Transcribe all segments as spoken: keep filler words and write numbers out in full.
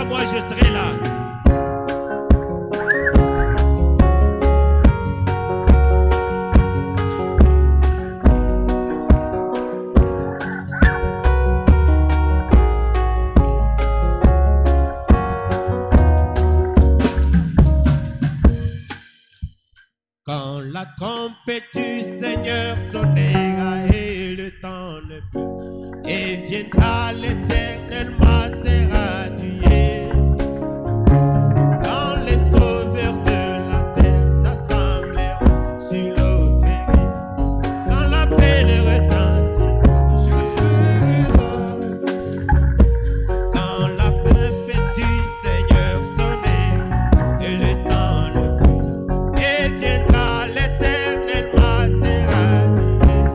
moi je serai là. Quand la trompette du Seigneur sonnera et le temps ne peut, et viendra l'Éternel matin radieux. Quand les sauveurs de la terre s'assembleront sur l'autre rive, quand l'appel retentira, je serai là. Quand la trompette du Seigneur sonnera et le temps ne peut, et viendra l'Éternel matin radieux.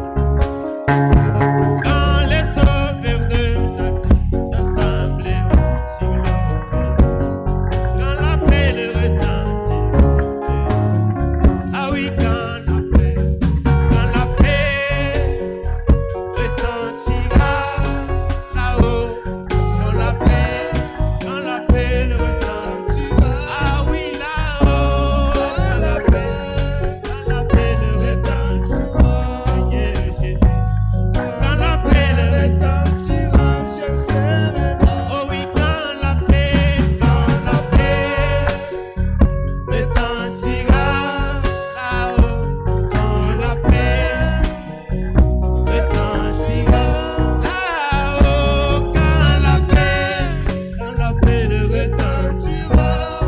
Quand les sauveurs de la terre s'assembleront sur l'autre rive, quand l'appel retentira, ah oui, quand l'appel, quand l'appel retentira là-haut, quand l'appel, quand l'appel retentira, ah oui, là-haut, quand l'appel, quand l'appel retentira, Seigneur Jésus. Quand l'appel retentira, je serai là. Oh oui, quand l'appel, quand l'appel retentira là-haut, quand l'appel retentira là-haut, quand l'appel, quand l'appel retentira,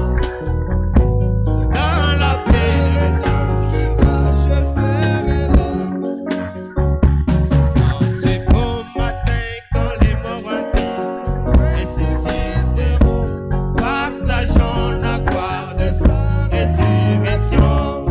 quand l'appel retentira, je serai là. En ce beau matin, quand les morts en Christ ressusciteront, partageons la gloire de sa résurrection.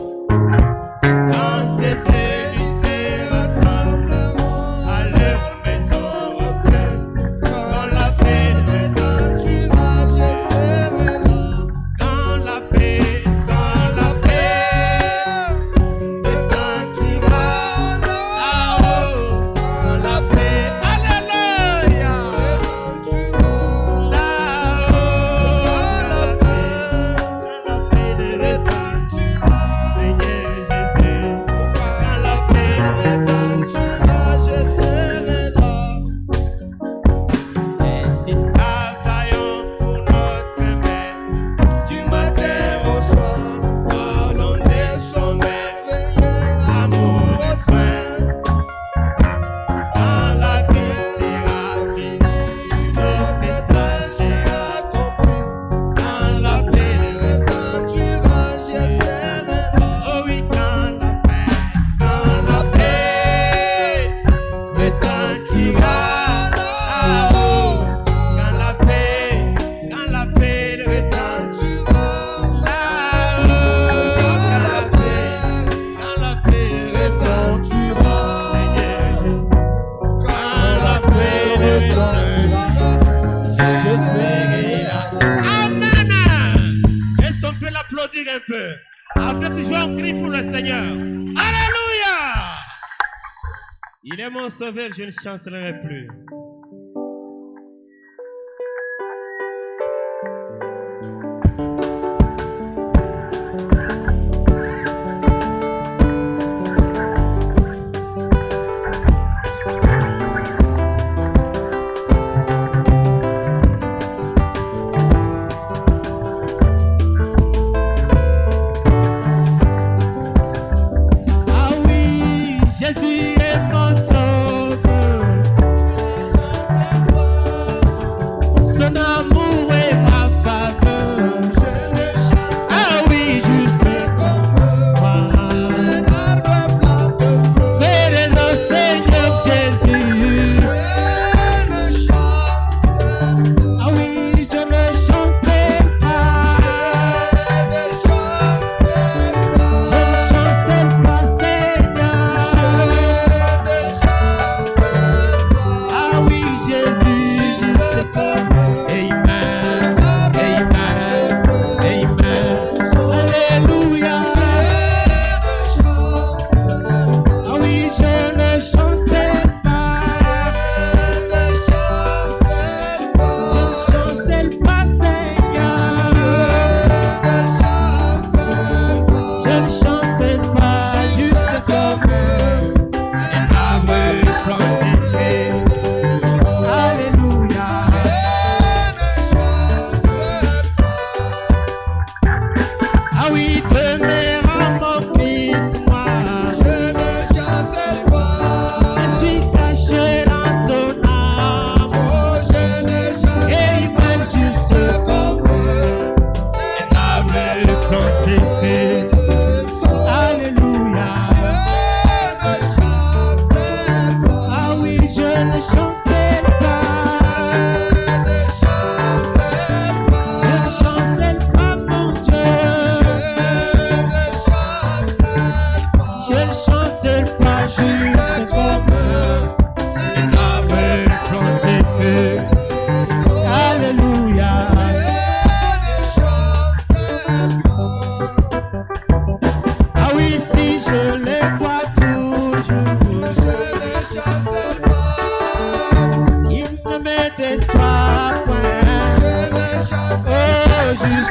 Quand ces élus se rassembleront à leur maison au ciel, quand l'appel retentira, je serai là. Quand l'appel, quand l'appel retentira là-haut, quand l'appel, alléluia, retentira là-haut, quand l'appel retentira, Seigneur Jésus, quand l'appel retentira, je serai là. Ainsi travaillons pour notre maître, du matin au soir, parlons de son merveilleux amour et soin. Quand la vie sera finie, notre tâche sera accomplie. Quand l'appel retentira, je serai là. Oh oui, quand l'appel, quand l'appel retentira là-haut, quand l'appel, quand l'appel retentira là-haut, quand l'appel, quand l'appel retentira, Seigneur, quand l'appel retentira, je serai là. Amen. Est-ce qu'on peut l'applaudir un peu? Avec joie, on crie pour le Seigneur. Alléluia. Il est mon sauveur, je ne chancellerai plus. Ah oui, Jésus est mon sauveur.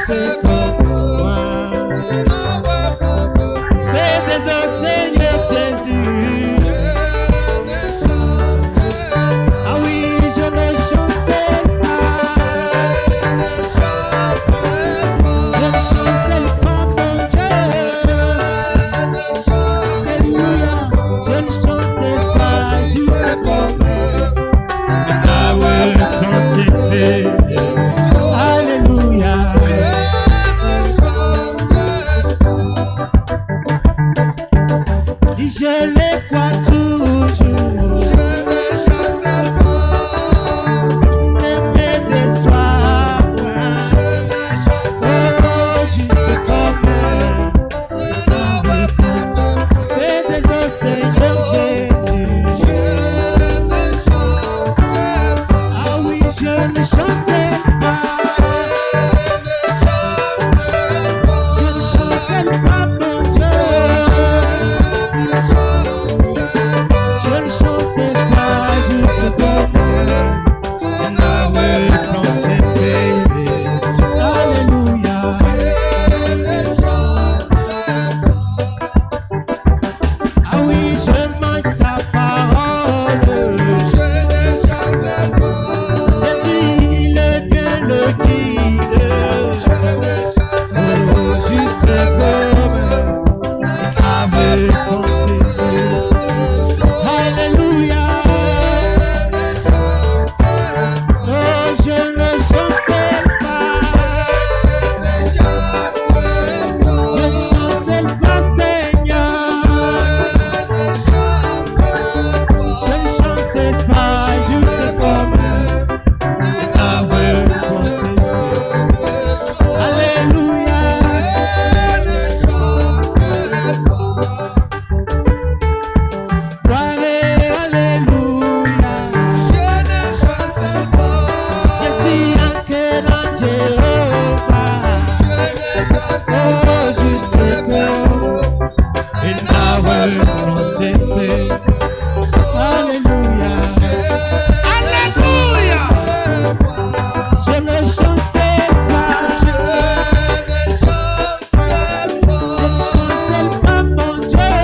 juste comme moi. Fais des Seigneur Jésus. Ah oui, je ne chancelle pas. Je ne chancelle pas mon Dieu. Alléluia, je ne chancelle pas juste comme ah ouais, quand tu fais. Alléluia. Si je les crois toujours, je ne chancelle pas. Ne me déçois pas. Je ne chancelle pas. Oh, juste comme fais des os, Seigneur Jésus. Je ne chancelle pas. Ah oui, je ne chancelle pas. Je ne chancelle pas, mon Dieu. Je ne chancelle pas juste comme Yahweh quand tu es baby. Alléluia. Ah oui, je mange sa parole. Je ne chancelle pas. Jésus, il est bien le guide. Je ne chancelle pas. Juste comme Yahweh quand tu es. Alléluia. Oh, je ne chancelle pas. Je ne chancelle pas, Seigneur. Je ne chancelle pas juste comme Yahweh continue. Alléluia. Gloire et alléluia. Je ne chancelle pas. Je suis ancré dans Jéhovah. Je ne chancelle pas. Oh, juste comme Yahweh continue. Alléluia. Alléluia. Je ne chancelle pas. Je ne chancelle pas. Je ne chancelle pas, mon Dieu.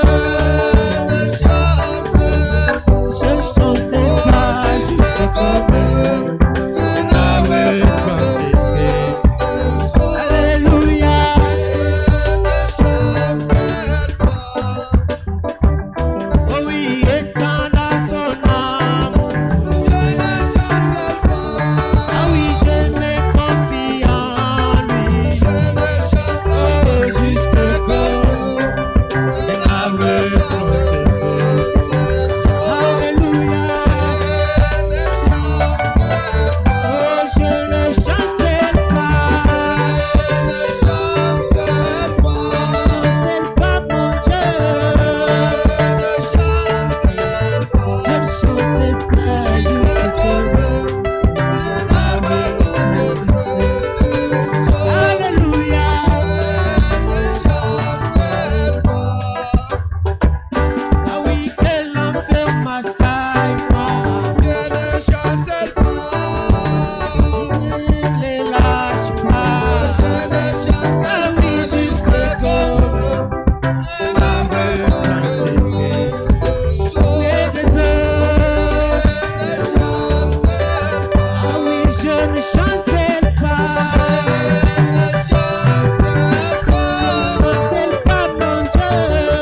Je ne chancelle pas juste comme Yahweh continue. Alléluia. Oh oui, étendant son amour. Je ne chancelle pas. Ah oui, je me confie en lui. Je ne chancelle pas. Oh, juste comme Yahweh continue. Alléluia. Oh, je ne chancelle pas. Je ne chancelle pas, mon Dieu. Je ne chancelle pas, juste comme Alléluia. Ah oui, quel enfer m'assaille, moi. Je ne chancelle pas. Ne les lâche pas. Je ne chancelle pas. Ah oui, juste comme Yahweh continue. Et des heures. Ah oui, je ne chancelle pas. Je ne chancelle pas, mon Dieu.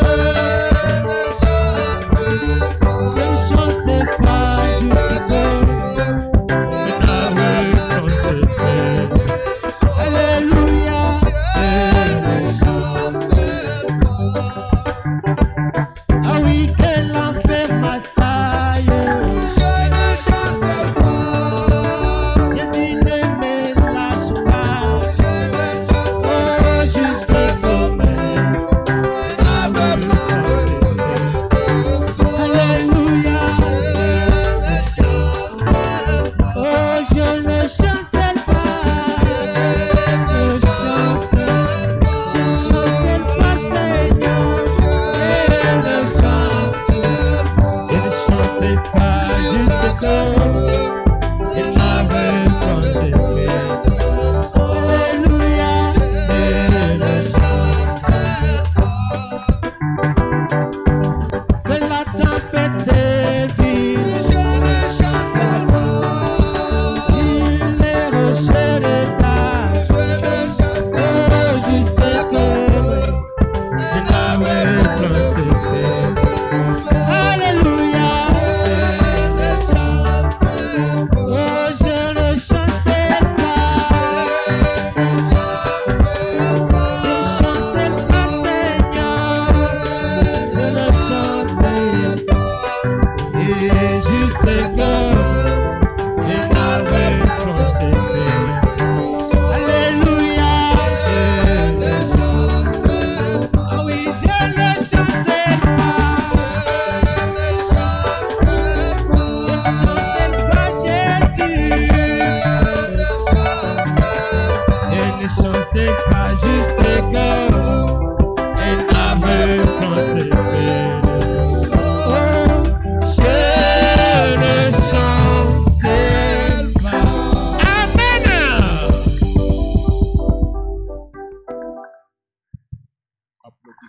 Je ne chancelle pas juste comme Yahweh continue. Alléluia. Ah oui, quel enfer m'assaille. Je ne chancelle pas. Jésus ne me lâche pas.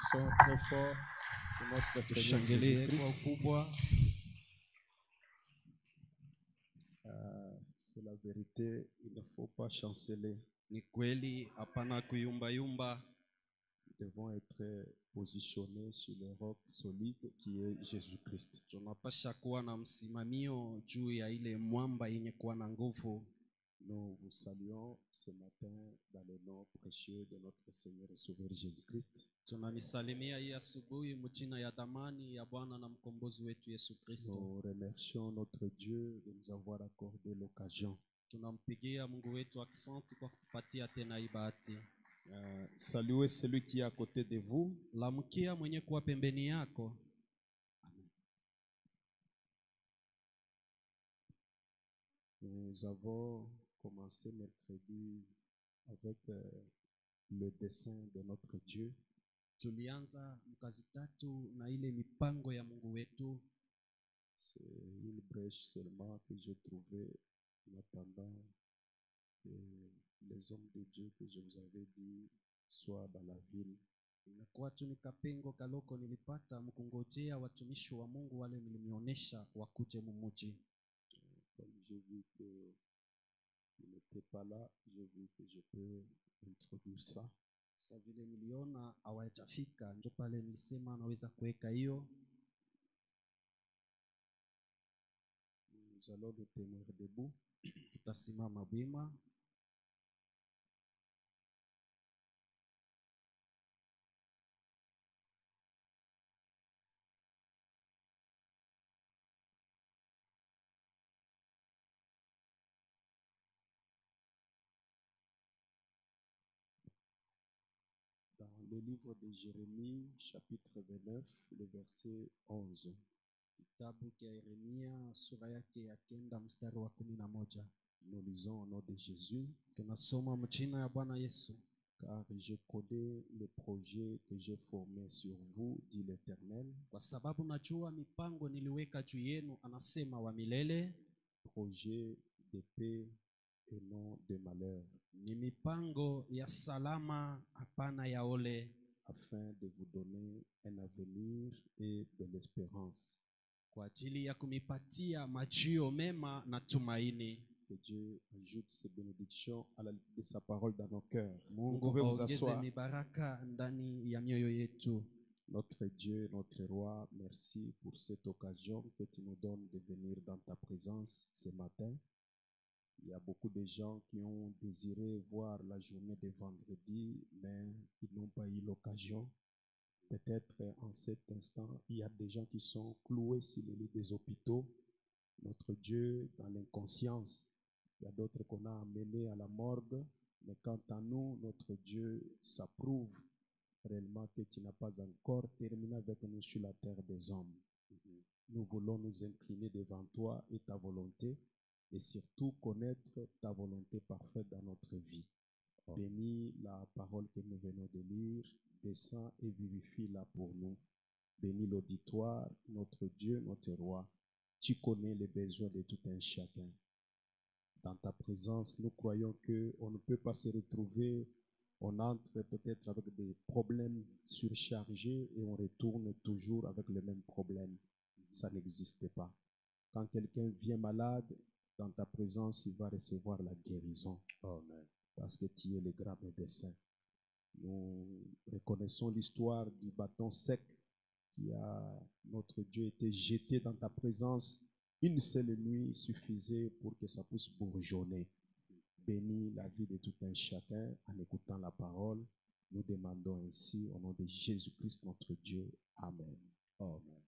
Applaudissons très fort pour notre Seigneur Tushangilie kwa Jésus-Christ. ukubwa. Euh, c'est la vérité, il ne faut pas chanceler. Ni kweli, hapana kuyumbayumba. Nous devons être positionnés sur le roc solide qui est Jésus-Christ. Tunapasha kuwa na msimamio juu ya ile mwamba yenye kuwa na nguvu. Nous vous saluons ce matin dans le nom précieux de notre Seigneur et Sauveur Jésus-Christ. Tunanisalimia hii asubuhi mjina ya dhamani ya Bwana na mkombozi wetu Yesu Kristo. Nous remercions notre Dieu de nous avoir accordé l'occasion. Tunampigia Mungu wetu asante kwa kutupatia tena hii bahati. Euh, saluez celui qui est à côté de vous. Lamkia mwenye kuwa pembeni yako. Nous avons commencé mercredi avec euh, le dessein de notre Dieu. Tulianza mkazi tatu na ile mipango ya Mungu wetu. C'est une brèche seulement que j'ai trouvée en attendant que les hommes de Dieu que je vous avais dit soient dans la ville. Inakuwa tu ni kapengo kaloko nilipata mkungojea watumishi wa Mungu wale nilimionyesha wakuje mumuji. Comme j'ai vu que il n'était pas là, j'ai vu que je peux introduire ça. Sasa vile niliona hawajafika ndio pale nilisema naweza kuweka hiyo. Nous allons nous tenir debout. Tutasimama wima. Dans le livre de Jérémie, chapitre vingt-neuf, le verset onze. Kitabu cha Yeremia sura yake ya kenda mstari wa kumi na moja. Nous lisons au nom de Jésus. Tunasoma mjina ya Bwana Yesu. Car je connais les projets que j'ai formés sur vous, dit l'Éternel. Kwa sababu najua mipango niliweka juu yenu, anasema wa milele. Projet de paix et non de malheur. Ni mipango ya salama, hapana ya ole. Afin de vous donner un avenir et de l'espérance. Kwa ajili ya kumipatia majio mema na tumaini. Que Dieu ajoute ses bénédictions à la de sa parole dans nos cœurs. Mungu Vous pouvez vous aongeze asseoir. mibaraka ndani ya mioyo yetu. Notre Dieu, notre Roi, merci pour cette occasion que tu nous donnes de venir dans ta présence ce matin. Il y a beaucoup de gens qui ont désiré voir la journée de vendredi, mais ils n'ont pas eu l'occasion. Peut-être en cet instant, il y a des gens qui sont cloués sur les lits des hôpitaux. Notre Dieu, dans l'inconscience, il y a d'autres qu'on a amenés à la morgue, mais quant à nous, notre Dieu, ça prouve réellement que tu n'as pas encore terminé avec nous sur la terre des hommes. Nous voulons nous incliner devant toi et ta volonté, et surtout connaître ta volonté parfaite dans notre vie. Oh. Bénis la parole que nous venons de lire, descends et vivifie-la pour nous. Bénis l'auditoire, notre Dieu, notre Roi. Tu connais les besoins de tout un chacun. Dans ta présence, nous croyons qu'on ne peut pas se retrouver. On entre peut-être avec des problèmes surchargés et on retourne toujours avec le même problème. Ça n'existe pas. Quand quelqu'un vient malade, dans ta présence, il va recevoir la guérison. Amen. Parce que tu es le grand médecin. Nous reconnaissons l'histoire du bâton sec qui a, notre Dieu, été jeté dans ta présence. Une seule nuit suffisait pour que ça puisse bourgeonner. Bénis la vie de tout un chacun en écoutant la parole. Nous demandons ainsi au nom de Jésus-Christ notre Dieu. Amen. Amen.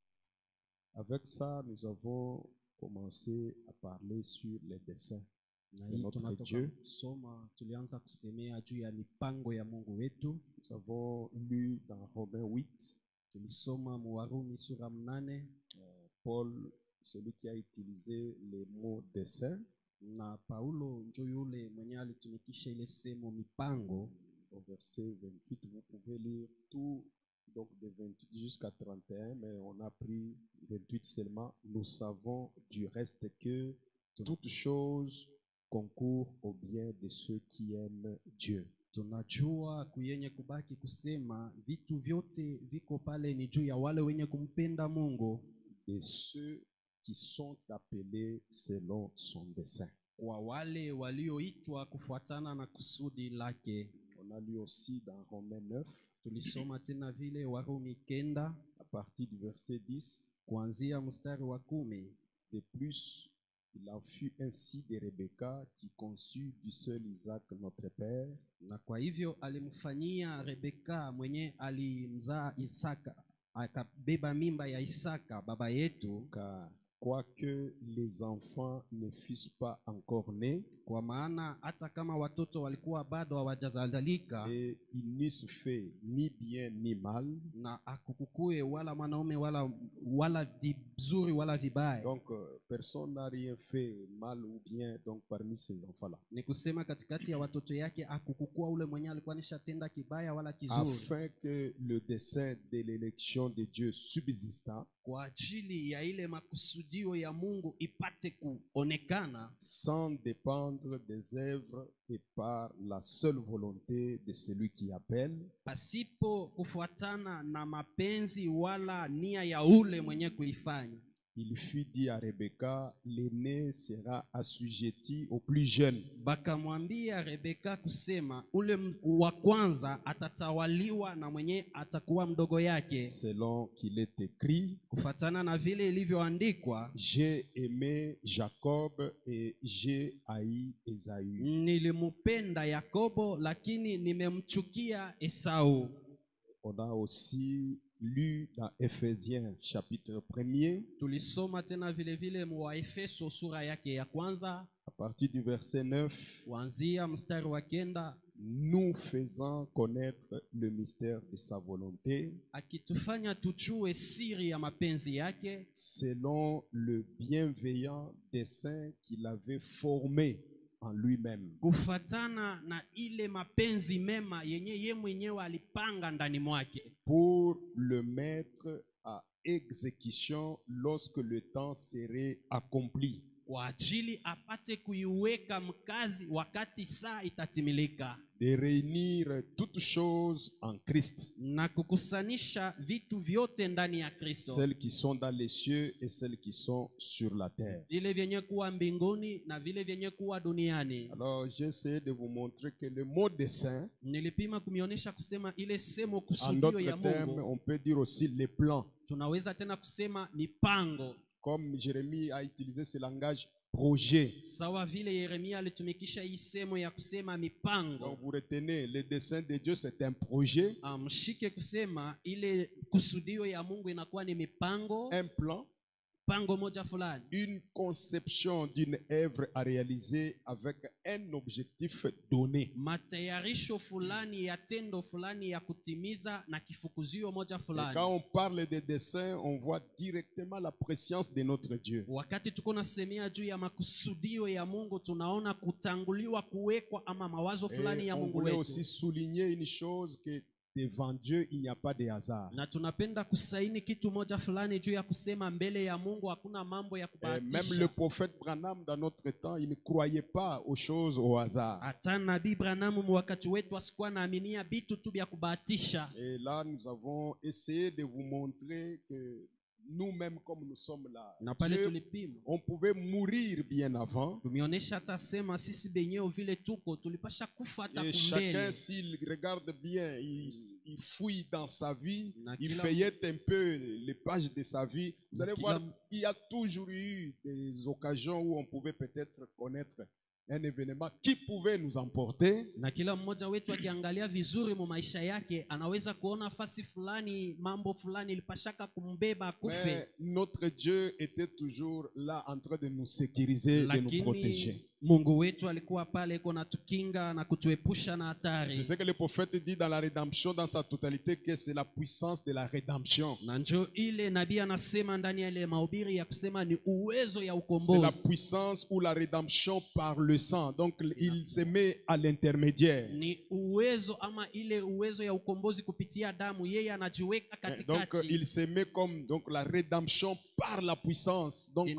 Avec ça, nous avons commencé à parler sur les desseins de notre Dieu. Soma tulianza kusemea juu ya mipango ya Mungu wetu. Nous avons lu dans Romains huit. Tulisoma Warumi sura mnane. Paul, celui qui a utilisé les mots dessein, na Paulo ndio yule mwenye alitumikisha ile semo mipango. Au verset vingt-huit, vous pouvez lire tout, donc de vingt-huit jusqu'à trente et un, mais on a pris vingt-huit seulement. Nous savons du reste que toutes choses concourent au bien de ceux qui aiment Dieu. Tunajua kuyenye kubaki kusema vitu vyote viko pale ni juu ya wale wenye kumpenda Mungu, de ceux qui sont appelés selon son dessein. kwa wale walioitwa kufuatana na kusudi lake. On a lu aussi dans Romains neuf, Tulisoma tena vile Warumi kenda à partir du verset dix, kuanzia mstari wa kumi. de plus, il en fut ainsi de Rebecca qui conçut du seul Isaac notre père, Na kwa hivyo alimfanyia Rebeka mwenye alimzaa Isaka, akabeba mimba ya Isaka baba yetu, car quoique les enfants ne fussent pas encore nés, kwa maana hata kama watoto walikuwa bado hawajazalika et ils n'eussent fait ni bien ni mal, na akukukue wala mwanaume wala wala vizuri wala vibaya. donc euh, personne n'a rien fait mal ou bien donc parmi ces enfants-là, Ni kusema katikati ya watoto yake akukukua ule mwenye alikuwa nishatenda kibaya wala kizuri, afin que le dessein de l'élection de Dieu subsista, kwa ajili ya ile makusudio ya Mungu ipate kuonekana, sans dépendre des œuvres et par la seule volonté de celui qui appelle. pasipo kufuatana na mapenzi wala nia ya ule mwenye kuifanya. Il fut dit à Rebecca, l'aîné sera assujetti au plus jeune. Bakamwambia Rebeka kusema ule m- wa kwanza atatawaliwa na mwenye atakuwa mdogo yake, Selon qu'il est écrit, kufuatana na vile ilivyoandikwa, j'ai aimé Jacob et j'ai haï Ésaü. nilimupenda Yakobo lakini nimemchukia Esau. On a aussi lu dans Ephésiens chapitre premier, Tulisoma tena vile vile wa Efeso sura yake ya kwanza à partir du verset neuf, kuanzia mstari wa kenda, nous faisant connaître le mystère de sa volonté, akitufanya tujue siri ya mapenzi yake selon le bienveillant dessein qu'il avait formé en lui-même, kufatana na ile mapenzi mema yenye ye mwenyewe alipanga ndani mwake, pour le mettre à exécution lorsque le temps serait accompli, kwa ajili apate kuiweka mkazi wakati saa itatimilika, de réunir toutes choses en Christ, na kukusanisha vitu vyote ndani ya Kristo, celles qui sont dans les cieux et celles qui sont sur la terre. vile vyenye kuwa mbinguni na vile vyenye kuwa duniani. Alors j'ai essayé de vous montrer que le mot dessein, Nilipima kumionyesha kusema ile semo en kusudio d'autres ya termes, Mungu, on peut dire aussi les plans. tunaweza tena kusema mipango, Comme Jérémie a utilisé ce langage projet. sawa vile Yeremia alitumikisha hii semo ya kusema mipango. Donc vous retenez, le dessein de Dieu c'est un projet, Ah, mshike kusema ile kusudio ya Mungu inakuwa ni mipango, un plan, pango moja fulani, une conception d'une œuvre à réaliser avec un objectif donné. matayarisho fulani ya tendo fulani ya kutimiza na kifukuzio moja Et fulani. quand on parle de dessein, on voit directement la préscience de notre Dieu. Wakati tuko nasemea juu ya makusudio ya Mungu, tunaona kutanguliwa kuwekwa ama mawazo fulani Et ya on Mungu voulait wetu. aussi souligner une chose, que devant Dieu, il n'y a pas de hasard. Na tunapenda kusaini kitu moja fulani juu ya kusema mbele ya Mungu hakuna mambo ya Et même le kubahatisha. prophète Branham, dans notre temps, il ne croyait pas aux choses au hasard. Hata Nabii Branham mu wakati wetu asikuwa naaminia vitu tu vya kubahatisha. Et là, nous avons essayé de vous montrer que nous-mêmes, comme nous sommes là, Na pale Dieu, tulipima on pouvait mourir bien avant. tumeonyesha hata sema sisi benyewe vile tuko tulipasha kufa hata Et chacun, kumbele. s'il regarde bien, il, il fouille dans sa vie, Na il kila- feuillette un peu les pages de sa vie. Vous Na allez kila- voir, il y a toujours eu des occasions où on pouvait peut-être connaître un événement qui pouvait nous emporter. Na kila mmoja wetu akiangalia vizuri mu maisha yake anaweza kuona fasi fulani, mambo fulani ilipashaka kumbeba kufe, Mais notre Dieu était toujours là en train de nous sécuriser, de nous protéger. lakini Mungu wetu alikuwa pale iko natukinga na kutuepusha na C'est hatari. ce que le prophète dit dans la rédemption, dans sa totalité, que c'est la puissance de la rédemption. Na njo ile nabii anasema ndani ya ile mahubiri ya kusema ni uwezo ya C'est la ukombozi, puissance ou la rédemption par le sang. Donc il se met à l'intermédiaire. ni uwezo ama ile uwezo ya ukombozi kupitia damu, yeye anajiweka Donc katikati. il se met comme donc la rédemption par la puissance. Donc Ina-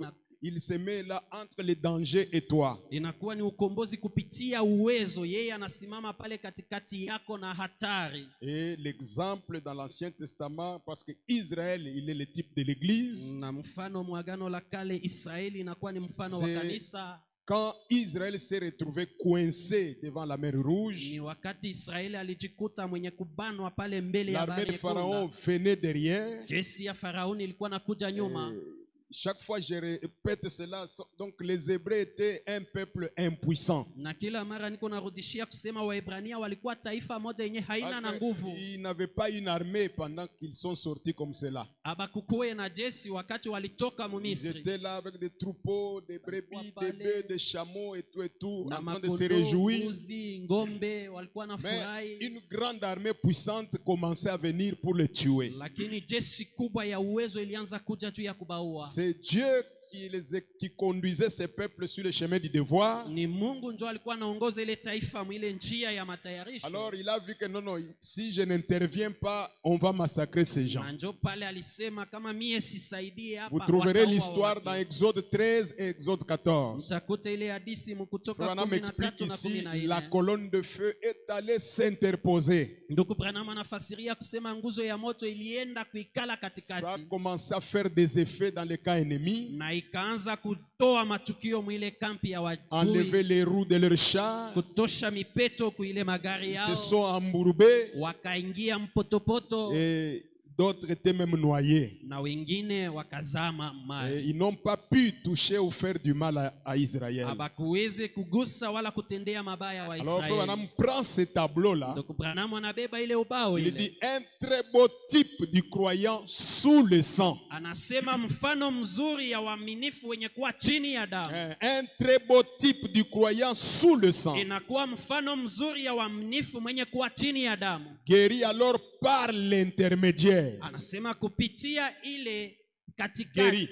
il se met là entre les dangers et toi. Inakuwa ni ukombozi kupitia uwezo. Yeye anasimama pale katikati yako na hatari. Et l'exemple dans l'Ancien Testament, parce que Israël, il est le type de l'église. Na mfano mwagano la kale Israeli inakuwa ni mfano wa kanisa. Quand Israël s'est retrouvé coincé devant la mer Rouge, ni wakati Israeli alijikuta mwenye kubanwa pale mbele ya l'armée bahari de Pharaon Nyekundu. venait derrière. Jeshi ya Faraoni ilikuwa nakuja nyuma. Et chaque fois je répète cela, donc les Hébreux étaient un peuple impuissant. Na kila mara niko narudishia kusema Waebrania walikuwa taifa moja yenye haina na nguvu. Ils n'avaient pas une armée pendant qu'ils sont sortis comme cela. Abakukuwe na jeshi wakati walitoka mu Ils Misri. étaient là avec des troupeaux, des brebis, des bœufs, des chameaux et tout et tout, Na en train de se makondo, réjouir. mbuzi, ngombe walikuwa na Mais furahi. une grande armée puissante commençait à venir pour les tuer. Lakini jeshi kubwa ya uwezo ilianza kuja juu ya kubaua. C'est Dieu qui, les, qui conduisait ces peuples sur le chemin du devoir. Ni Mungu ndio alikuwa anaongoza ile taifa mwile njia ya matayarisho. Alors il a vu que non, non, si je n'interviens pas, on va massacrer ces gens. Na ndio pale alisema kama mie sisaidie hapa. Vous trouverez wataua l'histoire watu. dans Exode treize et Exode quatorze. Mtakuta ile hadithi Kutoka Branham kumi na explique tatu na ici, kumi na nne. la colonne de feu est allée s'interposer. Ndugu Branham anafasiria kusema nguzo ya moto ilienda kuikala Ça a katikati commencé à faire des effets dans les camps ennemis, na ikaanza kutoa matukio mwile kampi ya wadui, enlever les roues de leurs chars, kutosha mipeto kuile magari ils se yao, sont embourbés wakaingia mpotopoto et d'autres étaient même noyés. na wengine wakazama Et maji. ils n'ont pas pu toucher ou faire du mal à, à Israël. Habakuweze kugusa wala kutendea mabaya wa Alors Frère Israeli. Branham prend ce tableau-là, Ndugu Branham anabeba ile ubao il ile. dit un très beau type du croyant sous le sang. Anasema mfano mzuri ya waaminifu wenye kuwa chini ya damu. Un très beau type du croyant sous le sang. Inakuwa mfano mzuri ya waaminifu mwenye kuwa chini ya damu. Guéri alors par l'intermédiaire. Anasema kupitia ile katikati. Guéri.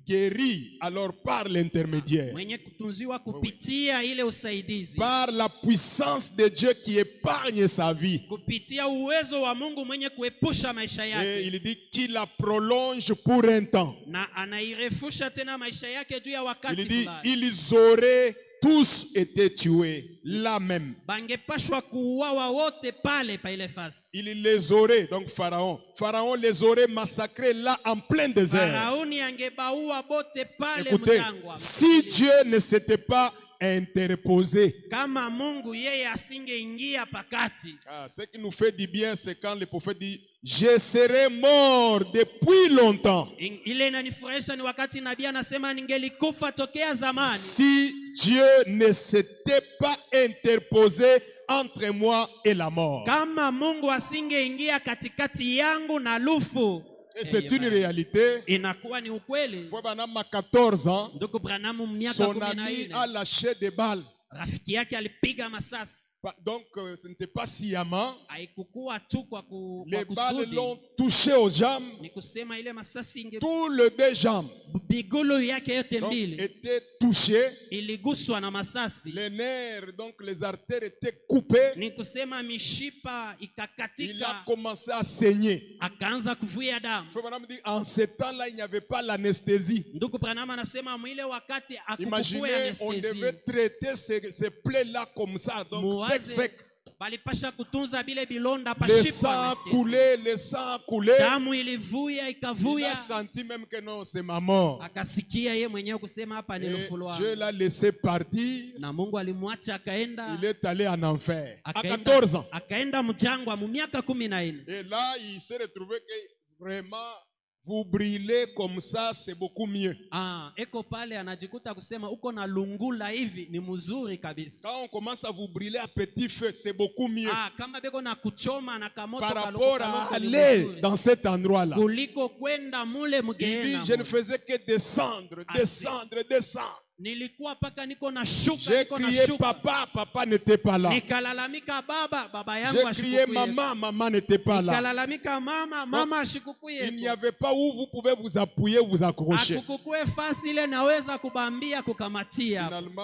Guéri alors par l'intermédiaire. Mwenye kutunziwa kupitia ile usaidizi. Par la puissance de Dieu qui épargne sa vie. Kupitia uwezo wa Mungu mwenye kuepusha maisha Et yake. il dit qu'il la prolonge pour un temps. Na anairefusha tena maisha yake juu ya Il wakati dit fulani. ils auraient tous été tués là même. Bangepashwa kuuawa wote pale pa ile fasi. Il les aurait, donc Pharaon. Pharaon les aurait massacrés là en plein désert. Faraoni angebaua bote pale Écoutez, mjangwa. si Dieu ne s'était pas interposé, Kama Mungu yeye asingeingia pakati. ah, ce qui nous fait du bien, c'est quand le prophète dit je serais mort depuis longtemps. In- Ile inanifurahisha ni wakati nabii anasema ningelikufa tokea zamani. Si Dieu ne s'était pas interposé entre moi et la mort. Kama Mungu asingeingia katikati yangu na lufu. Et c'est Eh, une amen. réalité. Inakuwa ni ukweli. Frère Branham a quatorze ans. Ndugu Branham miaka Son kumi na ami nne. a lâché des balles. Rafiki yake alipiga masasi. Pa- Donc, euh, ce n'était pas sciemment. Haikukua tu kwa, ku, Les kwa balles kusudi. l'ont touché aux jambes. Ni kusema ile masasi inge Tout le deux jambes bigulu yake yote donc, mbili étaient touchées. iliguswa na masasi. Les nerfs, donc les artères étaient coupées. Ni kusema mishipa Il a ikakatika, commencé à saigner. akaanza kuvuja damu. Frère Branham dit, en ce temps-là, il n'y avait pas l'anesthésie. Ndugu Branham anasema mwile wakati akukukue Imaginez, on anestesi. devait traiter ces, ces plaies-là comme ça, donc sec, Muwaze, sec. balipasha kutunza bile bilonda Le pashipo sang anestesi. coulait, le sang coulait. Damu ilivuya Il a ikavuya, senti même que non, c'est ma mort. akasikia ye mwenyewe kusema hapa ni Et lufu Dieu lwangu. l'a laissé partir. Na Mungu alimwacha akaenda, Il est allé en enfer à akaenda, quatorze ans. akaenda mjangwa mu miaka kumi na nne. Et là, il s'est retrouvé que vraiment, vous brûlez comme ça, c'est beaucoup mieux. Ah, eko pale anajikuta kusema uko na lungula hivi ni mzuri kabisa. Quand on commence à vous brûler à petit feu, c'est beaucoup mieux. Ah, kama beko na kuchoma na kamoto Par kaloko rapport à kaloko ni aller mzuri. dans cet endroit-là. Kuliko kwenda mule Il dit, mgeena. je ne faisais que descendre, Ah, descendre, descendre. Nilikuwa paka niko na shuka, J'ai niko na crié shuka. papa, papa n'était pas là. Nikalalamika baba, baba yangu J'ai crié ashikukuye. maman, maman n'était pas là. Nikalalamika mama, mama Il ashikukuye. n'y avait pas où vous pouvez vous appuyer, vous accrocher. Akukukue fasi ile naweza kubambia kukamatia. Finalement,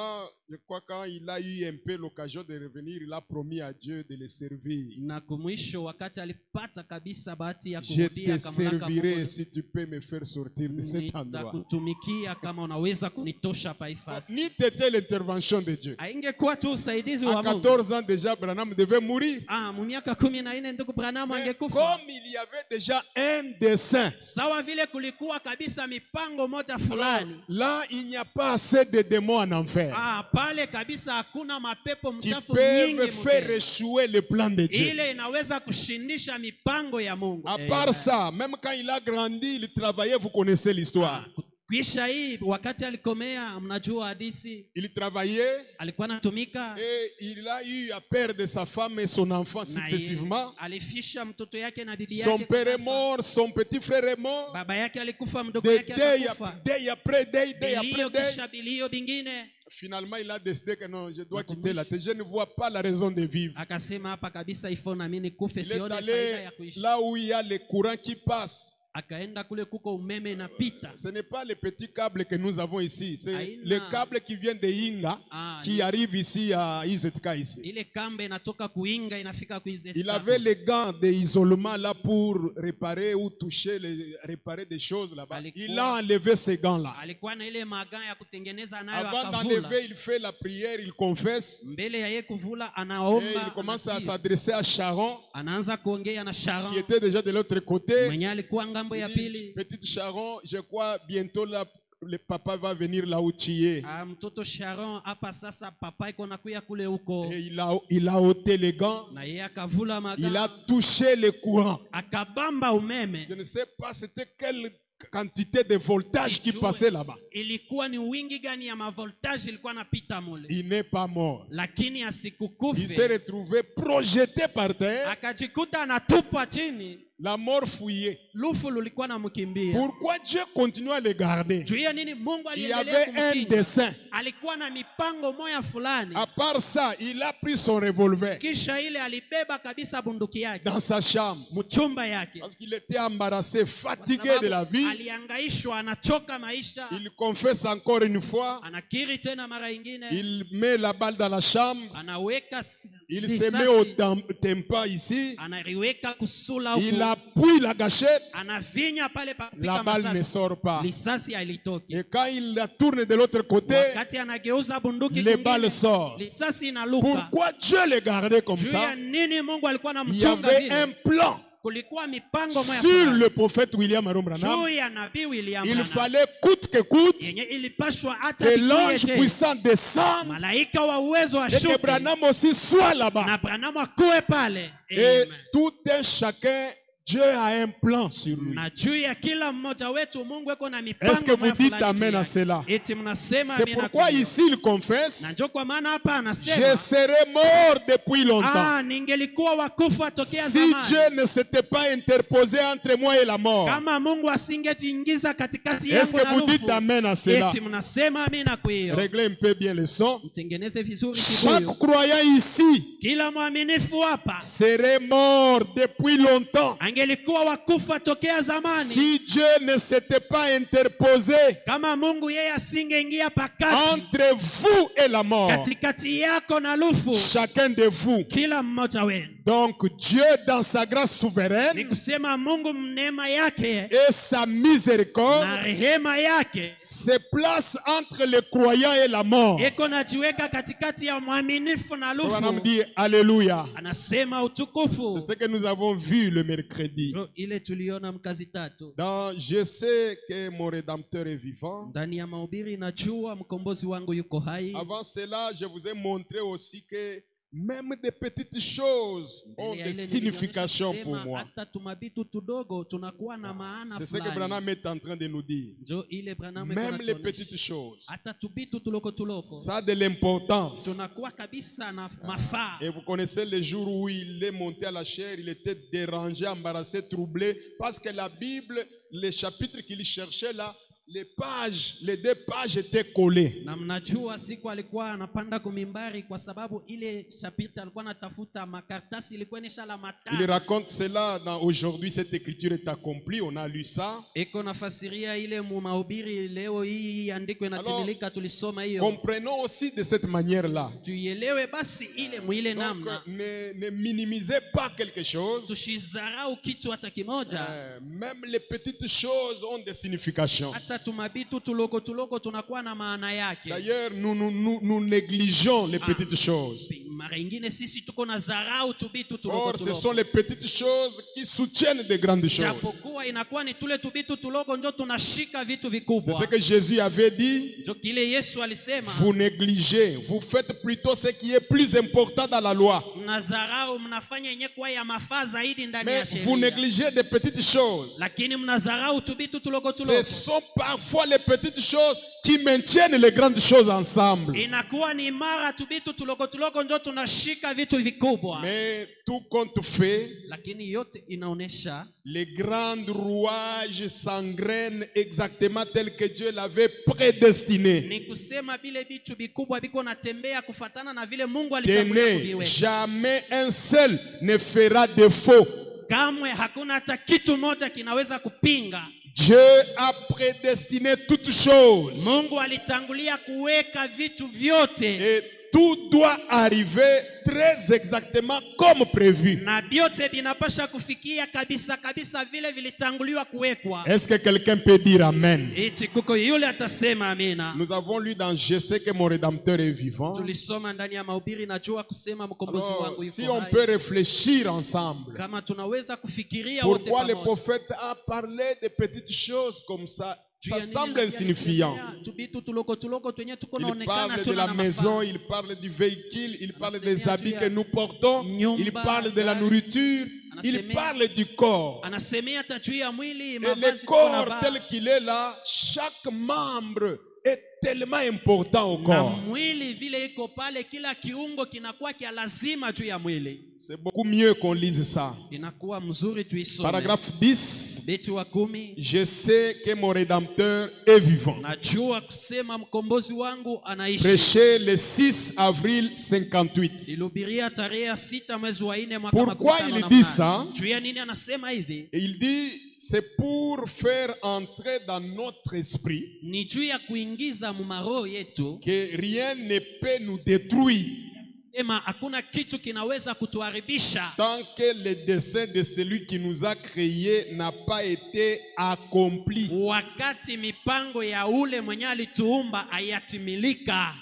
Je crois que quand il a eu un peu l'occasion de revenir, il a promis à Dieu de le servir. na kumwisho wakati alipata kabisa bahati ya Je kurudia te akamlaka servirai Mungu, si tu peux me faire sortir de cet endroit. nitakutumikia kama unaweza kunitosha hapa hii fasi. Ni était l'intervention de Dieu. Haingekuwa tu usaidizi À wa Mungu. quatorze ans déjà, Branham devait mourir. Ah, mu miaka kumi na nne ndugu Branham Mais angekufa. comme il y avait déjà un dessein, Sawa vile kulikuwa kabisa mipango moja fulani. là, il n'y a pas assez de démons en enfer Ah, pale kabisa hakuna mapepo qui mchafu peuvent nyingi faire mkeni. échouer le plan de Dieu. Ile inaweza kushindisha mipango ya Mungu. À Eh, part ça, même quand il a grandi, il travaillait, vous connaissez l'histoire. ah, kisha hii wakati alikomea, mnajua hadithi, Il travaillait alikuwa anatumika et il a eu à perdre sa femme et son enfant na yeye successivement. alifisha mtoto yake na bibi Son yake. père est kukafa. mort, son petit frère est mort. Baba yake alikufa, mdogo Des yake deuil, akakufa. deuil après deuil, deuil Bilio après deuil. kisha bilio bingine. Finalement, il a décidé que non, je dois Nakumishi. quitter la terre. Je ne vois pas la raison de vivre. Akasema hapa kabisa ifo na mimi nikufe, Il est sione faida allé ya kuishi. là où il y a le courant qui passe. Akaenda kule kuko umeme inapita. Ce n'est pas les petits câbles que nous avons ici, c'est Aïna. les câbles qui viennent de Inga Ah, qui arrivent ici à Izetka ici. ile kambe inatoka kuinga inafika kuizesta. Il avait les gants d'isolement là pour réparer ou toucher, les, réparer des choses là-bas. Alikuwa- Il a enlevé ces gants-là. Alikuwa na ile magaa ya kutengeneza nayo Avant akavula. d'enlever, il fait la prière, il confesse. Mbele ya yeye kuvula Et anaomba. il commence à anatii. s'adresser à Sharon, Anaanza kuongea na Sharon qui était déjà de l'autre côté. mwenye alikuwa ngambo ya Il dit, pili. petite Sharon, je crois bientôt là, le papa va venir là où tu es. Ah, mtoto Sharon hapa sasa papa iko nakuya kule huko. Et il a, il a ôté les gants. Na yeye akavula Il a magaa touché le courant. akabamba umeme. Je ne sais pas c'était quelle quantité de voltage qui Sijui passait là-bas. ilikuwa ni wingi gani ya mavoltage ilikuwa napita mule, Il n'est pas mort. lakini Il s'est asikukufe, retrouvé projeté par terre, akajikuta anatupwa chini. la mort fouillée. Lufu lulikuwa namkimbia. Pourquoi Dieu continue à le garder? Juu ya nini Mungu Il y aliendelea avait un kumkinga? dessein. Alikuwa na mipango moya fulani. À part ça, il a pris son revolver Kisha ile alibeba kabisa bunduki yake dans sa chambre mchumba yake, parce qu'il était embarrassé, Kwa fatigué sababu de la vie. aliangaishwa, anachoka maisha. Il confesse encore une fois. Anakiri tena mara ingine, Il met la balle dans la chambre. anaweka si- Il se risasi, met au tem- tempa ici. anariweka kusula Il huku, appuie la gâchette. anavinya pale pa La kupika balle ne masasi, sort pas. risasi hailitoki. Et quand il la tourne de l'autre côté, Wakati anageuza bunduki les kwingine, balles sortent. risasi inaluka. Pourquoi Dieu les gardait comme Juu ça? ya nini Mungu alikuwa Il y anamchunga avait un vile? plan Kulikuwa mipango moya sur fulani le prophète William Aron Branham. juu ya nabii William Il Branham, fallait coûte que coûte yenye ilipashwa hata que vikuye l'ange je, puissant descende malaika wa uwezo wa et que shuke Branham aussi soit na là-bas. Branham akuwe pale. Et Amen. tout un chacun, Dieu a un plan sur lui. Na juu ya kila mmoja wetu Mungu eko na Est-ce que mipango vous moya dites fulani amen juu à yake. cela? Eti mnasema C'est amina pourquoi kwa hiyo. ici il confesse, Na ndio kwa maana hapa je anasema serais mort depuis longtemps. ah, ningelikuwa wakufa tokea Si zamani Dieu ne s'était pas interposé entre moi et la mort. kama Mungu asingejiingiza katikati Est-ce yangu que na vous dites lufu. amen à cela? Eti mnasema amina kwa hiyo. Réglez un peu bien le son. Mtengeneze vizuri Chaque kibuyu. croyant ici Kila mwaminifu hapa serait mort depuis longtemps angelikuwa wakufa tokea zamani si Dieu ne s'était pas interposé kama Mungu yeye asingeingia pakati entre vous et la mort. katikati yako na lufu. Chacun de vous. Kila mmoja wenu, Donc Dieu dans sa grâce ni souveraine kusema Mungu neema yake et sa miséricorde na rehema yake se place entre le croyant et la mort. iko najiweka katikati ya mwaminifu na On va lufu. me dire Alléluia. Anasema utukufu. C'est ce que nous avons vu le mercredi. Ndio ile tuliona mkazi tatu Dans Je sais que mon Rédempteur est vivant. ndani ya mahubiri. Najua mkombozi wangu yuko hai. Avant cela, je vous ai montré aussi que même des petites choses ont Mbele ya des ile significations nilionyesha pour kusema moi. hata tumabitu tudogo tunakuwa na maana C'est ce que fulani. Branham est en train de nous dire. Ndio ile Branham iko Même les anatuonesha. petites choses, Hata tubitu tuloko tuloko ça a de l'importance. tunakuwa kabisa na mafaa. Et vous connaissez le jour où il est monté à la chair, il était dérangé, embarrassé, troublé, parce que la Bible, les chapitres qu'il cherchait là, les pages, les deux pages étaient collées. Na mnajua siku alikuwa anapanda kumimbari kwa sababu ile chapitre alikuwa anatafuta makaratasi ilikuwa nisha la Il matano. raconte cela dans aujourd'hui, cette écriture est accomplie, on a lu ça. Eko nafasiria ile mu mahubiri leo hii andiko inatimilika, tulisoma hiyo. Comprenons aussi de cette manière-là. Tuielewe basi ile muile Donc, namna. ne, ne minimisez pas quelque chose. Tushizarau kitu hata kimoja. Euh, même les petites choses ont des significations. Hata tumabitu tuloko tuloko tunakuwa na maana yake. D'ailleurs, nous, nous, nous, nous négligeons les Ah. petites choses. Mara ingine sisi tuko na zarau tubitu tuloko Or, ce tuloko. sont les petites choses qui soutiennent de grandes choses. Japokuwa inakuwa ni tule tubitu tuloko njo tunashika vitu C'est vikubwa. ce que Jésus avait dit. Njo kile Yesu alisema. Vous négligez, vous faites plutôt ce qui est plus important dans la loi. Mnazarau mnafanya yenye kuwa ya mafaa zaidi ndani ya Mais sheria. vous négligez des petites choses. Lakini mnazarau tubitu tuloko Ce tuloko. sont parfois les petites choses qui maintiennent les grandes choses ensemble. Inakuwa ni mara tubitu tuloko tuloko njo tunashika vitu vikubwa. Mais tout compte fait, Lakini yote inaonesha les grands rouages s'engrainent exactement tel que Dieu l'avait prédestiné. ni kusema vile vitu vikubwa viko natembea kufatana na vile Mungu alitangulia Tenez, kuviweka. jamais un seul ne fera défaut. Kamwe hakuna hata kitu moja kinaweza kupinga. Dieu a prédestiné toutes choses. Mungu alitangulia kuweka vitu vyote Et tout doit arriver très exactement comme prévu. na vyote vinapasha kufikia kabisa kabisa vile vilitanguliwa kuwekwa. Est-ce que quelqu'un peut dire Amen? Eti kuko yule atasema amina. Nous avons lu dans Je sais que mon Rédempteur est vivant. Tulisoma ndani ya mahubiri najua kusema mkombozi Alors, wangu si yuko on hai. peut réfléchir ensemble, Kama tunaweza kufikiria wote pourquoi le pamoja. prophète a parlé de petites choses comme ça? Juu Ça ya nini semble nabii insignifiant. alisemea tubitu tuloko tuloko twenye tuko Il naonekana parle de tuna la na maison, mafaa. il parle du véhicule, il parle Anasemea des habits juu que ya nous portons, nyumba, il parle de la gari. nourriture, il Anasemea- parle du corps. Anasemea hata juu ya mwili, Et mavazi le tuko corps navaa. tel qu'il est là, chaque membre est tellement important au Na corps. mwili vile iko pale, kila kiungo kinakuwa kia lazima juu ya mwili. C'est beaucoup mieux qu'on lise ça. Inakuwa mzuri tuisome. Paragraphe dix. Beti wa kumi. Je sais que mon Rédempteur est vivant. Najua kusema mkombozi wangu anaishi. Prêché le six avril cinquante-huit. Ilihubiria tarehe ya sita mwezi wa nne mwaka Pourquoi makumi tano il na dit mnane. ça? Juu ya nini anasema hivi? Et il dit, c'est pour faire entrer dans notre esprit Ni juu ya kuingiza mumaroho yetu que rien ne peut nous détruire ema hakuna kitu kinaweza kutuharibisha tant que le dessein de celui qui nous a créés n'a pas été accompli. wakati mipango ya ule mwenye alituumba hayatimilika.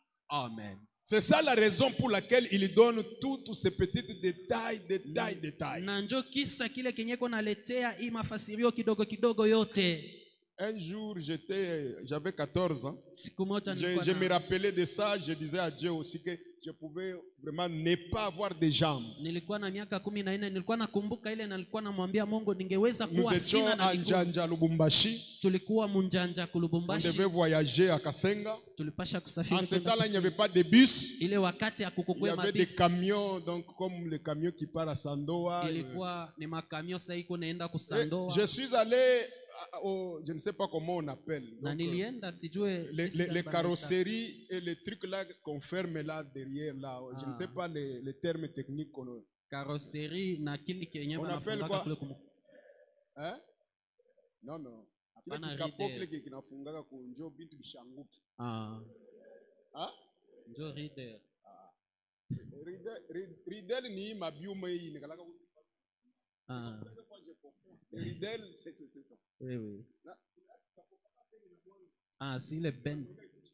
Amen. C'est ça la raison pour laquelle il donne tous ces petits détails, détails, détails. Na njo kisa kile kenyeko naletea hii mafasirio kidogo kidogo yote. Un jour, j'étais, j'avais quatorze ans. Siku moja Je, nilikuwa je na- me rappelais de ça. Je disais à Dieu aussi que je pouvais vraiment ne pas avoir de jambes. nilikuwa na miaka kumi na nne. Nilikuwa nakumbuka ile na nilikuwa namwambia Mungu ningeweza Nous kuwa étions sina na à miguu. Njanja, Lubumbashi. Tulikuwa Munjanja On kulubumbashi. devait voyager à Kasenga. Tulipasha En kusafiri ce kwenda temps-là, il n'y kusini. avait pas de bus. Ile wakati Il y hakukukwe avait des mabisi. camions, donc comme les camions qui partent à Sandoa. Ilikuwa ni makamio sasa iko naenda Et kusandoa. je suis allé, à- au, je ne sais pas comment on appelle. Na Donc, euh, nilienda sijue les, jinsi les- gani les banaita. carrosseries et les trucs là qu'on ferme là derrière là. Je ne Ah. sais pas les, les termes techniques qu'on Karoseri na kili kenye On appelle wanafungaka quoi? kule kumu. hein? Non, non. Kile Hapana, kikapo reader. kile kinafungaka kunjo bintu bishanguki. Ah, Ah? njo reader. Ridel- rid- Ridel ni mabiuma hii nikalaka ku- Ah, Ridel c'est c'est- c'est ça. oui, oui. Ah, si le ben.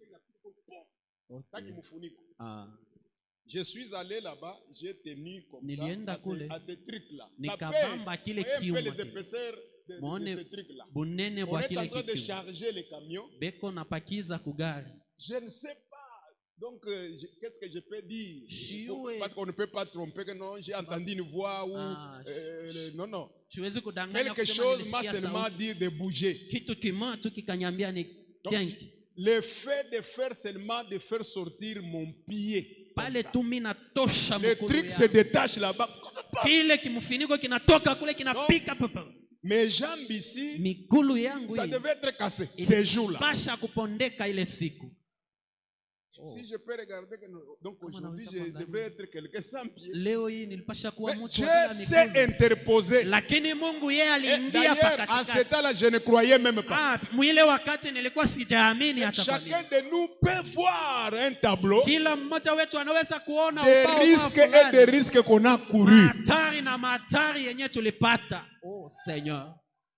Ça Okay. qui mfuniko. Ah, Je suis allé là-bas, j'ai tenu comme Nilienda ça à ce, kule. à ce truc-là. Ça Nikabamba pèse. kile Voyez un peu kiuma les kile. épaisseurs de, de, Mwone de ce truc-là. bunene On bwa est en kile train de kitu. charger les camions. Beko napakiza kugari. Je ne sais pas. Donc, euh, je- qu'est-ce que je peux dire? Shiwe. Parce qu'on ne peut pas tromper que non, j'ai entendu une voix ou... Ah, euh, le- non, non. Siwezi kudanganya Quelque kusema chose m'a nilisikia seulement sauti. dit de bouger. Kitu kimoja tu kikanyambia ni Donc, tenki. le fait de faire seulement de faire sortir mon pied. comme Pale ça. tu mimi natosha Le mkono truc se yangu. détache là-bas. Kile kimfuniko kinatoka kule kinapika papa. mes jambes ici, migulu yangu ça hii devait être cassé ces jours-là. ilipasha kupondeka ile siku. Si je peux regarder, que nous- donc Comment aujourd'hui, on a je ça devrais être quelqu'un sans pied. Leo hii nilipasha kuwa Mais mtu Dieu wa bila s'est migulu, interposé. lakini Mungu yeye Et aliingia d'ailleurs, pa à ce katikati. temps-là, je ne croyais même pas. Ah, mwile wakati nilikuwa sijaamini hata kwa Chacun mimi. de nous peut voir un tableau Kila mmoja wetu anaweza kuona des ubao risques et fulani, des risques qu'on a courus. hatari na matari yenye tulipata. Oh Seigneur,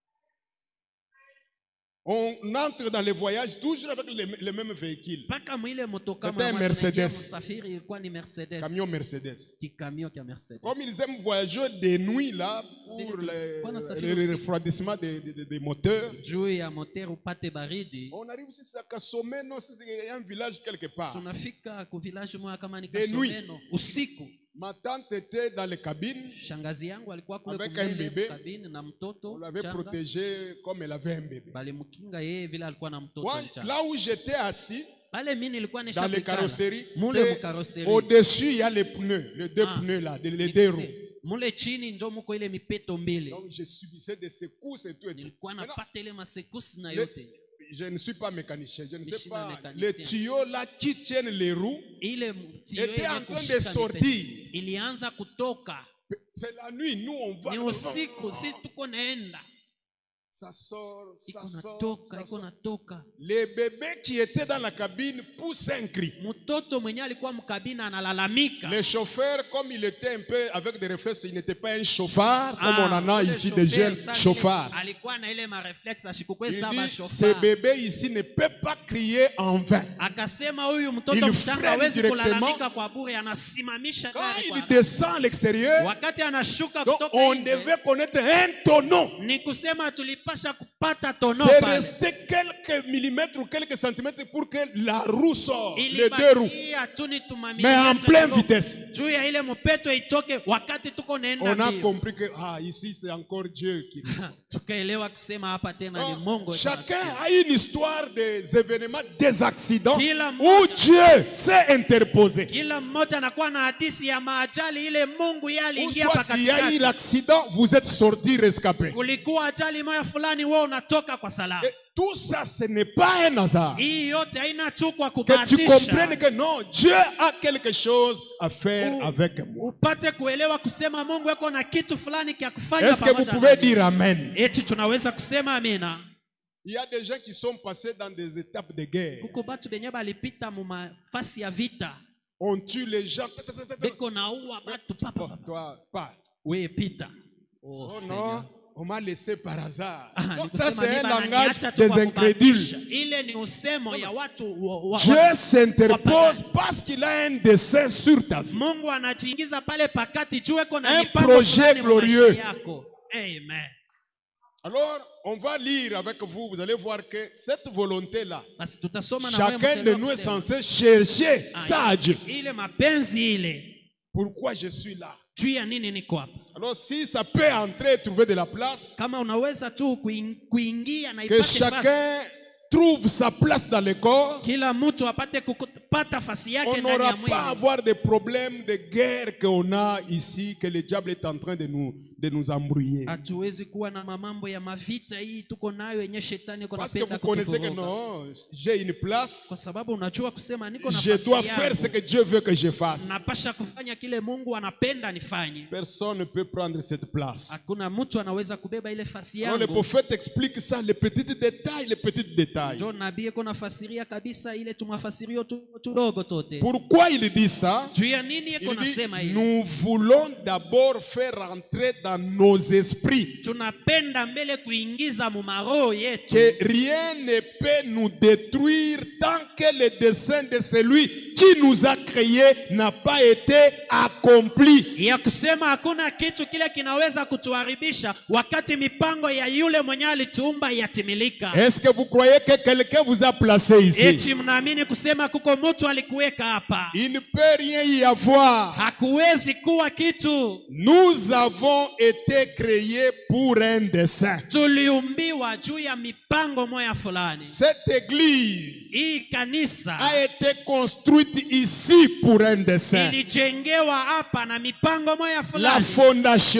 On entre dans les voyages toujours avec les, les mêmes véhicules. mpaka mwile motoka C'était un mwa tunaingia Mercedes. msafiri ilikuwa ni Mercedes, Camion Mercedes. kikamio kia Mercedes. Comme ils aiment voyager de nuit là pour Vile le, tulikuwa na safiri le usiku. refroidissement des, des- des moteurs. Juu ya moteur upate baridi, On arrive ici à Kasomé, non, c'est un village quelque part. tunafika ku village moja kama ni De nuit. Kasomeno usiku. Ma tante était dans les cabines. Shangazi yangu alikuwa kule Avec kumbele un bébé. kabini na On mtoto l'avait mchanga. protégée comme elle avait un bébé. Balimkinga yeye vile alikuwa na mtoto Moi, mchanga. là où j'étais assis, Pale mimi nilikuwa dans les nishapikana carrosseries, mule c'est mukaroseri. au-dessus, il y a les pneus, les deux Ah. pneus là, les, les deux roues. Mule chini njo muko ile mipeto mbili. Donc, je subissais des secousses et tout. Et tout. Nilikuwa Maintenant, napata ile masekusi na le- yote. je ne suis pas mécanicien, je ne sais Michina pas. mécanicien. Les tuyaux là qui tiennent les roues Ile tio étaient yenye en train de kushika sortir. mipeto ilianza kutoka. C'est la nuit, nous on va. Ni usiku, sisi tuko naenda. Ça sort, ça Iko sort, natoka, ça iko sort. natoka. Les bébés qui étaient dans la cabine poussent un cri. Mtoto mwenye alikuwa mkabina analalamika. Le chauffeur, comme il était un peu avec des réflexes, il n'était pas un chauffard, comme Ah, on en a ule ici des chauffeur, jeunes sa chauffards. vile alikuwa na ile mareflex ashikukwe Il saba dit, ces chauffeur. bébés ici ne peuvent pas crier en vain. Akasema huyu mtoto Il mchanga freine hawezi directement. kulalamika kwa bure, anasimamisha Quand gari kwa il haraka. descend à l'extérieur, Wakati anashuka donc kutoka on nje, devait connaître un tonneau. ni kusema tulipasha kupata tono C'est pale. resté quelques millimètres ou quelques centimètres pour que la roue sorte, les deux roues. Ilibakia tu ni Mais en tumamilimetre pleine kidogo. vitesse. Juu ya ile mpeto itoke wakati tuko naenda On a mbio. compris que ah, ici c'est encore Dieu qui. Tukaelewa kusema hapa tena ni Donc, Mungu. chacun a une histoire des événements, des accidents Kila où mmoja- Dieu s'est interposé. Kila mmoja anakuwa na hadithi ya maajali ile Mungu yeye Ou aliingia pa soit il y a eu katikati. l'accident, vous êtes sorti rescapé. Kulikuwa ajali moja fulani, wewe unatoka kwa salama. Et tout ça, ce n'est pas un hasard. Hii yote haina tu kwa Que tu kubahatisha. comprennes que non, Dieu a quelque chose à faire U- avec moi. Upate kuelewa kusema Mungu yako na kitu fulani kia kufanya Est-ce que vous pamoja pouvez nami. dire Amen? Eti tunaweza kusema amina. Il y a des gens qui sont passés dans des étapes de guerre. Kuko batu benye balipita mu mafasi ya vita. On tue les gens. Ta, ta, ta, ta, ta. Beko naua batu papa. Oh, toi, pas. We pita. Oh, Oh Seigneur. non, on m'a laissé par hasard. Ah, Donc, ni ça, kusema c'est un mi langage bananiacha tu des kwa incrédules. kubakisha. Ile ni usemo ya watu wa, wa, Dieu wa, s'interpose parce qu'il a un dessein sur ta vie. Mungu anajiingiza pale pakati juu eko na Un mipango projet fulani mu maisha glorieux. yako. Amen. Alors, on va lire avec vous, vous allez voir que cette volonté-là, Basi tutasoma na wewe chacun de mtelewa nous est kusema. censé chercher Ah, ça à Dieu. Ile mapenzi ile. Pourquoi je suis là? Juu ya nini niko hapa? Alors, si ça peut entrer et trouver de la place, Kama unaweza tu kuing- kuingia na que ipate fasi. chacun trouve sa place dans le corps, Kila mtu apate kupata fasi yake on ndani ya n'aura mwili. pas à avoir des problèmes de guerre qu'on a ici, que le diable est en train de nous, de nous embrouiller. Hatuwezi kuwa na mamambo ya mavita hii tuko nayo yenye shetani iko Parce que napenda vous connaissez que kutuvuruga. non, j'ai une place, Kwa sababu unajua kusema niko na je nafasi dois faire ce yangu. que Dieu veut que je fasse. Napasha kufanya kile Mungu anapenda nifanye. Personne ne peut prendre cette place. Hakuna mtu anaweza kubeba ile fasi Alors le yangu. prophète explique ça, les petits détails, les petits détails. Ndio nabii iko nafasiria kabisa ile tumafasirio tu tudogo tote. Pourquoi il dit ça? Juu ya nini iko Il dit, nasema ile? nous voulons d'abord faire entrer dans nos esprits Tunapenda mbele kuingiza mu maroho yetu. que rien ne peut nous détruire tant que le dessein de celui qui nous a créés n'a pas été accompli. Ya kusema hakuna kitu kile kinaweza kutuharibisha wakati mipango ya yule mwenye alituumba yatimilika. Est-ce que vous croyez que quelqu'un vous a placé ici? Eti mnaamini kusema kuko mtu alikuweka hapa? Il ne peut rien y avoir. Hakuwezi kuwa kitu. Nous avons été créés pour un dessein. Tuliumbiwa juu ya mipango moya fulani. Cette église Hii kanisa a été construite ici pour un dessein. ilijengewa hapa na mipango moya La fulani. fondation,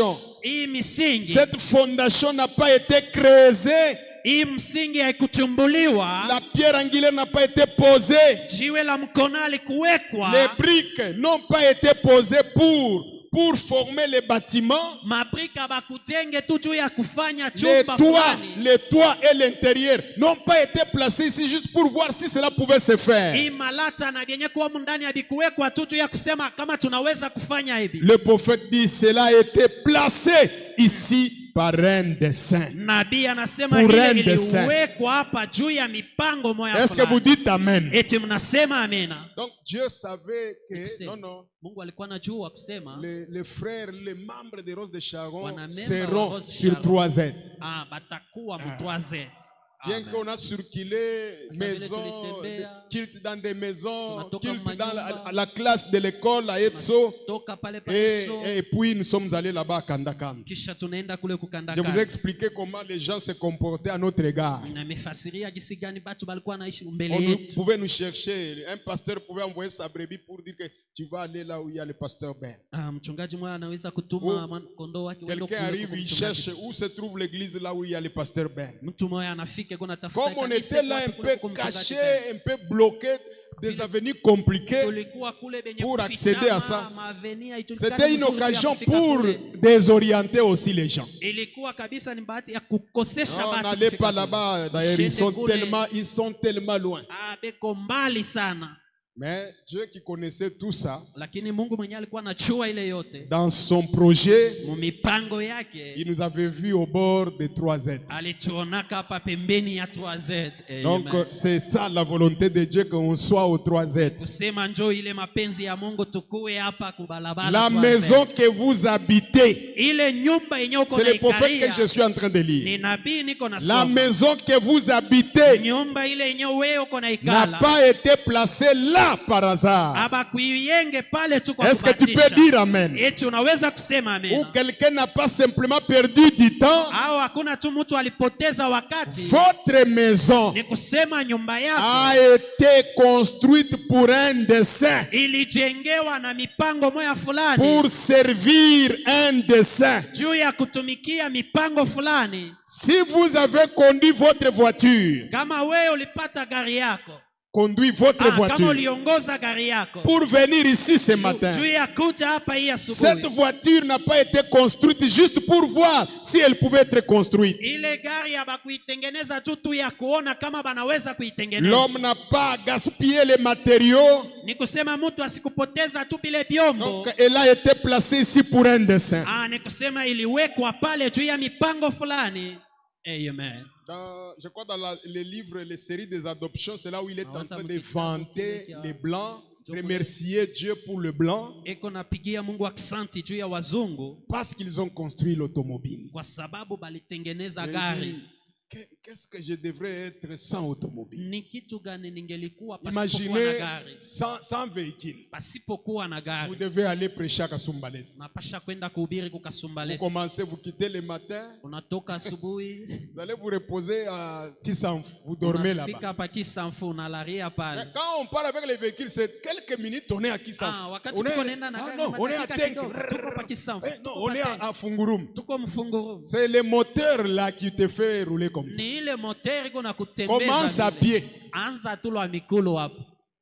hii misingi, cette fondation n'a pas été creusée, hii msingi haikuchumbuliwa, la pierre angulaire n'a pas été posée, jiwe la mkonali kuwekwa, les briques n'ont pas été posées pour pour former les bâtiments, mabrika bakutenge tu juu ya kufanya les chumba toits, fulani. les toits et l'intérieur n'ont pas été placés ici juste pour voir si cela pouvait se faire. Hii malata na vyenye kuwa ndani havikuwekwa tu juu ya kusema kama tunaweza kufanya hivi. Le prophète dit cela a été placé ici par un dessein. Nabii anasema Pour ile un dessein. iliwekwa hapa juu ya mipango moya Est-ce que vous fulani. dites amen? Eti mnasema amena. Donc Dieu savait que Kusema. non non, Mungu alikuwa anajua kusema les, les frères, les membres de Rose de Sharon Wanamemba wa seront Rose de sur Sharon. trois Z. ah batakuwa mtwaze. Bien qu'on a circulé maison, tulitembea, culte dans des maisons, tunatoka culte dans la, manyumba, à la classe de l'école à Etso, toka pale et, pale et puis nous sommes allés là-bas à Kandakan. kisha tunaenda kule Je vous ai kukandaka. expliqué comment les gens se comportaient à notre égard. Nimefasiria jinsi gani batu balikuwa naishi On mbele nous- yetu. pouvait nous chercher, un pasteur pouvait envoyer sa brebis pour dire que tu vas aller là où il y a le pasteur Ben. Ah, mchungaji mmoja anaweza kutuma Oh. man- kondoo wake wende Quelqu'un kule arrive, kwa il mchungaji. cherche où se trouve l'église là où il y a le pasteur Ben. Mtu mmoja anafika kuna tafuta Comme on kanisa était là wapi un kule peu kwa mchungaji caché, Ben. un peu bloqué, des avenues compliquées, Tulikuwa kule benye pour kufichama, accéder à ça. maaveni haitulikani c'était une mzuri tu ya occasion kufika pour kule. désorienter aussi les gens. Ilikuwa kabisa ni bahati ya kukosesha Non, batu n'allez kufika pas kule. là-bas, d'ailleurs ils sont Usiende kule. tellement, ils sont tellement loin. Ah, beko mbali sana. Mais Dieu qui connaissait tout ça, Lakini Mungu mwenyewe alikuwa anachua ile yote. dans son projet, Mu mipango yake il nous avait vus au bord des trois Z. alituonaka hapa pembeni ya trois Z. Donc Amen. c'est ça la volonté de Dieu qu'on soit aux trois Z. Kusema njoo ile mapenzi ya Mungu tukue hapa kubalabala. La trois Z. maison que vous habitez, Ile nyumba yenye uko c'est le prophète que je naikalia. suis en train de lire. Ni nabii niko La nasoma. maison que vous habitez Nyumba ile yenye wewe uko n'a naikala. pas été placée là par hasard. Aba kuiyenge pale tu kwa Est-ce que tu peux kubahatisha. dire amen? Eti unaweza kusema Ou amen. quelqu'un n'a pas simplement perdu du temps. Au hakuna tu mtu alipoteza wakati. Votre maison Ni kusema nyumba yako a été construite pour un dessein, ilijengewa na mipango moya fulani pour servir un dessein. juu ya kutumikia mipango fulani. Si vous avez conduit votre voiture, Kama wewe ulipata gari yako, conduit votre ah, kama voiture uliongoza gari yako pour venir ici ce juu matin, ya kuja hapa hii cette asubuhi, voiture n'a pas été construite juste pour voir si elle pouvait être construite. ile gari habakuitengeneza tu tu ya kuona kama banaweza kuitengeneza. L'homme n'a pas gaspillé les matériaux, Ni kusema mtu asikupoteza tu bile vyombo. donc elle a été placée ici pour un dessein. Ah, ni kusema iliwekwa pale juu ya mipango fulani. Amen. Dans, je crois dans la- les livres, les séries des adoptions, c'est là où il est Ah, en ça train me de dit ça, vanter donc, les blancs, je- remercier Dieu pour le blanc, Eko napigia Mungu aksanti juu ya wazungu parce qu'ils ont construit l'automobile. kwa sababu balitengeneza Il gari. dit, "Que- Qu'est-ce que je devrais être sans automobile? Ni kitu gani ningelikuwa pasipokuwa na Imaginez gari? sans, sans véhicule. Pasipokuwa na Vous gari devez aller prêcher à Kasumbalès. napasha kwenda kuhubiri Vous kukasumbalesi. commencez, vous quittez le matin, Unatoka asubuhi vous allez vous reposer à Kisanf, vous dormez unafika là-bas. hapa Kisamfu unalaria Mais pale. quand on part avec les véhicules, c'est quelques minutes, on est à Kisanf. Ah, wakati On est, tuko nenda na ah gari non, on est à madakika Tenk. kidogo, tuko pa Kisamfu, Eh, non, tuko on pa est Tenk, à, à Fungurum. tuko Mfunguru. C'est le moteur là qui te fait rouler comme ça. Ni ile moteri iko na kutembeza. Commence à vile. pied. Anza tu lwa mikulu hapo.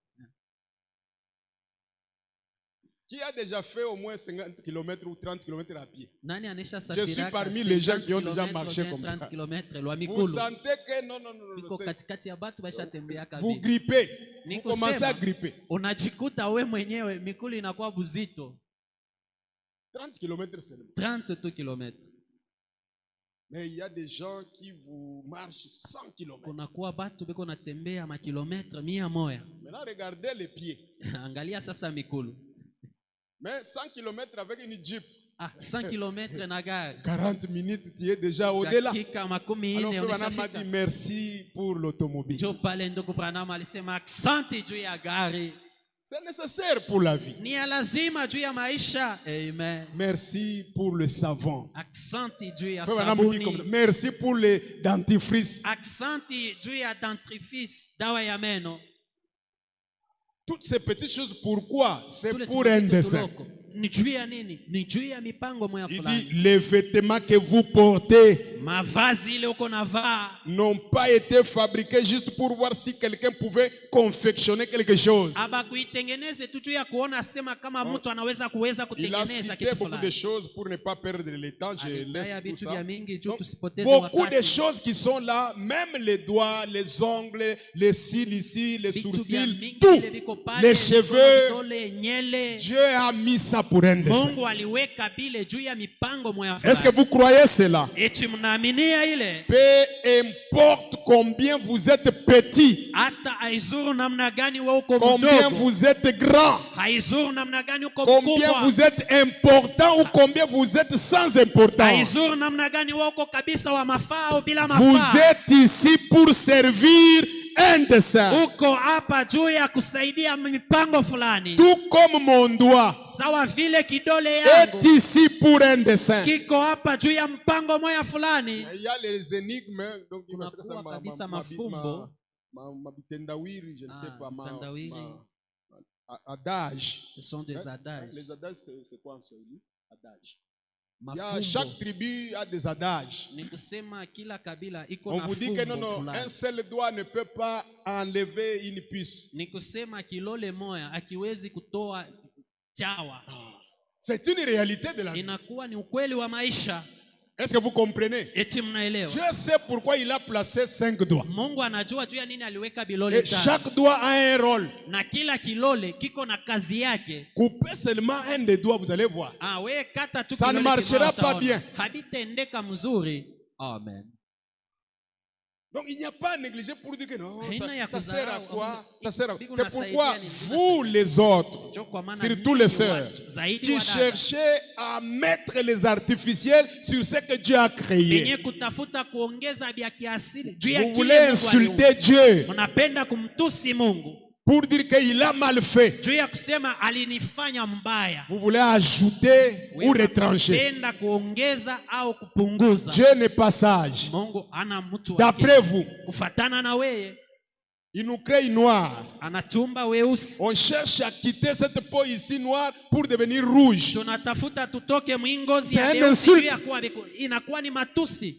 Qui a déjà fait au moins cinquante kilomètres ou trente kilomètres à pied? Nani anesha Je suis safiraka parmi les gens qui ont déjà cinquante marché kilomètres, comme ça. trente kilomètres lwa Vous mikulu. sentez que non, non, non, non, Iko c'est- katikati ya batu baisha tembea vous kabisa. grippez. Ni Vous commencez à kusema, gripper. unajikuta we mwenyewe mikulu inakuwa buzito. trente kilomètres seulement. trente tu kilomètres. Mais il y a des gens qui vous marchent cent kilomètres. Kunakuwa batu beko natembea makilometre mia moya. Maintenant, regardez les pieds. Angalia sasa mikulu. Mais cent kilomètres avec une Jeep, Ah, cent kilomètres na gari. quarante minutes, tu es déjà au-delà. Dakika makumi Alors, ine Frère Branham m'a umeshafika. dit merci pour l'automobile. Jo pale ndugu Branham alisema asante juu ya gari. C'est nécessaire pour la vie. Ni ya lazima juu ya maisha. Amen. Merci pour le savon. Asante juu ya Frère Branham dit comme ça. sabuni. Merci pour les dentifrices. Asante juu ya dentifrice, dawa ya meno. Toutes ces petites choses, pourquoi? C'est Tule pour tumakitu un dessein. tuloko. Ni juu ya nini? Ni juu ya mipango moya Il dit, fulani. les vêtements que vous portez Mavazi ile uko navaa n'ont pas été fabriqués juste pour voir si quelqu'un pouvait confectionner quelque chose. aba kuitengeneze tu juu ya kuona sema kama mtu anaweza kuweza Il a kutengeneza cité kitu beaucoup de fulani. choses pour ne pas perdre le temps. Je Alitaya laisse vitu tout vya ça. mingi juu Donc, tusipoteze beaucoup de wakati. choses qui sont là, même les doigts, les ongles, les cils ici, les Vitu vya sourcils, mingi tout, vile viko pale, les mikono, cheveux. vidole, nyele. Dieu a mis ça pour un dessein. Mungu aliweka bile juu ya mipango moya Est-ce que fulani. vous croyez cela? Eti mnaaminia ile? Peu importe combien vous êtes petit, Hata haizuru namna gani wewe uko combien mdogo. vous êtes grand, Haizuru namna gani uko combien mkubwa. vous êtes important ou combien vous êtes sans importance. Haizuru namna gani wewe uko kabisa wa mafaa au bila Vous mafaa. êtes ici pour servir un dessein. Uko hapa juu ya kusaidia mipango fulani. Tout comme mon doigt Sawa vile kidole est yangu ici pour un dessein. kiko hapa juu ya mpango moya fulani. Il y a les énigmes, donc il va se Kunakuwa ma- ma- kabisa ma- mafumbo. ma- ma- ma bitendawiri, je ne sais Ah, pas, ma, bitendawiri. ma- a- adage. Ce sont des Hein? adages. Les adages, c'est c'est quoi en Swahili? Adage. Il y a, chaque Mafumbo. tribu a des adages. Ni kusema kila kabila iko On na vous dit que non, fumbo non, fulani. un seul doigt ne peut pas enlever une puce. Ni kusema kilole moya akiwezi kutoa chawa. C'est une réalité de la vie. Inakuwa ni ukweli wa maisha. Est-ce que vous comprenez? Eti mnaelewa? Je sais pourquoi il a placé cinq doigts. Mungu anajua juu ya nini aliweka bilole Et tano. chaque doigt a un rôle. Na kila kilole kiko na kazi yake. Coupez seulement un des doigts, vous allez voir. Ah, we kata tu Ça ne kilole marchera kimoja pas utaona. bien. Habitaendeka mzuri. Amen. Donc il n'y a pas à négliger pour dire que non, Haina ça, ya ça sert à kudharau, quoi? hamna- Ça sert à... Bigu C'est nasaidia pourquoi ni bigu vous les autres, Njo kwa maana surtout nyinyi les sœurs, watu, zaidi qui wa dada, cherchez à mettre les artificiels sur ce que Dieu a créé. yenye kutafuta kuongeza vya kiasili juu ya Vous kile voulez Mungu aliumba. insulter Dieu Mnapenda kumtusi Mungu pour dire qu'il a mal fait. juu ya kusema alinifanya mbaya. Vous voulez ajouter ou Wewe retrancher. unapenda kuongeza au kupunguza. Dieu n'est pas sage. Mungu ana mtu D'après wake. vous, Kufatana na weye il nous crée noir. anatumba weusi. On cherche à quitter cette peau ici noire pour devenir rouge. Tunatafuta tutoke mwingozi C'est ya un weusi insulte. juu ya kuwa beku- inakuwa ni matusi.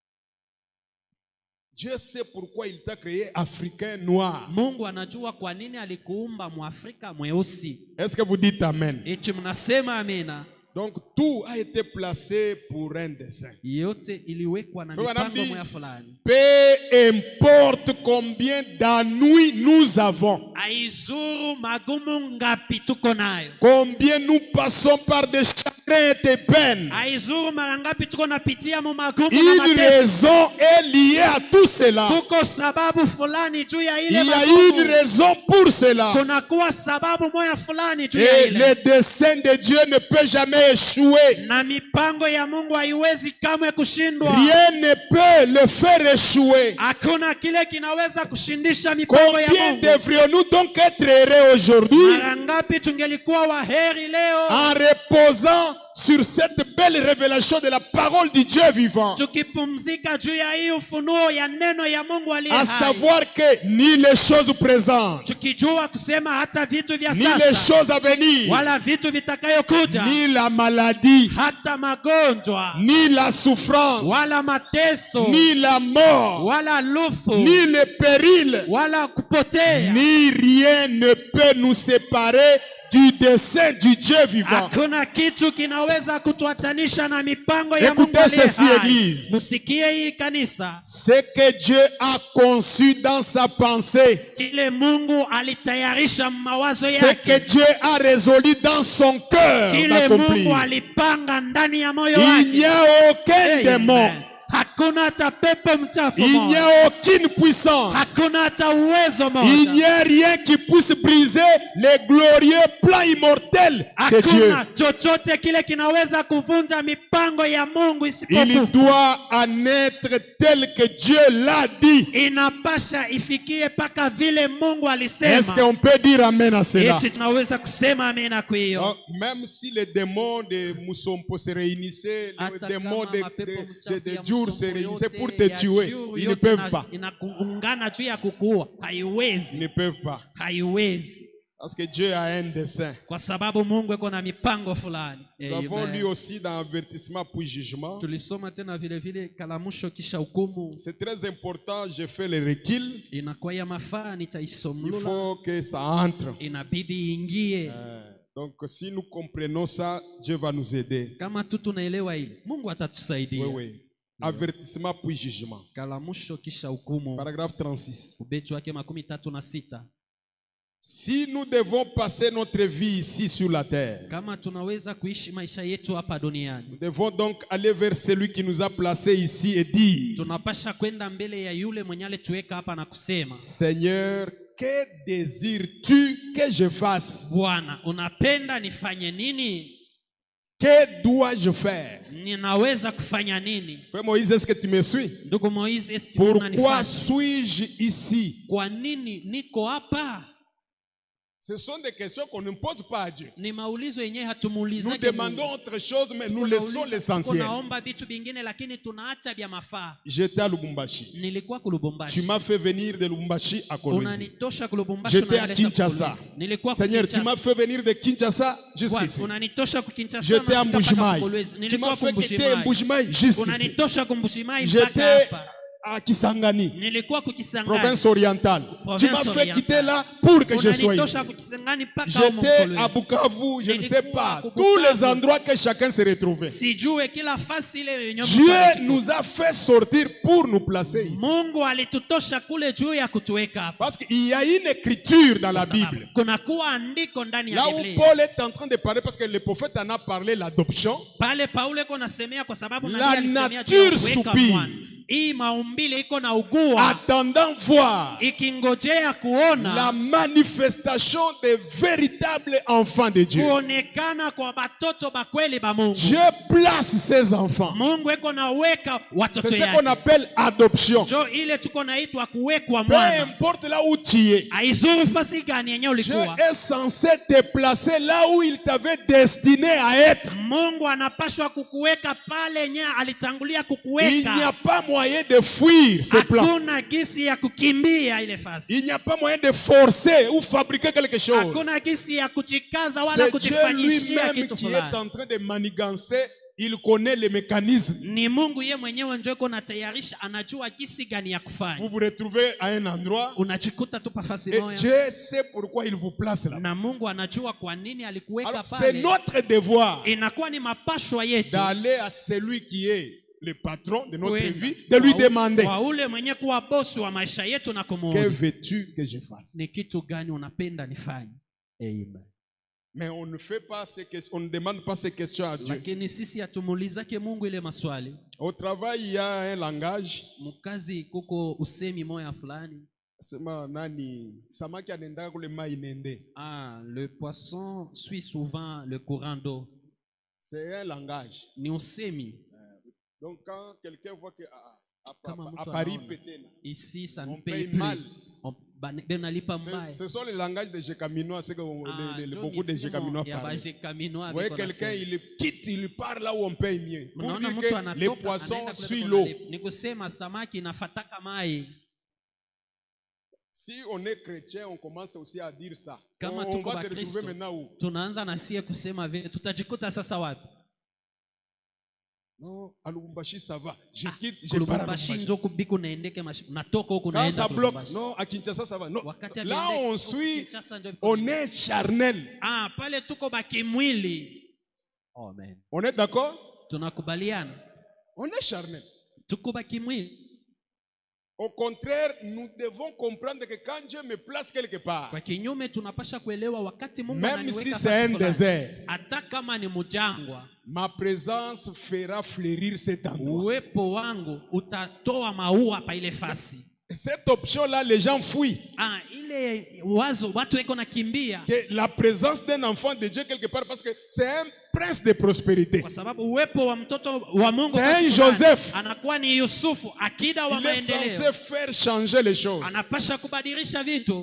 Dieu sait pourquoi il t'a créé africain noir. Mungu anajua kwa nini alikuumba Mwafrika mweusi. Est-ce que vous dites Amen? Eti mnasema amena. Donc tout a été placé pour un dessein. Yote iliwekwa na Kwa mipango nabii, moya fulani. peu importe combien d'ennuis nous avons, Aizuru magumu ngapi tuko nayo. combien nous passons par des chagrins et des peines, Aizuru mara ngapi tuko napitia mu magumu na une mateso. raison est liée à tout cela. Kuko sababu fulani juu ya Il ile y a une magumu. raison pour cela. Kunakuwa sababu moya fulani juu ya Et ile. le dessein de Dieu ne peut jamais échouer. Na mipango ya Mungu haiwezi kamwe kushindwa. Rien ne peut le faire échouer. Hakuna kile kinaweza kushindisha mipango ya Combien Mungu. devrions-nous donc être heureux aujourd'hui Mara ngapi tungelikuwa waheri leo en reposant sur cette belle révélation de la parole du Dieu vivant, tukipumzika juu ya hii ufunuo ya neno ya Mungu aliye à hai. savoir que ni les choses présentes, Tukijua kusema hata vitu vya ni les sasa choses à venir, wala vitu vitakayokuja, ni la maladie, hata magonjwa ni la souffrance, wala mateso ni la mort, wala lufu ni le péril, wala kupotea, ni rien ne peut nous séparer du dessein du Dieu vivant. hakuna kitu kinaweza kutuatanisha na mipango ya Mungu Écoutez aliye ceci, hai. Église. Musikie hii kanisa, Ce que Dieu a conçu dans sa pensée, kile Mungu alitayarisha mawazo ce que yake, Dieu a résolu dans son cœur kile d'accomplir. Mungu alipanga ndani ya moyo Il n'y wake. a aucun Amen. démon, Hakuna hata pepo mchafu il n'y moja. a aucune puissance, Hakuna hata uwezo il n'y moja. a rien qui puisse briser les glorieux plans immortels de Dieu. Hakuna chochote kile kinaweza kuvunja mipango ya Mungu Il isipokufa. doit en être tel que Dieu l'a dit. Inapasha ifikie paka vile Mungu Est-ce alisema. qu'on peut dire Amen à cela? Eti tunaweza kusema amina kwa hiyo. Donc, même si les démons de Moussompo se réunissaient, les Hata démons kama de, mapepo de, de, mchafu de ya Djour msongo se réunissaient yote, pour te ya tuer, Djour ils ne yote peuvent ina- pas. inakuungana juu ya kukuua. Ils Haiwezi. ne peuvent pas. Haiwezi. Parce que Dieu a un dessein. kwa sababu Mungu iko na mipango fulani. Nous avons Amen. lu aussi dans avertissement puis jugement. Tulisoma tena vile vile kalamusho kisha hukumu. C'est très important, je fais le recul. Inakuwa ya mafaa Il nitaisomlula, faut que ça entre. inabidi iingie. Euh, donc si nous comprenons ça, Dieu va nous aider. Kama tu tunaelewa hili, Mungu atatusaidia. Oui, oui. Avertissement puis jugement. Kalamusho kisha hukumu, Paragraphe trente-six. ubeti wake makumi tatu na sita. Si nous devons passer notre vie ici sur la terre, Kama tunaweza kuishi maisha yetu hapa duniani, nous devons donc aller vers celui qui nous a placés ici et dire, tunapasha kwenda mbele ya yule mwenye alituweka hapa na kusema, Seigneur, que désires-tu que je fasse? Bwana, unapenda nifanye nini? Que dois-je faire? Ninaweza kufanya nini? Frère Moïse, est-ce que tu me suis? Ndugu Moizi, esti Pourquoi unanifuata? suis-je ici? Kwa nini niko hapa? Ce sont des questions qu'on ne pose pas à Dieu. Ni maulizo yenyewe Nous hatumuulizake demandons Mungu. autre chose, mais nous laissons l'essentiel. Tunaomba vitu vingine lakini tunaacha vya mafaa. J'étais à Lubumbashi. Nilikuwa ku Tu Lubumbashi. m'as fait venir de Lubumbashi à Kolwezi. Unanitosha ku Lubumbashi, J'étais à unanileta Kinshasa. Kolwezi. Nilikuwa ku Seigneur, tu m'as Kinshasa. fait venir de Kinshasa jusqu'ici. Bwana, unanitosha ku Kinshasa. J'étais à unafika mpaka Mbujimayi. Kolwezi. Tu Nilikuwa m'as ku fait quitter Mbujimayi. Mbujimayi jusqu'ici. Unanitosha ku Mbujimayi mpaka J'étais hapa. à Kisangani, Nilikuwa ku Kisangani. province orientale. Province Tu m'as fait orientale. quitter là pour que je sois ici. Unanitosha ku Kisangani mpaka huko J'étais Kolwezi. à Bukavu, je ne sais Nilikuwa pas, ku tous les Bukavu. endroits que chacun se retrouvait. Sijue kila fasi ile yenye mtu Dieu alichukua. nous a fait sortir pour nous placer ici. Mungu alitutosha kule juu ya kutuweka hapa. Parce qu'il y a une écriture dans la Kwa sababu Bible. kuna kuwa andiko ndani ya Là où Biblia. Paul est en train de parler, parce que le prophète en a parlé, l'adoption. Pale Paulo iko nasemea kwa sababu La nabii alisemea juu ya nature kuweka soupire. mwana. Hii maumbile iko na ugua Attendant voir ikingojea kuona la manifestation des véritables enfants de Dieu. kuonekana kwa batoto ba kweli ba Mungu. Dieu place ses enfants. Mungu iko na weka watoto C'est ce qu'on yake. appelle adoption. Jo ile tuko naitwa kuwekwa Peu mwana. importe là où tu es, Haizuri fasi gani yenye Dieu ulikuwa. est censé te placer là où il t'avait destiné à être. Mungu anapashwa kukuweka pale yenye alitangulia Il n'y kukuweka. a pas moyen de fuir ces plans. Hakuna gisi ya kukimbia ile fasi. Il n'y a pas moyen de forcer ou fabriquer quelque chose. Hakuna gisi ya kuchikaza wala C'est Dieu kujifanyishia lui-même kitu qui est fulani. en train de manigancer. Il connaît les mécanismes. Ni Mungu ye mwenyewe ndio iko natayarisha, anajua gisi gani ya Vous kufanya. vous retrouvez à un endroit Unajikuta tu pafasi et moja Dieu sait pourquoi il vous place là. na Mungu anajua kwa nini alikuweka Alors c'est pale. notre devoir Inakuwa ni mapashwa yetu d'aller à celui qui est le patron de notre kwenda vie, de lui kwa u- demander, kwa ule mwenye kuwa bosi wa maisha yetu na que kumuuliza veux-tu que je fasse? ni kitu gani unapenda nifanye. Amen. Mais on ne fait pas ces questions, on ne demande pas ces questions à Dieu. Lakini sisi hatumuulizake Mungu ile maswali. Au travail, il y a un langage. Mkazi kuko usemi moya fulani. Sema nani samaki anaendaka kule mai nende. Ah, le poisson suit souvent le courant d'eau. C'est un langage. Ni usemi. Donc quand quelqu'un voit que ah, ah, Kama à, mtu à Paris anaona. pété, là, Ici, ça ne on paye paye plus. mal. On bana- benalipa Ce, mbaya. ce sont les langages des Gécaminois, c'est que on- Ah, les- les- njo beaucoup de misemo Gécaminois ya parlent. Bajékaminois Vous voyez biko quelqu'un, nasema. il quitte, il part là où on paye mieux. Pour Unaona dire mtu que anatoka, les poissons anaenda kule suivent kuna l'eau. lipa. Ni kusema samaki inafataka mai. Si on est chrétien, on commence aussi à dire ça. On, Kama on tuko va se Bakristo, retrouver maintenant où? tunaanza na sie kusema vile, tutajikuta sasa wapi? Non, à Lubumbashi, ça va. Je quitte, je Ku pars à Lubumbashi Lubumbashi. njo kubiko naendeke mashi. Natoka huku Quand naenda ça ku bloque, Lubumbashi. non, à Kinshasa, ça va. Non. Wakati Là, abiendeke, on huku suit, Kinshasa njo biko on naendeke. est charnel. Ah, pale tuko bakimwili. Amen. On est d'accord? Tunakubaliana. On est charnel. Tuko bakimwili. Au contraire, nous devons comprendre que quand Dieu me place quelque part, Kwa kinyume tunapasha kuelewa wakati Mungu même ananiweka si fasi c'est un fulani, désert, hata kama ni mjangwa, ma présence fera fleurir cet endroit. uwepo wangu utatoa maua pa ile fasi. Et cette option-là, les gens fuient. Ah, ile wazo watu weko nakimbia Que la présence d'un enfant de Dieu quelque part, parce que c'est un prince de prospérité. kwa sababu uwepo wa mtoto wa Mungu C'est fasi un fulani, Joseph. anakuwa ni Yusufu, akida wa Il est censé maendeleo, faire changer les choses. anapasha kubadilisha vitu.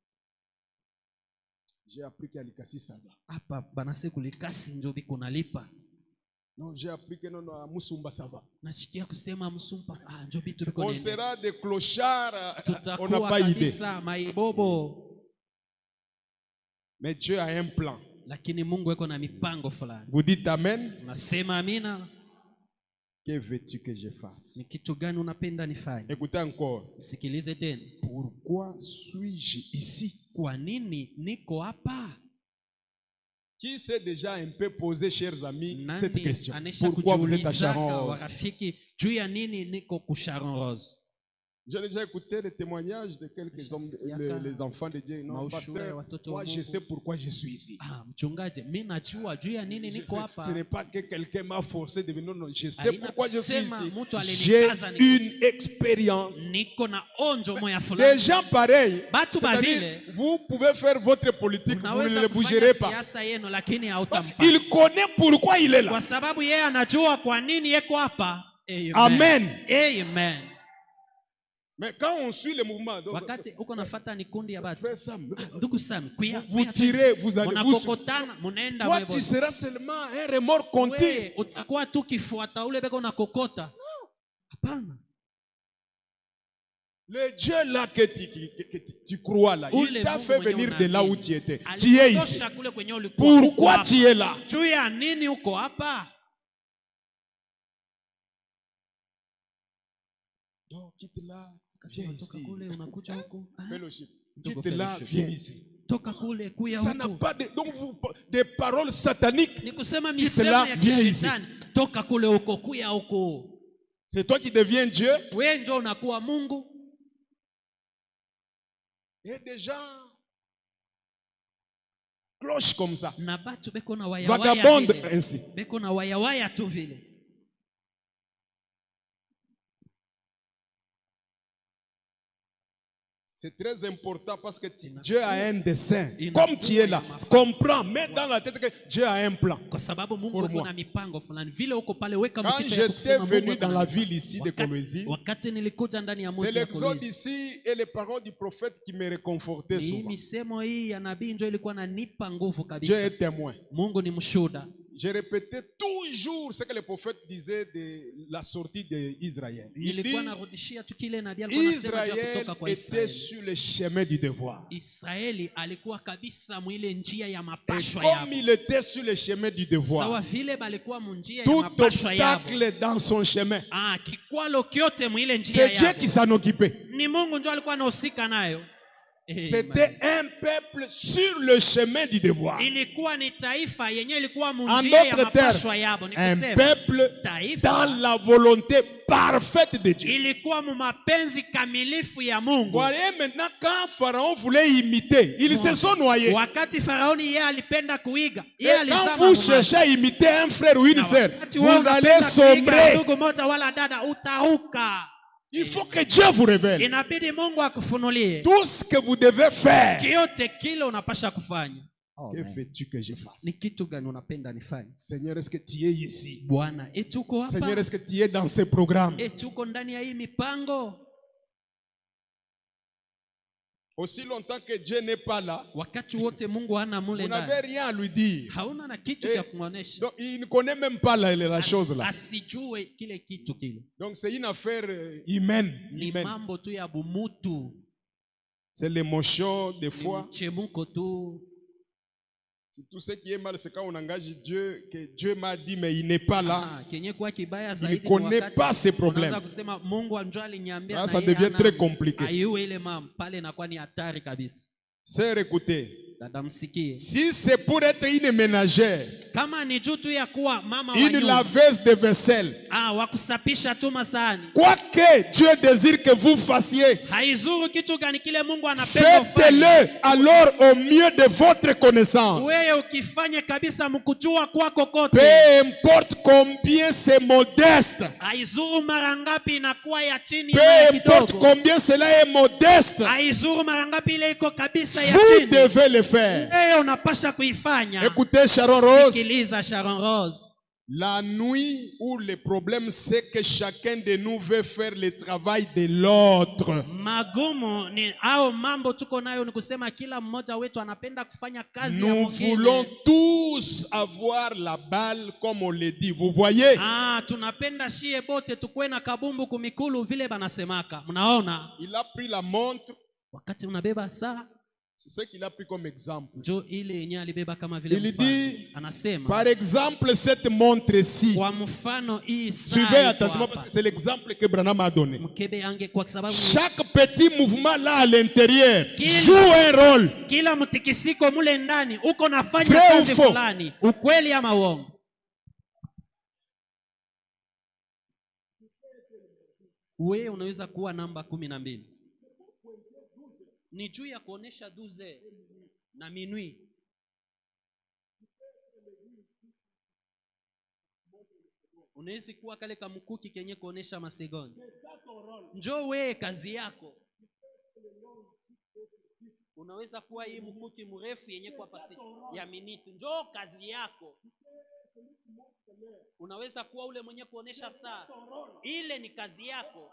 J'ai appris qu'à Likasi, ça va. Hapa banase kulikasi njo biko nalipa. Non, j'ai appris que non, non, à Moussumba, ça va. Nasikia kusema msumpa, ah, njo bitu biko On nende. sera des clochards, euh, on n'a Tutakuwa pas idée. kabisa maibobo. Mais Dieu a un plan. lakini Mungu yuko na mipango fulani. Vous dites Amen. Unasema amina. Que veux-tu que je fasse? Ni kitu gani unapenda nifanye? Écoutez encore. Sikilize tena. Pourquoi suis-je ici? Kwa nini niko hapa? Qui s'est déjà un peu posé, chers amis, cette Nani question? anesha Pourquoi vous êtes à kujiulizaka Sharon Rose? warafiki juu ya nini niko ku Sharon Rose? J'ai déjà écouté les témoignages de quelques hommes, les, les enfants de Dieu. Non, pasteur, moi je sais pourquoi je suis ici. Ah, mchungaji, mimi najua juu ya nini Je niko sais, hapa. ce n'est pas que quelqu'un m'a forcé de venir. Non, non, je sais Haina pourquoi je suis kusema ici. mtu J'ai alinikaza nikuje. une expérience. Niko na onjo moya Des fulani. gens pareils, Batu c'est-à-dire, bavile. vous pouvez faire votre politique, vous ne Unaweza le kufanya bougerez pas. siasa yenu lakini Parce hautampa. qu'il connaît pourquoi il est là. Kwa sababu yeye anajua kwa nini yeko hapa. Amen. Amen. Mais quand on suit le mouvement, donc, Wakati uko nafuata ni kundi ya batu. frère Sam, Ndugu Sam, kuya. vous tirez, vous allez vous. Munakokotana, munaenda Toi, wewe. tu seras seulement un remords continu. Wewe utakuwa tu kifuata ule beko unakokota. Hapana. Le Dieu là que tu, que, que tu, tu crois là, il Ule t'a Mungu fait mwenye venir de là où unaamini. tu étais. Tu es ici. Alikutosha kule kwenye ulikuwa. Uko Pourquoi hapa. tu es là? Juu ya nini uko hapa? Donc, quitte là, viens Unatoka ici. kule unakuja huku. Ah, Fellowship. Ndugu Quitte là, fellowship. viens ici. Toka kule kuya Ça n'a huku. pas de. Donc, vous, des paroles sataniques. Ni kusema Quitte misemo là, ya viens ici. kishetani. Toka kule huko kuya huko. C'est toi qui deviens Dieu. Wewe ndio unakuwa Mungu. Et des gens cloches comme ça. Na batu beko na waya waya Vagabonde vile. ainsi. Beko na waya waya tu vile. C'est très important parce que tu- Dieu a un dessein. Il Comme n'a tu es là, pas- comprends, mets dans la tête que Dieu a un plan. Kwa sababu Mungu Pour yuko moi. na mipango fulani. Vile uko pale weka Quand mkita ya j'étais kusema Mungu venu yuko dans na la mipango. ville ici de Wakati- Kolwezi, Wakati nilikuja ndani ya c'est mji ya l'exode Kolwezi. ici et les paroles du prophète qui me réconfortaient Ni souvent. misemo hii ya nabii ndio ilikuwa nanipa nguvu Dieu kabisa. est témoin. Mungu ni mshuhuda. J'ai répété toujours ce que le prophète disait de la sortie d'Israël. Il dit, Nilikuwa narudishia tu kile nabii alikuwa anasema juu ya Israël kutoka kwa était Israeli. sur le chemin du devoir. Israeli alikuwa kabisa mwile njia ya Et mapashwa yabo. comme il était sur le chemin du Sawa devoir, vile balikuwa munjia ya tout mapashwa yabo. obstacle dans son chemin, Ah, kikwalo kyote mwile njia c'est Dieu yabo. qui s'en occupait. Ni Mungu ndio alikuwa anahusika nayo. C'était un peuple sur le chemin du devoir. Ilikuwa ni taifa yenye ilikuwa En munjia ya d'autres mapashwa termes, yabo. Ni un kusema peuple taifa dans la volonté parfaite de Dieu. ilikuwa mu mapenzi kamilifu ya Mungu. Voyez maintenant quand Pharaon voulait imiter, ils se sont noyés. Wakati Faraoni yeye alipenda kuiga, Et yeye quand alizama vous mu maji. cherchez à imiter un frère ou une Na sœur, wakati vous wewe allez unapenda kuiga sombrer. ndugu moja wala dada utaruka. Il faut que Dieu vous révèle Inabidi Mungu akufunulie tout ce que vous devez faire. kiote kile unapasha kufanya. Que veux-tu que je fasse? Ni kitu gani unapenda nifanye? Seigneur, est-ce que tu es ici? Bwana, eti uko Seigneur, hapa? est-ce que tu es dans ces programmes? Eti uko ndani ya hii mipango? Aussi longtemps que Dieu n'est pas là, Wakati wote Mungu hana mule vous n'avez ndani. rien à lui dire. Hauna na kitu Eh, cha kumwonesha. Donc, il ne connaît même pas la, la As- chose là. Asijue kile kitu kile. Donc, c'est une affaire euh, humaine. Ni humaine. mambo tu ya bumutu. C'est l'émotion, des Ni fois. mchemuko tu. Tout ce qui est mal, c'est quand on engage Dieu, que Dieu m'a dit, mais il n'est pas là. Ah, kenye kuwa kibaya Il zaidi ne ni connaît wakati pas ses problèmes. unaanza kusema Mungu ndio aliniambia Là, na ça yeye devient hana- très compliqué. ayue ile mam pale inakuwa ni hatari kabisa. Sœur, écoutez. Dada msikie. Si c'est pour être une ménagère, Kama ni juu tu ya kuwa mama wa une nyumba, laveuse de vaisselle, ah, wakusafisha tu masahani, quoique Dieu désire que vous fassiez, haizuru kitu gani kile Mungu anapenda ufanye. faites-le alors au mieux de votre connaissance. Wewe ukifanya kabisa mkujua kwako kote, Peu importe combien c'est modeste, haizuru mara ngapi inakuwa ya chini ya peu importe kidogo, combien cela est modeste, haizuru mara ngapi ile iko kabisa ya vous chini, devez le faire. wewe unapasha kuifanya. Écoutez, Sharon Rose, Sikiliza Sharon Rose. la nuit où le problème c'est que chacun de nous veut faire le travail de l'autre. Magumu ni au mambo tuko nayo ni kusema kila mmoja wetu anapenda kufanya kazi ya Nous voulons mwingine. tous avoir la balle comme on le dit. Vous voyez? Ah, tunapenda shie bote tukue na kabumbu kumikulu vile banasemaka. Mnaona? Il a pris la montre. Wakati unabeba saa, C'est ce qu'il a pris comme exemple. njo ile yenye alibeba kama vile Il mfano. dit, Anasema par exemple, cette montre-ci. kwa mfano hii saa Suivez iko attentivement hapa. parce que c'est l'exemple que Branham a donné. Mkebe ange kwa sababu Chaque petit mouvement là à l'intérieur Qu'il- joue un rôle. kila mtikisiko mule ndani uko nafanya Vrai ou kazi faux? fulani, ukweli ama uongo. We unaweza kuwa namba kumi na mbili ni juu ya kuonesha duze na minui. Unaweza kuwa kale kamukuki kenye kuonesha masegondi. Njo we kazi yako. Unaweza kuwa hii mkuki mrefu yenye kwa pasi ya miniti. Njo kazi yako. Unaweza kuwa ule mwenye kuonesha saa. Ile ni kazi yako.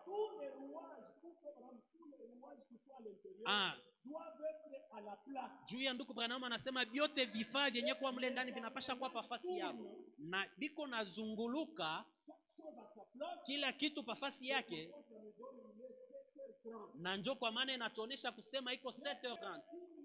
Ah. Juu ya ndugu Branham anasema vyote vifaa vyenye kuwa mle ndani vinapasha kuwa pafasi yao. Na biko nazunguluka kila kitu pafasi yake. Na njo kwa maana inatuonesha kusema iko sept heures trente.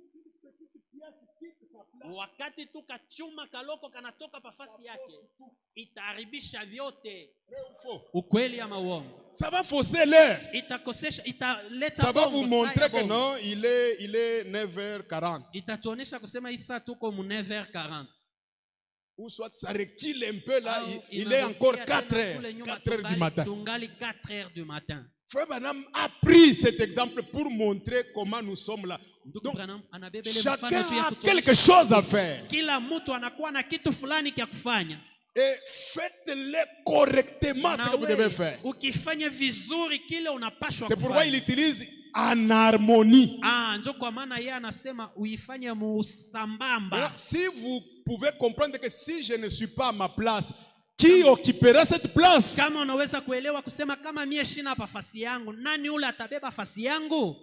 Wakati tu kachuma kaloko kanatoka pafasi yake, itaharibisha vyote. Ukweli ama uongo? Ça va fausser l'heure. Itakosesha, italeta Ça va bongo, vous saa ya montrer que bongo. non, il est, il est neuf heures quarante. Itatuonesha kusema isa tuko mu neuf heures quarante. Ou soit ça recule un peu là, Au il, il est inarudia encore tena quatre heures. kule nyuma, quatre heures du tungali- matin. Tungali quatre heures du matin. Frère Branham a pris cet exemple pour montrer comment nous sommes là. Ndugu Donc, Branham anabebele chacun mfano tu ya a kutuonesha quelque chose à faire. kila mtu anakuwa na kitu fulani kia kufanya. Et faites-le correctement ce Na que vous we, devez faire. ukifanya vizuri kile unapashwa C'est pourquoi il kufanya. utilise en harmonie. Ah, njo kwa maana yeye anasema uifanye musambamba. Alors, si vous pouvez comprendre que si je ne suis pas à ma place, qui occupera cette place? Kama unaweza kuelewa kusema kama mie shina pafasi yangu, nani ule atabeba fasi yangu?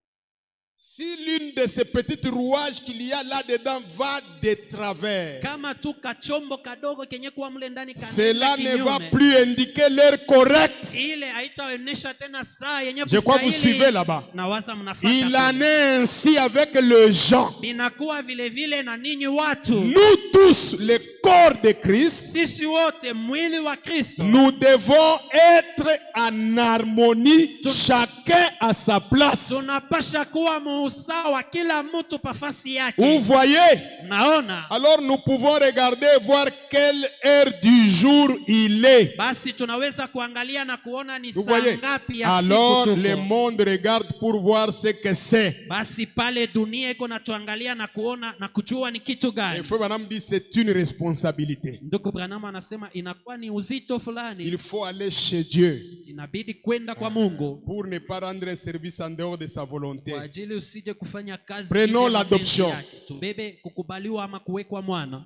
Si l'une de ces petites rouages qu'il y a là-dedans va de travers, Kama tu kachombo kadogo kenye kuwa mle ndani cela kanaenda ne va kinyume, plus indiquer l'heure correcte. ile haitaonyesha tena saa yenye Je crois que vous kustahili. suivez là-bas. Na waza mnafuata. Il tu. en est ainsi avec le gens. Binakuwa vile vile na ninyi watu. Nous tous, le corps de Christ, Sisi wote mwili wa Kristo. nous devons être en harmonie, chacun à sa place. Tunapasha kuwa muusawa kila mtu pafasi yake. Vous voyez? Naona. Alors nous pouvons regarder et voir quelle heure du jour il est. Basi tunaweza kuangalia na kuona ni Vous saa voyez? ngapi ya Alors siku le tuko. monde regarde pour voir ce que c'est. Basi pale dunia iko na tuangalia na kuona na kujua ni kitu Et gani. Frère Branham dit c'est une responsabilité. Ndugu Branham anasema inakuwa ni uzito fulani. Il faut aller chez Dieu Inabidi kwenda kwa Mungu pour ne pas rendre un service en dehors de sa volonté. kwa ajili usije kufanya kazi Prenons nje ya mapenzi l'adoption. yake. Tubebe kukubaliwa ama kuwekwa mwana.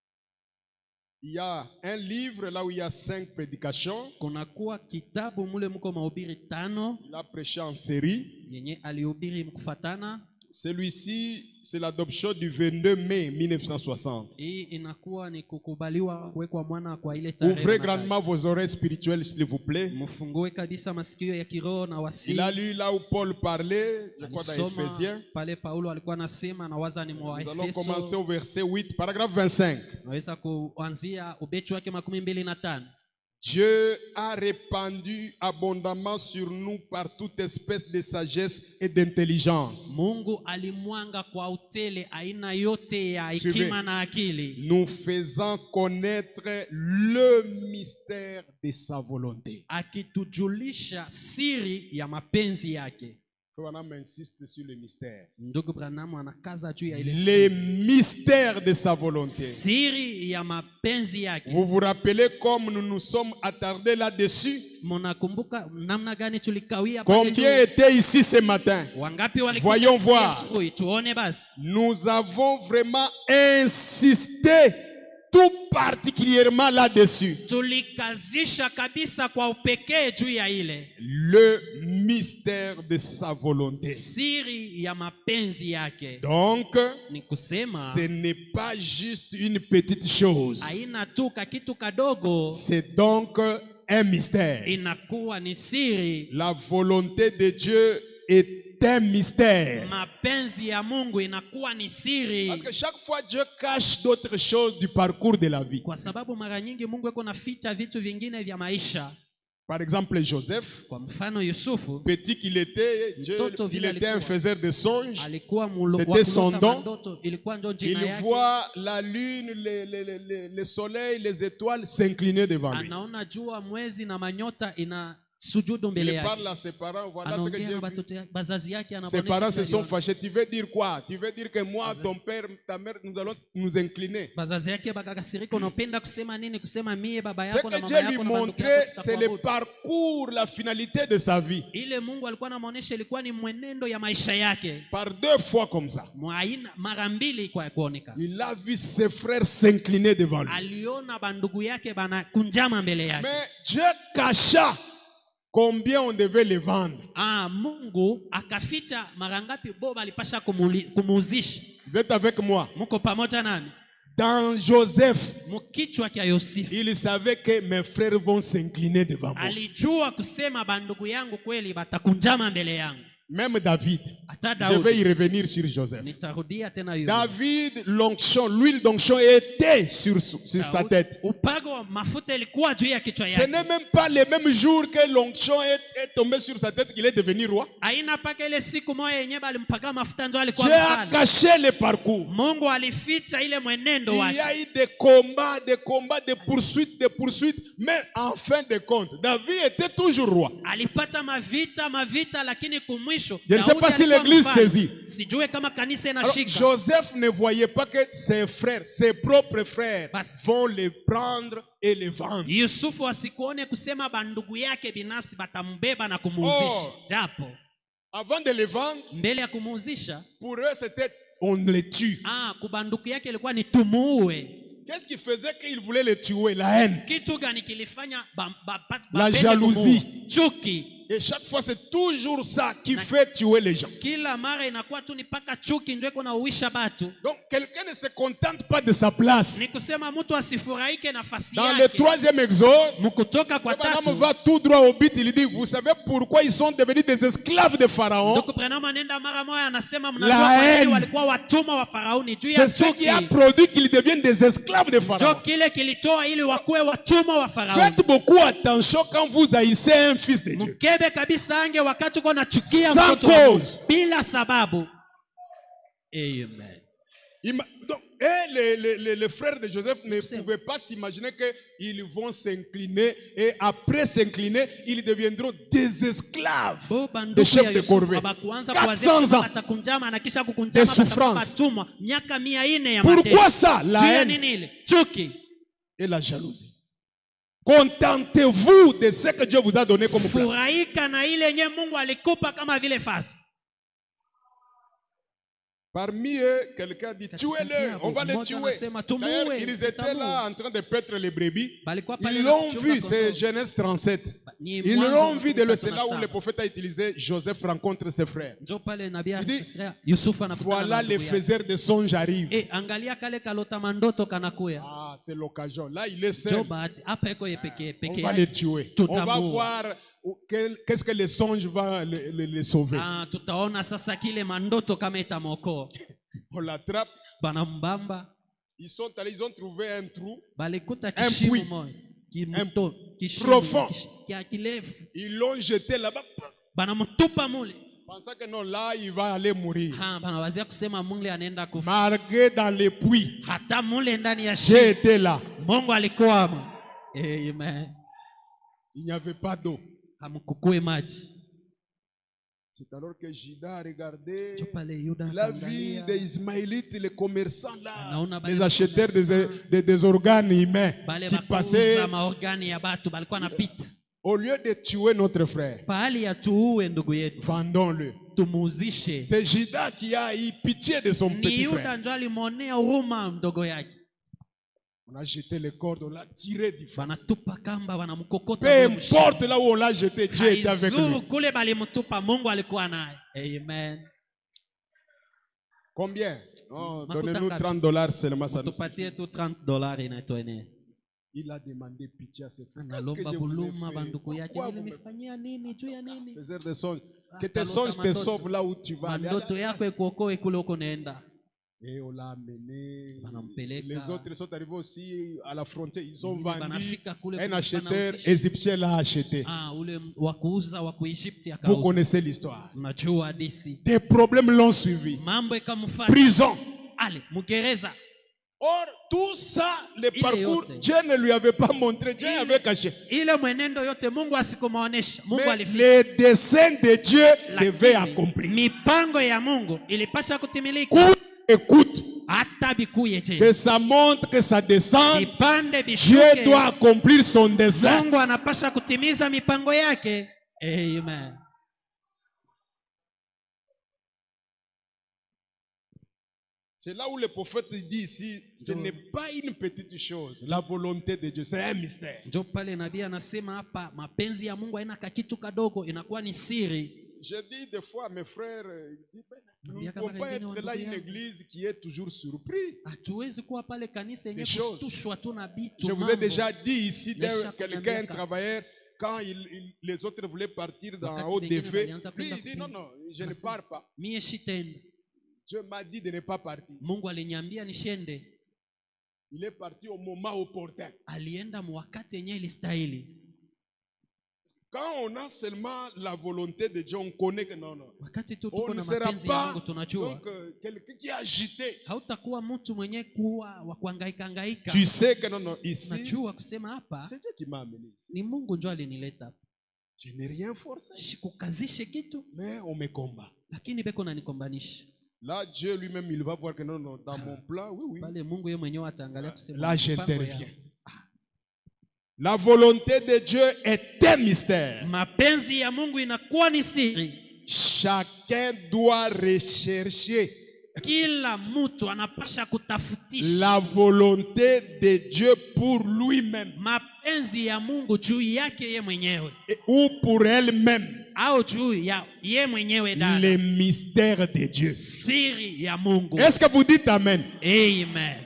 Il y a un livre là où il y a cinq prédications. Kunakuwa kitabu mule mko mahubiri tano Il a prêché en série. yenye alihubiri mkufatana. Celui-ci, c'est l'adoption du vingt-deux mai mille neuf cent soixante. Hii inakuwa ni kukubaliwa kuwekwa mwana kwa ile tarehe. Ouvrez na grandement wakati. vos oreilles spirituelles, s'il vous plaît. Mfungue kabisa masikio ya kiroho na wasi. Il a lu là où Paul parlait, je crois dans Alisoma Ephésiens. pale Paulo alikuwa anasema na waza ni mwa Nous allons commencer Efeso. au verset huit, paragraphe vingt-cinq. Naweza kuanzia ubechi wake makumi mbili na tano. Dieu a répandu abondamment sur nous par toute espèce de sagesse et d'intelligence, Mungu alimwanga kwa utele aina yote ya Suivez. hekima na akili, nous faisant connaître le mystère de sa volonté. akitujulisha siri ya mapenzi yake. Frère Branham insiste sur le mystère. Ndugu Branham anakaza juu ya ile Le siri. mystère de sa volonté. Siri ya mapenzi yake. Vous vous rappelez comme nous nous sommes attardés là-dessus? Mnakumbuka namna gani tulikawia pale Combien juu? étaient ici ce matin? Wangapi walikuja Voyons kusikia voir. asubuhi? Tuone basi. Nous avons vraiment insisté tout particulièrement là-dessus. Tulikazisha kabisa kwa upekee juu ya ile Le mystère de sa volonté. siri ya mapenzi yake. Donc, Ni kusema ce n'est pas juste une petite chose. haina tu ka kitu kadogo, C'est donc un mystère. inakuwa ni siri. La volonté de Dieu est un mystère. mapenzi ya Mungu inakuwa ni siri. Parce que chaque fois Dieu cache d'autres choses du parcours de la vie. Kwa sababu mara nyingi Mungu yuko naficha vitu vingine vya maisha. Par exemple, Joseph, Kwa mfano Yusufu, petit qu'il était, Dieu, Mtoto il vile était un alikuwa. faiseur de songes. alikuwa mulu- C'était wa kulota son don. mandoto, ilikuwa ndio Il jina yake. voit la lune, le, le, le, le, le soleil, les étoiles s'incliner devant lui. Anaona jua, mwezi na manyota ina sujudu mbele Il yake. parle à ses parents, voilà ce que Anaongea j'ai na vu. watoto yake, bazazi yake Ses anabonesha parents se kile sont aliona. fâchés. Tu veux dire quoi? Tu veux dire que moi, Bazazi. ton père, ta mère, nous allons nous incliner. Bazazi yake bakakasirika, unapenda kusema nini? Kusema mie baba Ce yako na que mama Dieu lui yako na bandugu montrait, yako c'est le tutakuabudu. parcours, la finalité de sa vie. Ile Mungu alikuwa anamuonesha ilikuwa ni mwenendo ya maisha yake. Par deux fois comme ça. Mwaina mara mbili kwa kuoneka. Il a vu ses frères s'incliner devant lui. Aliona bandugu yake bana kunjama mbele yake. Mais Dieu cacha combien on devait les vendre. Ah, Mungu akaficha mara ngapi Boba alipasha kumuli- kumuuzisha. Vous êtes avec moi? Muko pamoja nami? Dans Joseph, Mukichwa kya Yosefu il savait que mes frères vont s'incliner devant moi. alijua kusema bandugu yangu kweli batakunjama mbele yangu. Même David. Hata Je vais y Daudi, revenir sur Joseph. nitarudia tena hiyo. David, l'onction, l'huile d'onction était sur, sur sa tête. Upago wa mafuta ilikuwa juu ya kichwa Ce yake. n'est même pas le même jour que l'onction est, est tombée sur sa tête qu'il est devenu roi. Aina paka ile siku moja yenyewe alimpaka mafuta ndio alikuwa Dieu a mfalme. caché le parcours. Mungu alificha ile mwenendo Il y wake. a eu des combats, des combats, des poursuites, des poursuites. Mais en fin de compte, David était toujours roi. Alipata mavita mavita, lakini kumwisho Je ne sais pas si alikuwa l'église mfalme. saisit. Sijue kama kanisa Alors, inashika. Joseph ne voyait pas que ses frères, ses propres frères, Basi. vont les prendre et les vendre. Yusufu asikuone kusema bandugu yake binafsi batambeba na kumuuzisha. Oh. Japo Avant de les vendre, mbele ya kumuuzisha, pour eux, c'était on les tue. ah, kubanduku yake ilikuwa ni tumuue. Qu'est-ce qui faisait qu'ils voulaient les tuer? La haine. Kitu gani kilifanya ba, ba, ba, La bapende jalousie. kumuua? Chuki. Et chaque fois, c'est toujours ça qui fait tuer les gens. Kila mara inakuwa tu ni paka chuki ndio iko na uisha batu. Donc, quelqu'un ne se contente pas de sa place. Ni kusema mtu asifurahike nafasi Dans le yake. troisième exode, Mkutoka kwa Abraham tatu. va tout droit au but. Il dit, vous savez pourquoi ils sont devenus des esclaves de Pharaon? Ndugu Branham anaenda mara moja anasema La mnajua kwa haine. nini walikuwa watumwa wa Farauni juu ya C'est ce chuki. qui a produit qu'ils deviennent des esclaves de Ndio Pharaon. kile kilitoa ili wakuwe watumwa wa Farauni. Faites beaucoup attention quand vous haïssez un fils de Dieu. Mkebe kabisa ange wakati uko nachukia Sans mtoto wa Mungu cause. bila sababu. Amen. Ima- Donc, et les, les- les- les frères de Joseph ne C'est- pouvaient pas s'imaginer qu'ils vont s'incliner et après s'incliner, ils deviendront des esclaves. Bo Des banduku chefs ya de Yusufu corvée. abakuanza quatre kuwazia cents kusema ans batakunjama na kisha kukunjama de souffrance. batakuwa batumwa miaka mia nne ya Pourquoi mateso. ça? La Juu ya haine nini ile? Chuki. et la jalousie. Contentez-vous de ce que Dieu vous a donné comme place. Furahika na ile yenye Mungu alikupa kama vile fasi. Parmi eux, quelqu'un a dit, tuez-le, on va les Mmoja tuer. anasema, tumuue, D'ailleurs, ils étaient tutamuua. là en train de paître les brebis. Balikuwa pale Ils na l'ont kuchunga vu, kondoo. c'est Genèse trente-sept. Ni Ils Mwanzo l'ont vu de makumi le, tatu c'est na là où saba. le prophète a utilisé, Joseph rencontre ses frères. Njo pale nabii Il dit, akisema Yusufu anakutana Voilà na les ndugu yake. faiseurs de songes arrivent. Eh, angalia kale kalota mandoto kanakuya. Ah, c'est l'occasion. Là, il est Njo seul. bahati hapa iko ye peke On peke va les yake. tuer. Tout On va amour. voir où- quel- qu'est-ce que les songes vont les, les- les sauver. Ah, tutaona sasa kile mandoto kama itamwokoa. On l'attrape. Banambamba Ils sont allés, ils ont trouvé un trou. balikuta Un kishimo puits. moja kimuto kishimo profond. kish- kia kirefu Ils l'ont jeté là-bas. banamtupa mule. Pensant que non, là, il va aller mourir. Ha, banawazia kusema mule anaenda kufa. Margué dans les puits. Hata mule ndani ya J'ai shimo été là. Mungu alikuwamo. Amen. Il n'y avait pas d'eau. Hamkukue maji. C'est alors que Judas a regardé Njo pale Yuda la vie akaangalia. des Ismaélites, les commerçants là, Anaona bale les acheteurs des, commerçants. des, des organes humains Bale qui passaient. bakuuza maorgani ya batu balikuwa napita. Au lieu de tuer notre frère, Pahali ya tuue ndugu yetu, vendons-le. tumuuzishe. C'est Judas qui a eu pitié de son Ni petit Yuda frère. ndio alimwonea huruma mdogo yake. On a jeté les cordes, on l'a tiré du feu. Banatupa kamba, banamkokota. Peu kule mshimo. importe là où on l'a jeté, Dieu était avec Haizuru lui. kule balimtupa, Mungu alikuwa naye. Amen. Combien? Oh, Makuta donnez-nous ngapi? trente dollars seulement. Ça nous... Tupatie tu trente dollars inatoenea. Il a demandé pitié à ses frères. Qu'est-ce que analomba je vous ai buluma fait? banduku yake, Pourquoi vous me nilimefanyia nini juu ya nini? faisiez des songes? Que tes Akalota songes te matoto. sauvent là où tu vas. Allez, allez, Mandoto allez. yako ikuokoe kule uko naenda. Et on l'a amené. Wanampeleka. Les autres sont arrivés aussi à la frontière. Ils ont vendu. Banafika kule Un kuna acheteur banahusisha. égyptien l'a acheté. Ah, ule wa kuuza wa kuegypti Vous akauza. connaissez l'histoire. Mnajua hadithi. Des problèmes l'ont suivi. Mambo ikamfuata. Prison. Ale, mgereza. Or, tout ça, le Il est parcours, yote. Dieu ne lui avait pas montré. Dieu Il avait est- caché. Ile mwenendo yote Mungu asikumaonesha. Mungu Mais alificha. les desseins de Dieu devaient Lakini, accomplir. mipango ya Mungu ilipasha kutimilika. Écoute, écoute, Hata bikuye que tena. ça montre, que ça descende. Vipande Dieu bishuke. doit accomplir son dessein. Mungu anapasha kutimiza mipango yake. Amen. C'est là où le prophète dit ici, ce n'est pas une petite chose. La volonté de Dieu, c'est un mystère. Ndio pale nabii anasema hapa mapenzi ya Mungu haina kakitu kadogo, inakuwa ni siri. Je dis des fois à mes frères, euh, je dis, ben, nous ne Nambia pouvons kama pas wengine être là wandugu une yangu. église qui est toujours surpris. Hatuwezi kuwa pale kanisa yenye Des choses. kustushwa tu na bitu. Je vous ai mambo. déjà dit ici, d'un- Lesha quelqu'un, kuniambia un ka- travailleur, quand il- il- les autres voulaient partir dans Wakati haut wengine défait, walianza lui kwenda il dit kupima. non, non, je ne Anasema, pars pas. Mie shitenda. Dieu m'a dit de ne pas partir. Mungu aliniambia nishende. Il est parti au moment opportun. Alienda mwakati yenye ilistahili. Quand on a seulement la volonté de Dieu, on connaît que non, non. Wakati tu On tuko ne na sera mapenzi ya pas Mungu tunajua. donc, euh, quelqu'un qui est agité. Hautakuwa mtu mwenye kuwa wa kuhangaika hangaika. Tu sais que non, non, ici, Najua kusema hapa c'est Dieu qui m'a amené ici. ni Mungu ndio alinileta hapa. Je n'ai rien forcé, Sikukazishe kitu, mais on me combat. lakini beko nanikombanisha. Là, Dieu lui-même, il va voir que non, non, dans mon plan, oui, oui. Pale Mungu yeye mwenyewe ataangalia kusema Là, mipango j'interviens. yao. La volonté de Dieu est un mystère. Mapenzi ya Mungu inakuwa ni siri. Chacun doit rechercher Kila mtu anapasha kutafutisha la volonté de Dieu pour lui-même mapenzi ya Mungu juu yake ye mwenyewe et- ou pour elle-même. au juu ya ye mwenyewe dada. Les mystères de Dieu. Siri ya Mungu. Est-ce que vous dites Amen? Amen.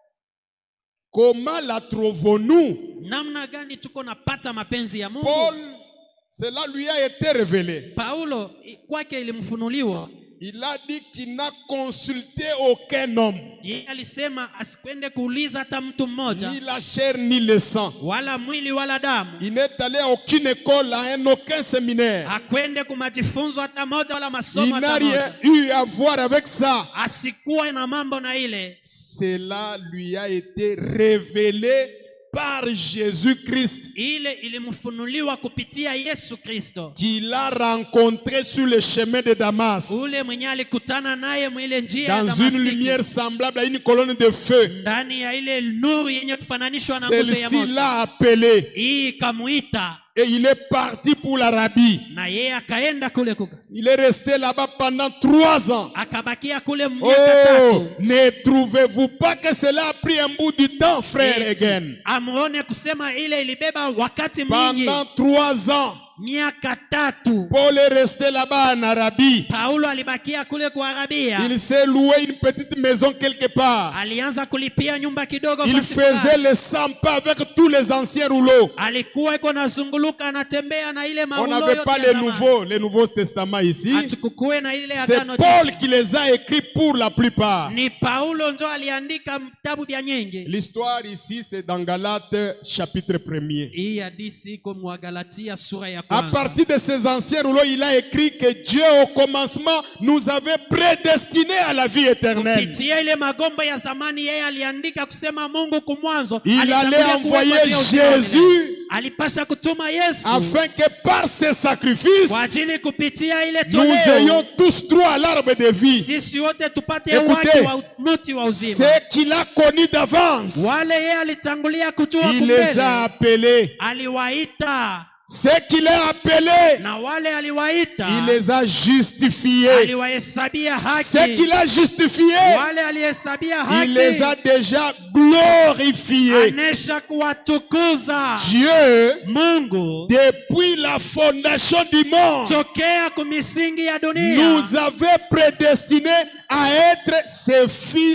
Comment la trouvons-nous? Namna gani tuko napata mapenzi ya Mungu? Paul, cela lui a été révélé. Paulo i- kwake ilimfunuliwa. Il a dit qu'il n'a consulté aucun homme, Yeye alisema asikwende kuuliza hata mtu mmoja, ni la chair ni le sang. wala mwili wala damu. Il n'est allé à aucune école, à un aucun séminaire. Akwende kumajifunzo hata moja wala Il masomo n'a hata rien moja. eu à voir avec ça. Asikuwe na mambo na ile. Cela lui a été révélé par Jésus-Christ, Ile ilimfunuliwa kupitia Yesu Kristo. qu'il a rencontré sur le chemin de Damas, Ule mwenye alikutana naye mwile njia ya dans une Damasiki. lumière semblable à une colonne de feu. Ndani ya ile nuru yenye kufananishwa na nguzo ya Celle-ci moto. l'a appelé Hii ikamuita et il est parti pour l'Arabie. na yeye akaenda kule kuka. Il est resté là-bas pendant trois ans. Akabakia kule miaka Oh, tatu. ne trouvez-vous pas que cela a pris un bout du temps, frère Eti, again? amuone kusema ile ilibeba wakati mwingi. Pendant trois ans, Miaka tatu. Paul est resté là-bas en Arabie. Paulo alibakia kule kwa Arabia. Il s'est loué une petite maison quelque part. Alianza kulipia nyumba kidogo Il fasi faisait fulani. les cent pas avec tous les anciens rouleaux. Alikuwa iko nazunguluka anatembea na ile On marulo n'avait yote pas ya les zamani. nouveaux, les nouveaux testaments ici. Hatukukue na ile C'est agano Paul jipya. qui les a écrits pour la plupart. Ni Paulo ndo aliandika vitabu vya nyingi. L'histoire ici, c'est dans Galates chapitre premier. Hii hadithi iko mwa Galatia sura ya À kwanza. partir de ces anciens rouleaux, il a écrit que Dieu au commencement nous avait prédestinés à la vie éternelle. Kupitia ile magombo ya zamani yeye aliandika kusema Mungu kumwanzo Il alitangulia allait envoyer kuwekwa juu ya uzima wa milele. Jésus Alipasha kutuma Yesu afin que par ses sacrifices, kwa ajili kupitia ile nous toleo ayons tous droit à l'arbre de vie. sisi wote tupate Écoutez, uhaki wa mti wa uzima. C'est qu'il a connu d'avance. Wale yeye alitangulia kujua Il les kumbele, a appelés. aliwaita Ceux qu'il a appelés, na wale aliwaita il les a justifiés. aliwahesabia Ceux haki, qu'il a justifiés, wale alihesabia il les a haki déjà glorifiés. anesha kuwatukuza. Dieu, Mungu depuis la fondation du monde, tokea kumisingi ya dunia nous avait prédestinés à être ses fils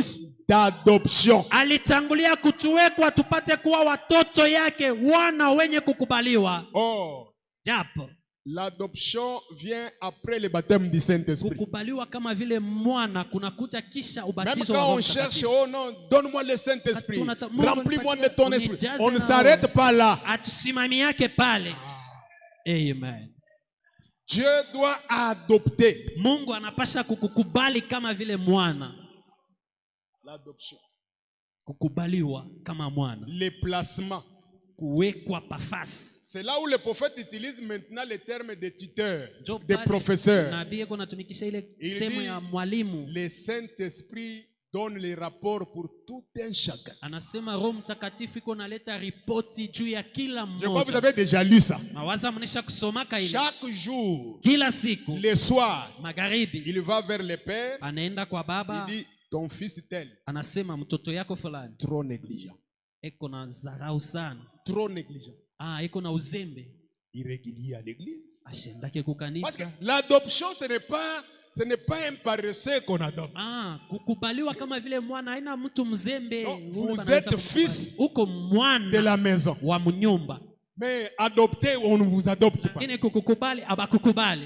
d'adoption. alitangulia kutuwekwa tupate kuwa watoto yake, wana wenye kukubaliwa. Or, Japo l'adoption vient après le baptême du Saint-Esprit. kukubaliwa kama vile mwana kunakuja kisha Même ubatizo wa quand Roho on cherche, Mtakatifu. oh non, donne-moi le Saint-Esprit, Hatuna- Mungu remplis-moi de anipatie, ton esprit. unijaze On ne na s'arrête Roho. pas là. Atusimami yake pale. Amen. Dieu doit adopter. Mungu anapasha kukukubali kama vile mwana. L'adoption. Kukubaliwa kama mwana. Les placements. Kuwekwa pafasi. C'est là où le prophète utilise maintenant le terme de tuteur, Njo de pale professeur. nabii eko natumikisha ile Il sehemu dit, ya mwalimu. le Saint-Esprit donne les rapports pour tout un chacun. Anasema Roho Mtakatifu iko naleta ripoti juu ya kila Je crois que vous mmoja. avez déjà lu ça. Mawaza mnesha kusomaka ile. Chaque jour, Kila siku le soir, magharibi il va vers le Père. anaenda kwa baba, Il dit, ton fils tel, anasema mtoto yako fulani trop négligent. eko na dharau sana. Trop négligent. Ah, iko na uzembe. Irrégulier à l'église. Ashendake Parce que kukanisa. l'adoption, ce n'est pas, ce n'est pas un paresseux qu'on adopte. Ah, kukubaliwa kama vile mwana haina mtu mzembe. Non, Ule vous banaweza êtes kukubali. fils Uko de mwana la maison. wa mnyumba. Mais adopté, on ne vous adopte pas. Lakini kukukubali abakukubali.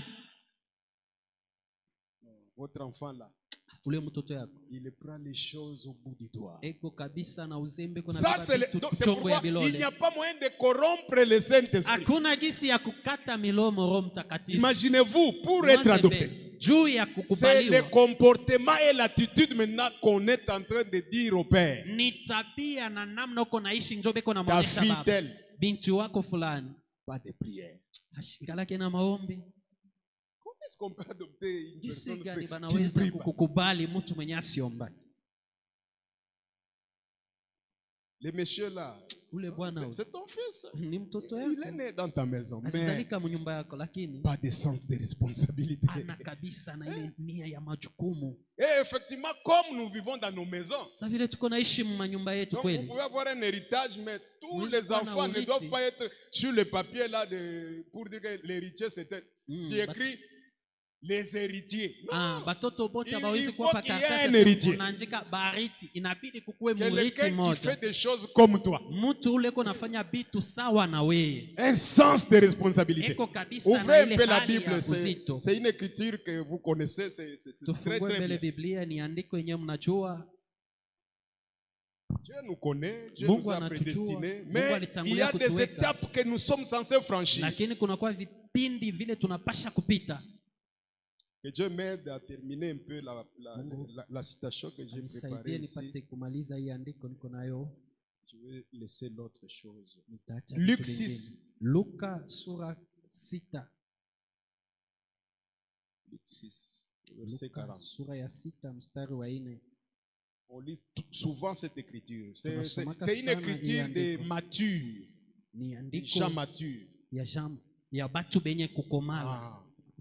Votre enfant là, Ule mtoto yako il prend les choses au bout du doigt. eko kabisa na uzembe kuna Ça, beba c'est le- vitu donc, c'est chongo ya pourquoi il bilole. n'y a pas moyen de corrompre le Saint-Esprit. Hakuna gisi ya kukata milomo Roho Mtakatifu. Imaginez-vous, pour être adopté, Mwazembe, juu ya c'est kukubaliwa le comportement et l'attitude maintenant qu'on est en train de dire au Père. ni tabia na namna uko naishi, njo beko Ta namwonyesha fille baba. telle, Binti wako fulani pas de prière. ashikalake na maombi. Comment est-ce qu'on peut adopter une Jinsi personne gani qui ne banaweza prie pas? kukukubali mtu mwenye asiomba? Les messieurs là, Ule bwana c'est- c'est ton fils. ni mtoto Il est yako, né dans ta maison, mais alizalika mnyumba yako, lakini pas de sens de responsabilité. ana kabisa na ile nia ya majukumu. Et effectivement, comme nous vivons dans nos maisons, Sa vile tuko naishi manyumba yetu donc vous kweli, pouvez avoir un héritage, mais tous Oui, les c'est pas enfants un ne héritier. doivent pas être sur le papier là de, pour dire que l'héritier c'était. Mm, Tu but- écris les héritiers. Ah, Non. batoto bote Il- hawawezi il kuwa faut qu'il y ait pakaratasi un sasa héritier. unaandika bariti, inabidi kukuwe muriti Quelqu'un qui moja. fait des choses comme toi. Mtu ule ko nafanya bitu sawa na wewe. Un sens de responsabilité. Eko kabisa Ouvrez na un ile peu la hali ya Bible. C'est uzito. c'est une écriture que vous connaissez. C'est c'est- c'est très Tufungue très mbele bien. Biblia, ni andiko yenyewe mnajua. Dieu nous connaît, Dieu Mungu nous a anatujua. prédestinés, Mungu mais il y alitangulia a des kutuweka. étapes que nous sommes censés franchir. Lakini kunakuwa vipindi vile tunapasha kupita. Que Dieu m'aide à terminer un peu la, la, Mungu la, la citation que j'ai préparée Nisaidie ici. nipate kumaliza hii andiko niko nayo. Je vais laisser l'autre chose. Nitaacha Luc vitu vingine. six. Luka sura sita. Luc six, verset Luka quarante. sura ya sita mstari wa nne. On lit tout- souvent cette écriture. C'est c'est- Tunasomaka c'est une sana écriture hii de andiko. mature, Ni Jean andiko mature. ya Jean ya batu benye kukomala. Ah.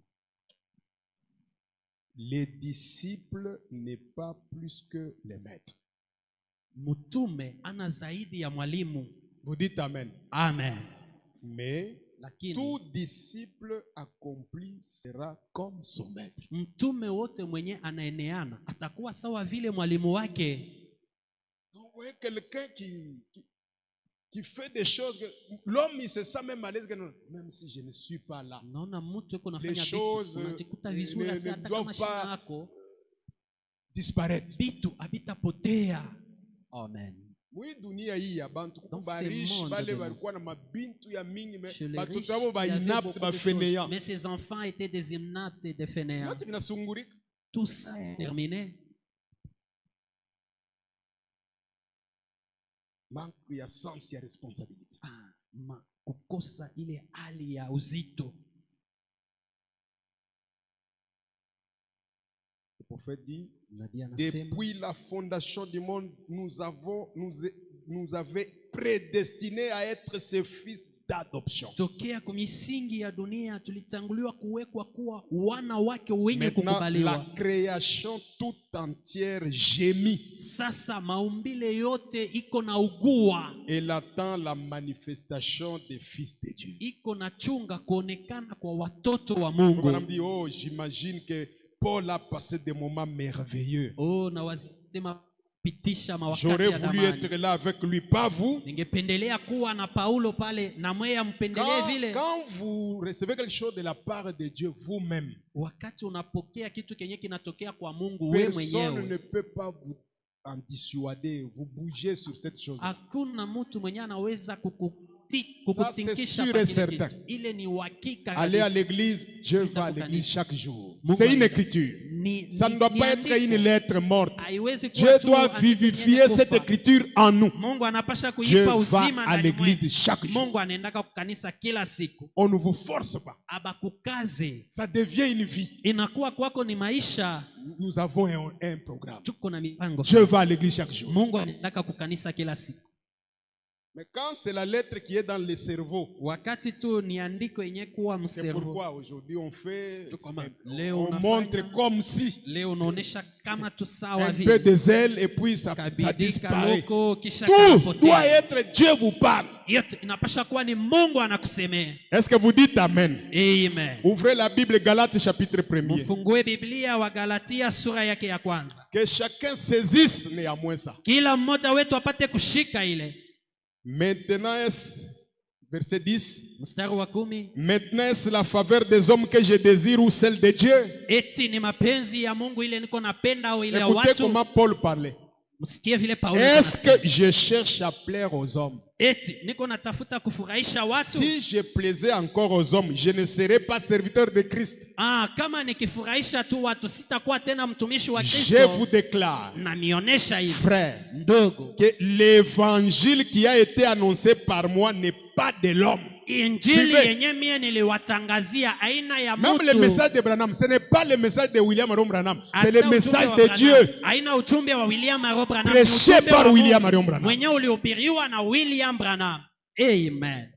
Les disciples n'est pas plus que les maîtres. Mtume ana zaidi ya mwalimu. Vous dites Amen. Amen. Mais Lakini tout disciple accompli sera comme son maître. mtume wote mwenye anaeneana atakuwa sawa vile mwalimu wake. Vous voyez quelqu'un qui, qui, qui fait des choses que l'homme il se sent même à l'aise que non, même si je ne suis pas là. Naona mtu yuko Les nafanya choses, vitu unajikuta eh, vizuri ne- asi ne hata doivent kama shina pas- yako Disparaître. vitu havitapotea. Amen. Oui, dunia hii ya bantu Dans ce barishi monde bale de balikuwa na mabintu ya mingi me Chez les batoto riches, abo il y avait bainapte beaucoup de choses, bafeneya. mais ses enfants étaient des inaptes et des fainéants. Yote vinasungurika. Tous terminés. Manque ya sens ya responsabilité. Ah, ma kukosa ile hali ya uzito. Le prophète dit, Nabii anasema depuis la fondation du monde, nous avons, nous, nous avait prédestinés à être ses fils d'adoption. tokea kwa misingi ya dunia tulitanguliwa kuwekwa kuwa wana wake wenye Maintenant, la kukubaliwa. création tout entière gémit. Sasa maumbile yote iko na ugua, Elle attend la manifestation des fils de Dieu. iko na chunga kuonekana kwa watoto wa Madame Mungu. dit, oh, j'imagine que Paul a passé des moments merveilleux. Oh, na wasema kupitisha mawakati J'aurais ya voulu damani. être là avec lui, pas vous. Ningependelea kuwa na Paulo pale na mweye ampendelee Quand, vile. quand vous recevez quelque chose de la part de Dieu vous-même, Wakati unapokea kitu kenye kinatokea kwa Mungu wewe personne ne mwenyewe, peut pas vous en dissuader, vous bouger sur cette chose. hakuna mtu mwenye anaweza kukuti- c'est kukutinkisha sûr kwa et kile certain. kitu. Ile ni uhakika Aller à kabisa. l'église, Dieu Nenda va à kwa l'église kanisa. chaque jour. Mungu C'est une anaenda. écriture. Ni- Ça ni- ne doit ni pas être andiko. une lettre morte. Haiwezi kuwa Dieu tu doit andiko yenye vivifier kufa. cette écriture en nous. Mungu anapasha Dieu kuipa va uzima à ndani l'église mwetu. chaque jour. Mungu anaendaka kukanisa kila siku. On ne vous force pas. Abakukaze. Ça devient une vie. Inakuwa kwako ni maisha. Nous avons un, un programme. Tuko na mipango. Dieu va à l'église chaque jour. Mungu anaendaka kukanisa kila siku. Mais quand c'est la lettre qui est dans le cerveau, Wakati tu ni andiko yenye kuwa c'est mservo. pourquoi aujourd'hui on fait, Tu comment? on, Leo on unafanya- montre comme si Leo unaonesha kama tu sawa un peu vile. de zèle et puis ça, ça Kabidika disparaît. loko kisha Tout kanapotea. doit être Dieu vous parle. Yote inapasha kuwa ni Mungu anakusemea. Est-ce que vous dites Amen? Amen. Ouvrez la Bible, Galates chapitre premier. Mfungue Biblia wa Galatia sura yake ya kwanza. Que chacun saisisse néanmoins ça. Kila mmoja wetu apate kushika ile. Maintenant est verset dix. Mstari wa kumi. Maintenant est la faveur des hommes que je désire ou celle de Dieu? Eti ni mapenzi ya Mungu ile niko napenda au ile ya Écoutez watu. comment Paul parlait. Msikie vile Paulo Est-ce anasema. que je cherche à plaire aux hommes? Eti niko natafuta kufurahisha watu. Si je plaisais encore aux hommes, je ne serais pas serviteur de Christ. Ah, kama nikifurahisha tu watu sitakuwa tena mtumishi wa Je Kristo. vous déclare, Na nionyesha hivi frère, ndogo. que l'évangile qui a été annoncé par moi n'est pas de l'homme. Injili Suivez. yenye mie niliwatangazia aina ya Même le mtu. message de Branham, ce n'est pas le message de William Marion Branham, c'est Hata le ujumbe message wa de Branham. Dieu. Haina ujumbe wa William Marion Branham. Prêché Ni ujumbe par wa William Mungu. Marion Branham. Mwenye ulihubiriwa na William Branham. Amen.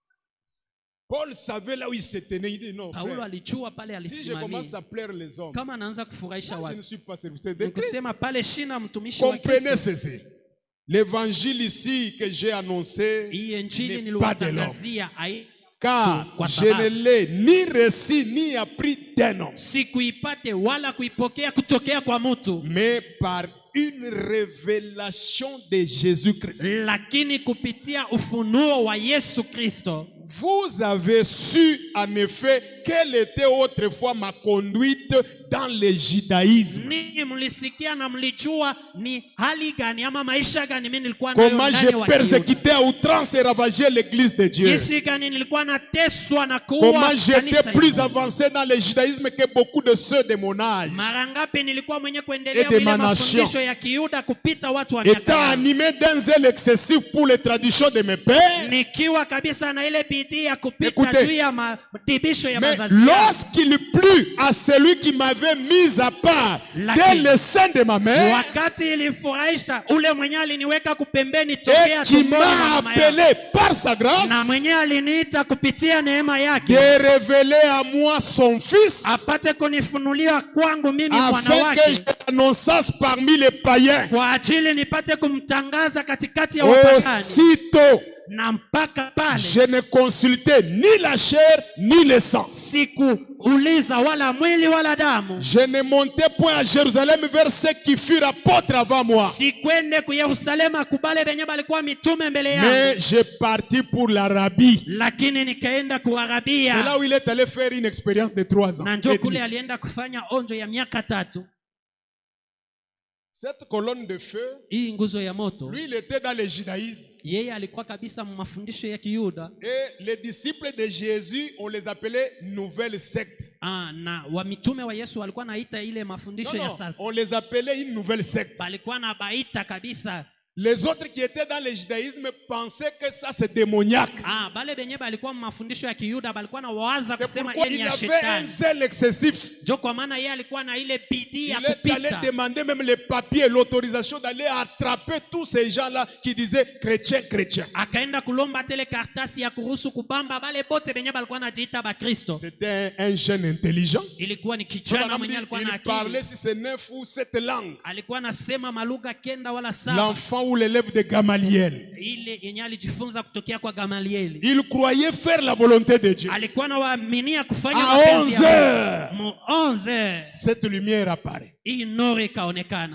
Paul savait là où il se tenait. Il dit non, Paulo frère, alijua pale si je commence alisimamia. à plaire les hommes, Kama anaanza kufurahisha je ne watu. suis pas serviteur de Christ. Nikusema pale shina mtumishi wa Comprenez Kristo. ceci. L'évangile ici que j'ai annoncé Hii injili n'est pas de l'homme. niliwatangazia hai Car Kwa je sababu- ne l'ai ni reçu ni appris d'un homme, sikuipate wala kuipokea kutokea kwa mtu, mais par une révélation de Jésus-Christ. lakini kupitia ufunuo wa Yesu Kristo. Vous avez su en effet quelle était autrefois ma conduite dans le judaïsme. Ninyi mlisikia na mlijua ni hali gani ama maisha gani mimi nilikuwa nayo Comment ndani j'ai wa persécuté à outrance et ravagé l'église de Dieu. Jinsi gani nilikuwa nateswa na kuua Comment j'étais kanisa plus hili. avancé dans le judaïsme que beaucoup de ceux de mon âge. Mara ngapi nilikuwa mwenye kuendelea Et de ile ma mafundisho nation. ya Kiyuda kupita watu wa miaka Étant yao. animé d'un zèle excessif pour les traditions de mes pères. Nikiwa kabisa na ile bidii ya kupita Écoutez. juu ya madibisho ya Mais mazazi yangu. lorsqu'il plut à celui qui m'avait mis à part Lakini. dès le sein de ma mère Wakati ilifurahisha ule mwenye aliniweka kupembeni et tokea qui tumboni mwa m'a mama yangu. appelé par sa grâce Na mwenye aliniita kupitia neema de yake révéler à moi son fils apate kunifunulia kwangu mimi mwana afin que wake, j'annonçasse parmi les païens. kwa ajili nipate kumtangaza katikati ya wapagani. Aussitôt, Na mpaka pale je ne consultais ni la chair ni le sang. sikuuliza wala mwili wala damu, Je ne montais point à Jérusalem vers ceux qui furent apôtres avant moi. sikwende ku Yerusalema kubale benye balikuwa mitume mbele yangu, Mais je partis pour l'Arabie. lakini nikaenda C'est kuarabia. là où il est allé faire une expérience de trois ans. Na njo et kule demi. alienda kufanya onjo ya miaka tatu. Cette colonne de feu, Hii nguzo ya moto, lui, il était dans le judaïsme. yeye alikuwa kabisa mafundisho ya Kiyuda. Et les disciples de Jésus, on les appelait nouvelle secte. Ah, na wa mitume wa Yesu walikuwa naita ile mafundisho Non, ya non, sasa, on les appelait une nouvelle secte. balikuwa na baita kabisa. Les autres qui étaient dans le judaïsme pensaient que ça c'est démoniaque. Ah, bale benye balikuwa mafundisho ya Kiyuda balikuwa na waza C'est kusema pourquoi yeye ni il ya avait un shetani. zèle excessif. Jo, kwa maana yeye alikuwa na ile bidii ya Il est allé kupita. demander même les papiers, l'autorisation d'aller attraper tous ces gens-là qui disaient chrétiens, chrétiens. Akaenda kulomba tele kartasi ya kuruhusu kubamba bale bote benye balikuwa najiita ba Kristo. C'était un, un jeune intelligent. Ilikuwa ni Il kijana mwenye alikuwa na parlait akili. si c'est neuf ou sept langues. Alikuwa nasema malugha kenda wala saba. L'enfant ou l'élève de Gamaliel. Ile yenye alijifunza kutokea kwa Gamalieli. Il croyait faire la volonté de Dieu. Alikuwa na waaminia kufanya À mapenzi onze ya heures, Mungu. Mu onze heures, cette lumière apparaît. hii nuru ikaonekana.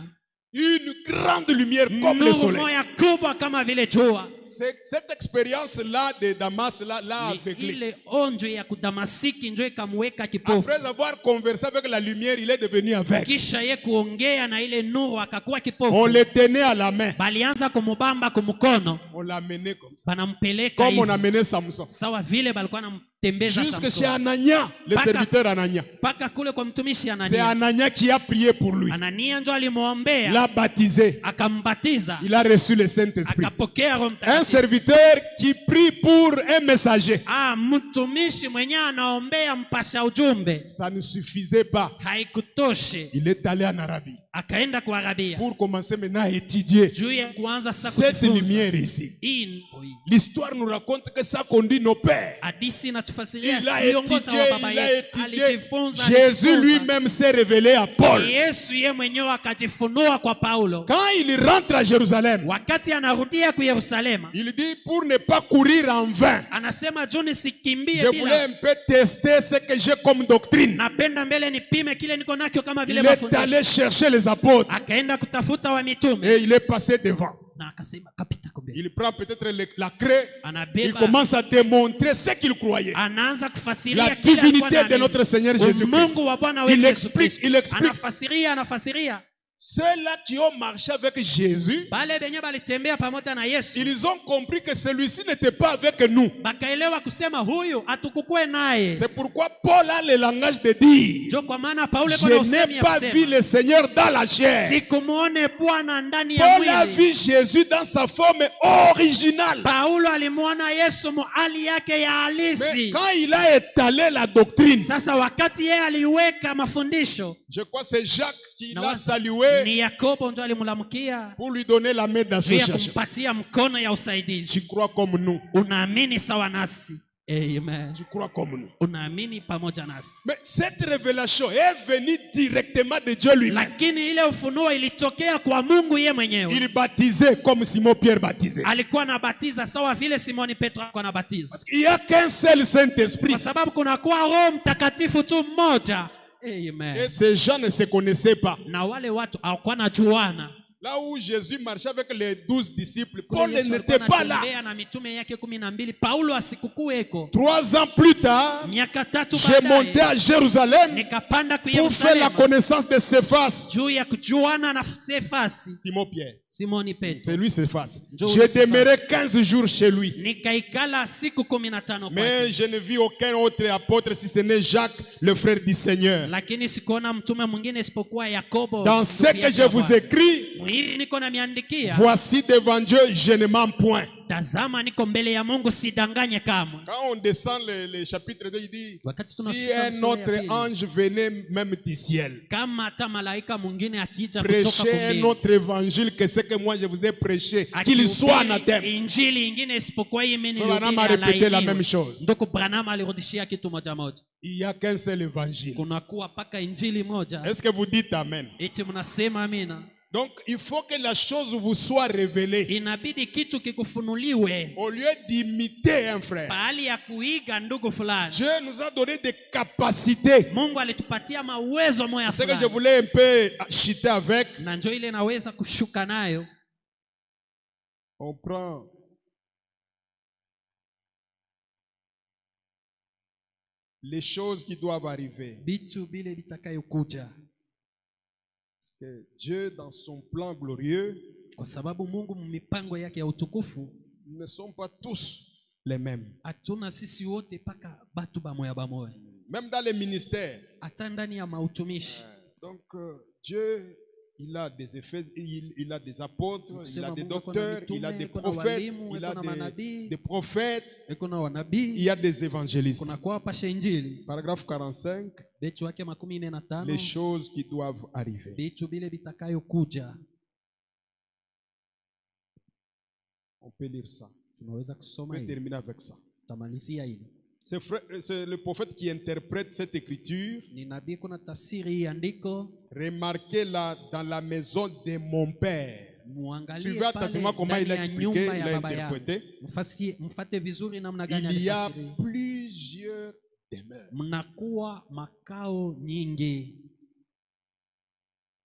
une grande lumière comme le nuru soleil. moya kubwa kama vile jua. C'est- Cette expérience-là de Damas là, l'a Ni aveuglé. ile onjo ya kudamasiki njo ikamweka kipofu. Après avoir conversé avec la lumière, il est devenu aveugle. Kisha ye kuongea na ile nuru akakuwa On kipofu. le tenait à la main. Balianza kumubamba kumkono, On l'a mené comme ça. banampeleka Comme on a hivi mené Samson. sawa vile balikuwa namtembeza Jusque chez Samson Anania, le Paka- serviteur Anania. mpaka kule kwa mtumishi C'est Anania. Anania qui a prié pour lui. Anania njo alimwombea, L'a baptisé. akambatiza, Il a reçu le Saint-Esprit. akapokea Roho Un Mtakatifu. serviteur qui prie pour un messager. Ah, mtumishi mwenyewe anaombea mpasha ujumbe, Ça ne suffisait pas. haikutoshe, Il est allé en Arabie akaenda kwa Arabia pour commencer maintenant à étudier juu ya kuanza sasa cette kujifunza. lumière ici. Hii ndio hii. L'histoire nous raconte que ça conduit nos pères. Hadithi inatufasiria Il a viongozi étudié, wa baba il a yetu, étudié. alijifunza, Jésus alijifunza. lui-même s'est révélé à Paul. Yesu ye mwenyewe akajifunua kwa Paulo. Quand il rentre à Jérusalem, Wakati anarudia ku Yerusalema, il dit pour ne pas courir en vain, anasema juu nisikimbie je voulais bila, un peu tester ce que j'ai comme doctrine. napenda mbele nipime kile niko nacho kama vile Il est mafundisho. allé chercher les apôtres Akaenda kutafuta wa mitume et il est passé devant. na akasema kapita kumbe. Il prend peut-être le- la craie, il Anabeba, commence à démontrer ce qu'il croyait. anaanza kufasiria La kile alikuwa divinité de anaamini. notre Seigneur Jésus-Christ. Mungu wa Bwana Il wetu Yesu explique, Kristo. il explique. Anafasiria, anafasiria. Ceux-là qui ont marché avec Jésus, Bale benye balitembea pamoja na Yesu ils ont compris que celui-ci n'était pas avec nous. bakaelewa kusema huyu atukukue naye. C'est pourquoi Paul a le langage de dire, Ndio kwa maana Paulo yuko na je usemi n'ai ya pas vu kusema le Seigneur dans la chair. sikumuone Bwana ndani ya Paul a mwili. vu Jésus dans sa forme originale. Paulo alimwona Yesu mu hali yake ya Mais halisi. quand il a étalé la doctrine, Sasa wakati yeye aliweka mafundisho, je crois que c'est Jacques qui na l'a waza salué ni Yakobo ndio alimlamkia pour lui donner la main juu ya d'association. kumpatia mkono ya usaidizi. Tu crois comme nous. Unaamini sawa nasi? Amen. Tu crois comme nous. Unaamini pamoja nasi. Mais cette révélation est venue directement de Dieu lui-même. Lakini ile ufunuo ilitokea kwa Mungu ye mwenyewe. Il baptisait comme Simon Pierre baptisait. Alikuwa anabatiza sawa vile Simoni Petro alikuwa anabatiza. Parce qu'il n'y a qu'un seul Saint-Esprit. Kwa sababu kuna kuwa Roho Mtakatifu tu mmoja. Amen. Et ces gens ne se connaissaient pas. Na wale watu hawakuwa najuana. Là où Jésus marchait avec les douze disciples, Kule Paul Yesu n'était alikuwa pas là. anatembea na mitume yake kumi na mbili. Paulo asikukuweko. Trois ans plus tard, Miaka tatu j'ai monté baadaye à Jérusalem nikapanda ku pour faire la Yerusalema connaissance de Cephas. juu ya kujuana na Sefasi. Simon Pierre. Simoni Petro. C'est lui Cephas. Joe J'ai Cephas. demeuré quinze jours chez lui. Nikaikala siku kumi na tano Mais kwake. je ne vis aucun autre apôtre si ce n'est Jacques, le frère du Seigneur. Lakini sikuona mtume mwingine isipokuwa Yakobo. Dans ndugu ce que yake je wa vous Bwana. écris, Hili niko namiandikia. voici devant Dieu, je ne mens point. Tazama niko mbele ya Mungu, sidanganye kamwe. Quand on descend le, le chapitre deux, il dit, Wakati si tunashuka un mstari ya autre pili, ange venait même du ciel, kama hata malaika mwingine akija kutoka prêcher un kumbini autre évangile que ce que moi je vous ai prêché, qu'il akihubiri soit anathème. injili ingine isipokuwa hii mimi Branham a nilihubiri répété la alainiwe. même chose. Ndugu Branham alirudishia kitu moja moja, Il n'y a qu'un seul évangile. kunakuwa paka injili moja. Est-ce que vous dites Amen? Eti mnasema amina? Donc, il faut que la chose vous soit révélée. Inabidi kitu kikufunuliwe Au lieu d'imiter un frère, pahali ya kuiga ndugu fulani. Dieu nous a donné des capacités. Mungu alitupatia mawezo moya C'est que je fulani, voulais un peu chuter avec. na njo ile naweza kushuka nayo. On prend les choses qui doivent arriver. Bitu bile bitakayokuja, Parce que Dieu, dans son plan glorieux, kwa sababu Mungu mipango yake ya utukufu nous ne sommes pas tous les mêmes. hatuna sisi wote paka batu bamoya bamoya, Même dans les ministères. hata ndani ya mautumishi. Donc, euh, Dieu, il a des effets, il, il a des apôtres, il Kusema a des Mungu ako na docteurs, mitume, il a des ako na prophètes, walimu, il ako a na des, manabii, des prophètes, eko na il wanabii, y a des évangélistes. kuna kwa pasha injili. Paragraphe quarante-cinq, Betu wake makumi nne na tano, les choses qui doivent arriver. bitu bile bitakayokuja. On peut lire ça. Tunaweza On kusoma peut hili, terminer avec ça. tamalizia hili. C'est frère- c'est le prophète qui interprète cette écriture. Ni nabii kuna tafsiri hii andiko, Remarquez-la dans la maison de mon père. muangalie Suivez pale attentivement comment il ndani a ya expliqué, nyumba il ya a baba yangu. interprété. Mfasi, mfate vizuri namna gani Il y a alifasiri. plusieurs demeures. Mnakuwa makao nyingi.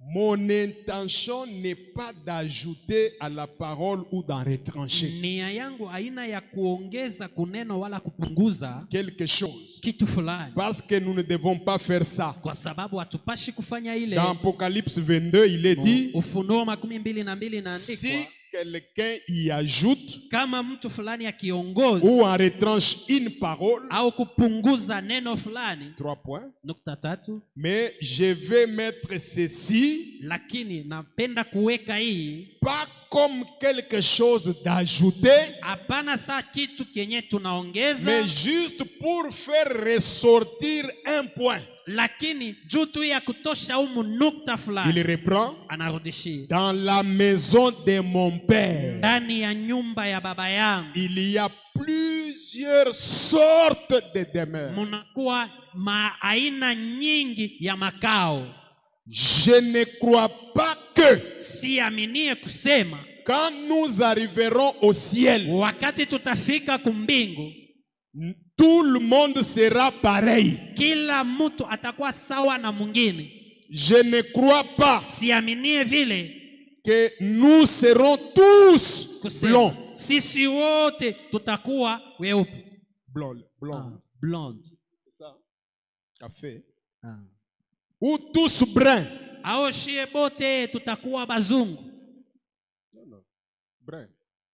Mon intention n'est pas d'ajouter à la parole ou d'en retrancher nia yangu haina ya kuongeza kuneno wala kupunguza quelque chose. kitu fulani, Parce que nous ne devons pas faire ça. kwa sababu hatupashi kufanya ile. Dans Apocalypse vingt-deux, il est dit, Ufunuo makumi mbili na mbili si inaandikwa, quelqu'un y ajoute kama mtu fulani akiongoza ou en retranche une parole, au kupunguza neno fulani, trois points, nukta tatu, mais je vais mettre ceci lakini napenda kuweka hii pas comme quelque chose d'ajouter, hapana saa kitu kenye tunaongeza, mais juste pour faire ressortir un point. lakini juu tu ya kutosha umu nukta Il fulani. reprend, Anarudishia, dans la maison de mon père, ndani ya nyumba ya baba yangu il y a plusieurs sortes de demeures. munakuwa maaina nyingi ya makao. Je ne crois pas que Siaminie kusema quand nous arriverons au ciel, wakati tutafika kumbingu tout le monde sera pareil. kila mtu atakuwa sawa na mwingine. Je ne crois pas Siaminie vile que nous serons tous kusema blonds. sisi wote tutakuwa weupe. Blonde, blonde. Ah, blonde. C'est ça? Café. Ah. Ou tous bruns. Au shie bote tutakuwa bazungu. Non, non. Brun.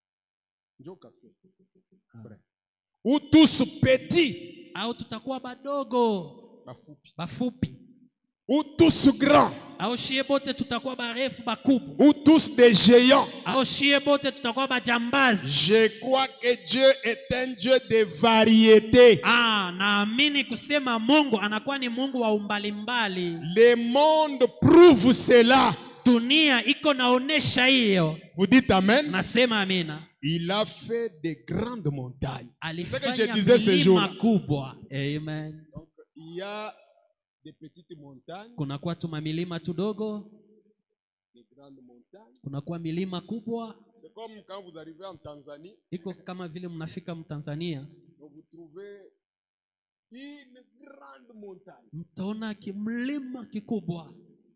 Njo café. Ah. Brun. Ou tous petits. Au tutakuwa badogo, Bafupi. bafupi. Ou tous grands. Au shie bote tutakuwa barefu bakubwa. Ou tous des géants. Au shie bote tutakuwa bajambazi. Je crois que Dieu est un Dieu de variété. Ah, naamini kusema Mungu anakuwa ni Mungu wa umbali mbali. Le monde prouve cela. Dunia iko naonesha hiyo. Vous dites amen? Nasema amina. Il a fait de grandes montagnes. C'est ce que je Alifanya disais ce jour. milima kubwa. Amen. Donc, il y a des petites montagnes, Kunakuwa tu mamilima tudogo, des grandes montagnes. kunakuwa milima kubwa. C'est comme quand vous arrivez en Tanzanie, Iko kama vile mnafika Mtanzania, donc vous trouvez une grande montagne. mtaona kimlima kikubwa.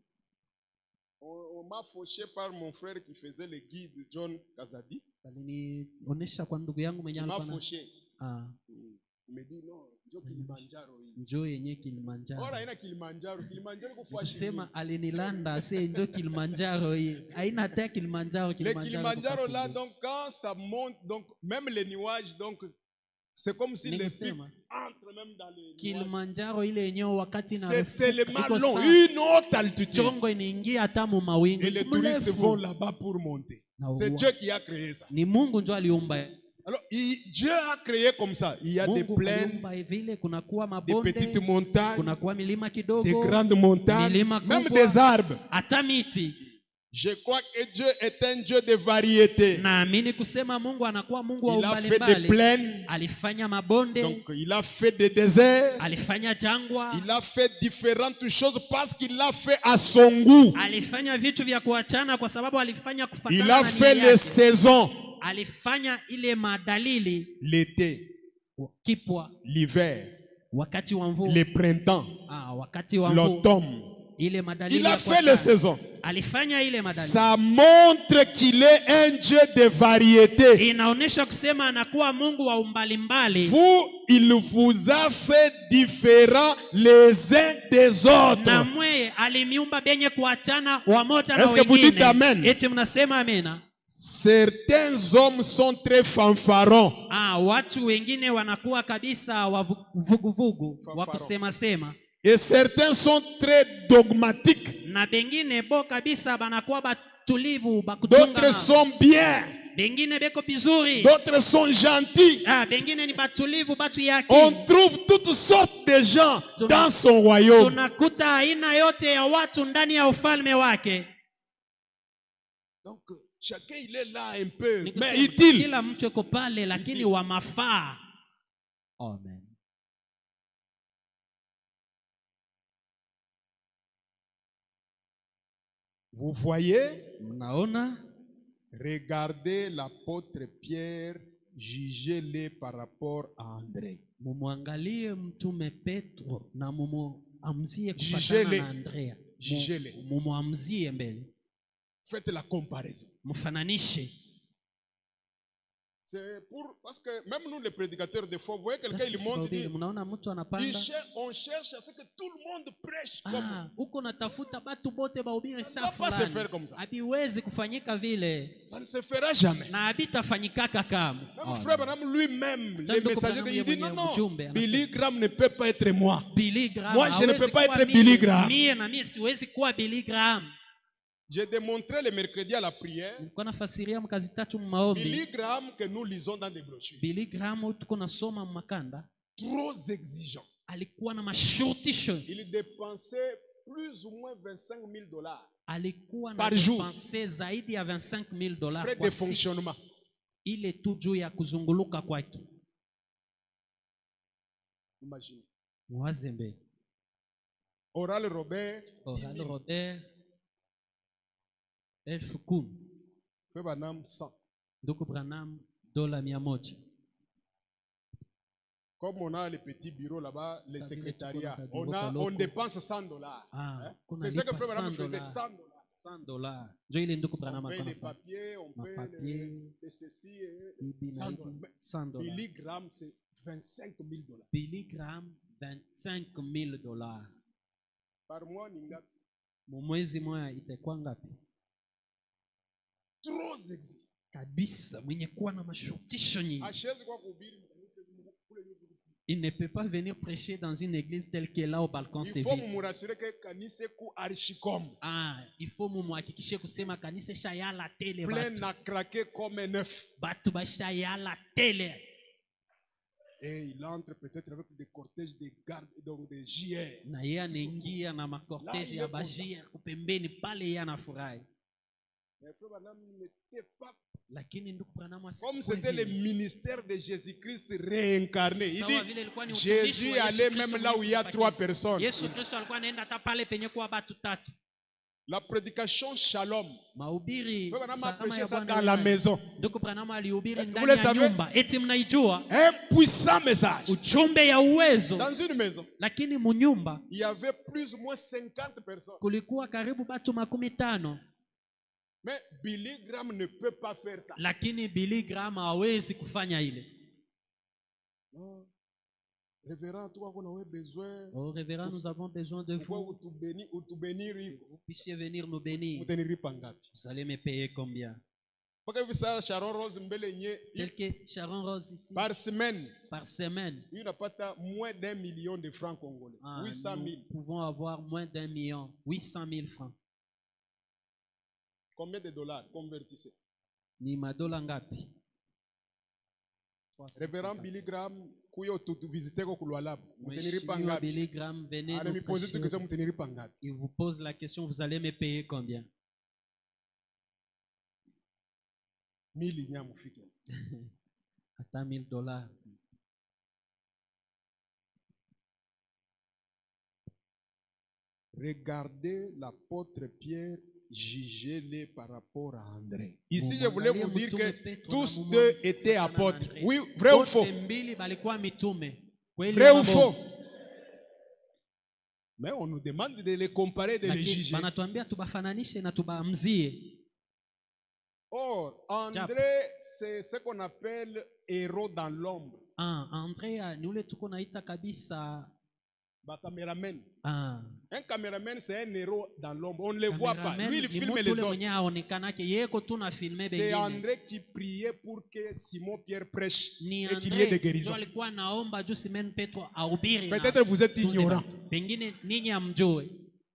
On, on m'a fauché par mon frère qui faisait le guide John Kazadi. Alinionyesha kwa ndugu yangu mwenye Il m'a alikuwa na fauché. ah, Il me dit non, Njo Kilimanjaro. hii. njoo yenye Ora Kilimanjaro. ina Kilimanjaro, Kilimanjaro kufashi. Sema alinilanda ase njoo Kilimanjaro hii. Haina hata Kilimanjaro Le Kilimanjaro. Kilimanjaro kufashi là, njoo. donc quand ça monte, donc même les nuages, donc c'est comme si Ni les pics kusema, entrent même dans les nuages. Kilimanjaro ile yenyewe wakati na C'est tellement iko long, saa, une haute altitude. chongo inaingia hata mu mawingu. Et les Mrefu. touristes vont là-bas pour monter. Na C'est wa- Dieu qui a créé ça. Ni Mungu ndio aliumba. Alors, il- Dieu a créé comme ça. Il y a des Mungu plaines, aliumba vile, kunakuwa des mabonde, petites montagnes, kunakuwa milima des kidogo, grandes montagnes, milima même kubwa, des arbres. hata miti. Je crois que Dieu est un Dieu de variété. Naamini kusema Mungu anakuwa Mungu wa Il a umbali fait des mbali. plaines, Alifanya mabonde, donc il a fait des déserts, alifanya jangwa, il a fait différentes choses parce qu'il l'a fait à son goût. alifanya vitu vya kuachana kwa sababu alifanya Il kufatana a na fait nia les yake. saisons, Alifanya ile madalili, l'été, kipwa l'hiver, wakati wa mvua, le printemps, ah, wakati wa mvua, l'automne. ile madalili Il a ya fait les kuachana. saisons. Alifanya ile madalili. Ça montre qu'il est un Dieu de variété. Inaonesha kusema anakuwa Mungu wa umbali mbali. Vous, il vous a fait différents les uns des autres. Na mweye alimiumba benye kuachana wamoja na Est-ce que vous dites wengine. amen? Eti mnasema amena? Certains hommes sont très fanfarons. Ah, watu wengine wanakuwa kabisa wa vuguvugu wa Fanfaro. kusema sema, Et certains sont très dogmatiques. na bengine bo kabisa banakuwa batulivu bakutunga. D'autres sont bien. Bengine beko bizuri. D'autres sont gentils. Ah, bengine ni batulivu batu yake. On trouve toutes sortes de gens Tuna- dans son royaume. Tunakuta aina yote ya watu ndani ya ufalme wake. Donc, chacun il est là un peu, Ni mais kusema, utile. kila mtu yuko pale lakini wa mafaa. Amen. Vous voyez, Mnaona? regardez l'apôtre Pierre, jugez-le par rapport à André. Mumwangalie mtume Petro na mumuamzie Jugele. kufatana na Andrea. Jugez-les. mumwamzie mbele, Faites la comparaison. mfananishe. C'est pour, parce que même nous les prédicateurs de fois, vous voyez quelqu'un il Sisi monte, il wahubiri, dit, mnaona mtu il anapanda, cher- on cherche à ce que tout le monde prêche comme. ah, uko natafuta batu bote bahubiri Ça saa ne doit pas se fulani. faire comme ça. Habiwezi kufanyika vile Ça ne se fera jamais. na habitafanyikaka kama. Même Oh, frère Branham lui-même, Sasa les ndugu messagers, Branham il dit yeye non, mwenyewe non, mjumbe, anasema. Billy Graham ne peut pas être moi. Billy Graham Moi, je ne hawezi peux pas kuwa être mie. Billy Graham. Mie na mie siwezi kuwa Billy Graham. J'ai démontré le mercredi à la prière, Nilikuwa nafasiria mkazi tatu maombi. Billy Graham que nous lisons dans des brochures. Billy Graham tuko nasoma makanda, Trop exigeant. alikuwa na mashurutisho, Il dépensait plus ou moins vingt-cinq mille dollars. alikuwa na Par jour. dépense zaidi ya vingt-cinq mille dollars Frais kwa de siku, fonctionnement. ile tu juu ya kuzunguluka kwake. Imaginez. Mwaze mbele. Oral Robert, Oral Robert elfu kumi, Frère Branham, cent. ndugu Branham dola mia moja. Comme on a les petits bureaux là-bas, les Ça veut dire secrétariats, que tu on, connais a, pas on loco. dépense cent dollars. Ah, kuna C'est ce que lipa Frère Branham cent faisait, dollars. cent dollars. cent dollars. Ndio ile ndugu On Branham paye alikuwa les anafanya. papiers, on paye Mapapier, les, les ceci, et Ibi na cent ibi, dollars. Mais cent dollars. Billy Graham, c'est vingt-cinq mille dollars. Billy Graham vingt-cinq mille dollars. Par mois, Ninga, Mwezi moja itakuwa ngapi? trop exigeant. Kabisa, mwenye kuwa na mashurutisho nyingi. Acheze kwa kuhubiri. Il ne peut pas venir prêcher dans une église telle qu'elle est là au balcon, c'est Il faut vide. me rassurer que kanisa ku archicom. Ah, il faut mumuhakikishie kusema kanisa shayala tele Plein batu. à craquer comme un œuf. Batu bashayala tele. Et il entre peut-être avec des cortèges de gardes, donc des J R. Na yeye anaingia na makorteji ya bajia kupembeni pale, yeye anafurahi. Mais Frère Branham n'était pas. Lakini ndugu Branham Comme asikuwa c'était le vile. ministère de Jésus-Christ réincarné. Il Sawa vile ilikuwa ni dit, utumishi Jésus wa Yesu allait Kristo même là où il y a mwenye trois kubakiza. personnes. Yesu Kristo alikuwa anaenda hata pale penye kuwa batu tatu. La prédication shalom. Mahubiri Frère Branham a salama prêché ya ça Bwana dans la ni maison. ndugu Branham alihubiri Est-ce que ndani vous le ya savez? nyumba. Eti mnaijua Un puissant message. ujumbe ya uwezo, Dans une maison, lakini munyumba il y avait plus ou moins cinquante personnes. kulikuwa karibu batu makumi tano, Mais Billy Graham ne peut pas faire ça. lakini Billy Graham hawezi kufanya ile. Non. Révérend, toi, on a besoin. Oh révérend, nous avons besoin de Pourquoi vous. vous te bénir, ou te bénir, Vous puissiez venir nous bénir. vous tenir pangapi. Vous allez me payer combien? Pourquoi vous savez, Sharon Rose Mbele nye, Tel que Sharon Rose ici, par semaine, par semaine, il n'a pas ta- moins d'un million de francs congolais. ah, huit cent nous mille. pouvons avoir moins d'un million, huit cent mille francs. Combien de dollars convertissez? Ni madola ngapi? Révérend Billy Graham, kuyo tu visiter ko kulwalab. Muteniri Mheshimiwa pangapi. Billy Graham, venez Allez nous me poser prêcher. une question, muteniri pangapi. Il vous pose la question, vous allez me payer combien? Mille nyamu fike. Attends, mille dollars. Regardez l'apôtre Pierre, jugez-les par rapport à André. Ici, je voulais vous dire que tous deux étaient apôtres. Oui, vrai ou faux? Wote mbili balikuwa mitume. Kweli Vrai ama ou bongo? faux? Mais on nous demande de les comparer, de les Lakini juger. banatuambia tubafananishe na tubamzie. Or, André, c'est ce qu'on appelle héros dans l'ombre. Ah, Andrea ni ule tuko naita kabisa. Bah, caméraman. Ah, Un caméraman, c'est un héros dans l'ombre. On ne le voit pas. cameraman Lui, il ni filme mtu les ule autres. mwenye aonekanake yeko tu na filme C'est bengine. André qui priait pour que Simon Pierre prêche Ni et qu'il y ait des Andre guérisons. ndio alikuwa naomba juu Simon Petro ahubiri. na Peut-être vous êtes tunze ignorant. watu. Pengine ninyi amjue.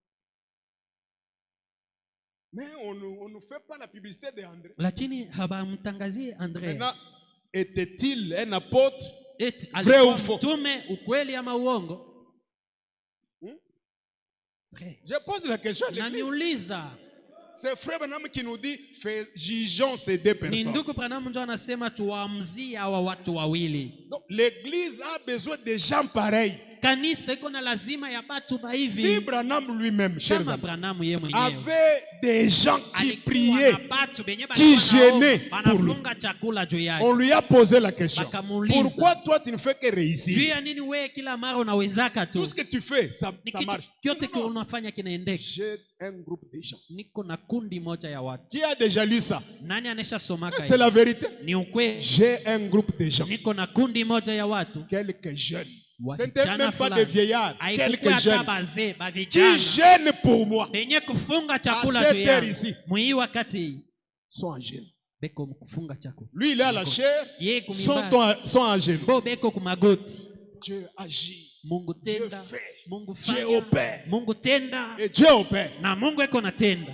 Mais on ne on ne fait pas la publicité d'André. Lakini habamtangazie Andrea. Maintenant, était-il un apôtre? Eti Vrai alikuwa ou faux? mtume, ukweli ama uongo? Hmm? Vrai. Je pose la question à Na l'église. niuliza, C'est Frère Branham qui nous dit, fais, jugeons ces deux ni personnes. ndugu Branham ndio anasema tuwaamzie hawa watu wawili. Donc, l'église a besoin de gens pareils. kanisa iko na lazima ya batu ba Si hivi. Branham lui-même, chers Kama amis, Branham yeye mwenyewe avait des gens qui alikuwa priaient, na batu benye qui balikuwa nao, gênaient pour lui. banafunga chakula juu yake. On lui a posé la question. Bakamuuliza. Pourquoi toi tu ne fais que Juu réussir? ya nini wewe kila mara unawezaka tu? Tout ce que tu fais, ça, Ni ça kitu marche. kyote Non, non. unafanya kinaendeka. J'ai un groupe de gens. Niko na kundi moja ya watu. Qui a déjà lu ça? Nani anesha somaka C'est la vérité. Ni ukweli. J'ai un groupe de gens. Niko na kundi moja ya watu. Quelques jeunes. Ce Wasichana n'était même pas fulani. des vieillards. Haikukuwa Quelques hata jeunes. bazee, ba Qui vijana. gênent pour moi. Benye kufunga chakula À cette juu heure yao. ici. Mwii wakati hii. Sont en gêne. Beko kufunga chakula. Lui, il est à la chair. Yeye Sont, kumimba. en- sont en gêne. Bo beko kumagoti. Dieu agit. Mungu Dieu tenda. fait. Mungu Dieu fanya. opère. Mungu tenda. Et Dieu opère. Na Mungu eko natenda.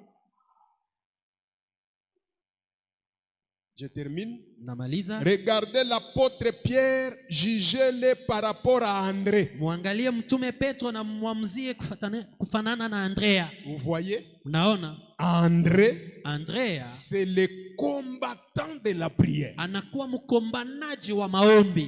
Je termine. Namaliza. Regardez l'apôtre Pierre, jugez-le par rapport à André. Muangalie mtume Petro na mwamzie kufatana- kufanana na Andrea. Vous voyez, Unaona? André, Andrea c'est le combattant de la prière. anakuwa mkombanaji wa maombi.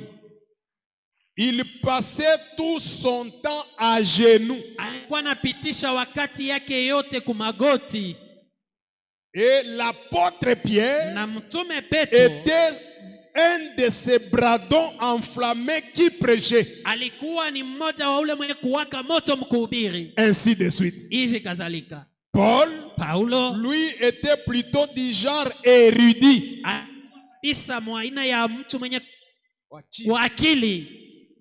Il passait tout son temps à genoux. Alikuwa anapitisha wakati yake yote kumagoti. Et l'apôtre Pierre Na mtume Petro était un de ces bradons enflammés qui prêchait. alikuwa ni mmoja wa ule mwenye kuwaka moto mkuhubiri. Ainsi de suite. Hivi kadhalika. Paul, Paulo lui, était plutôt du genre érudit. isa mwaina ya mtu mwenye wa akili.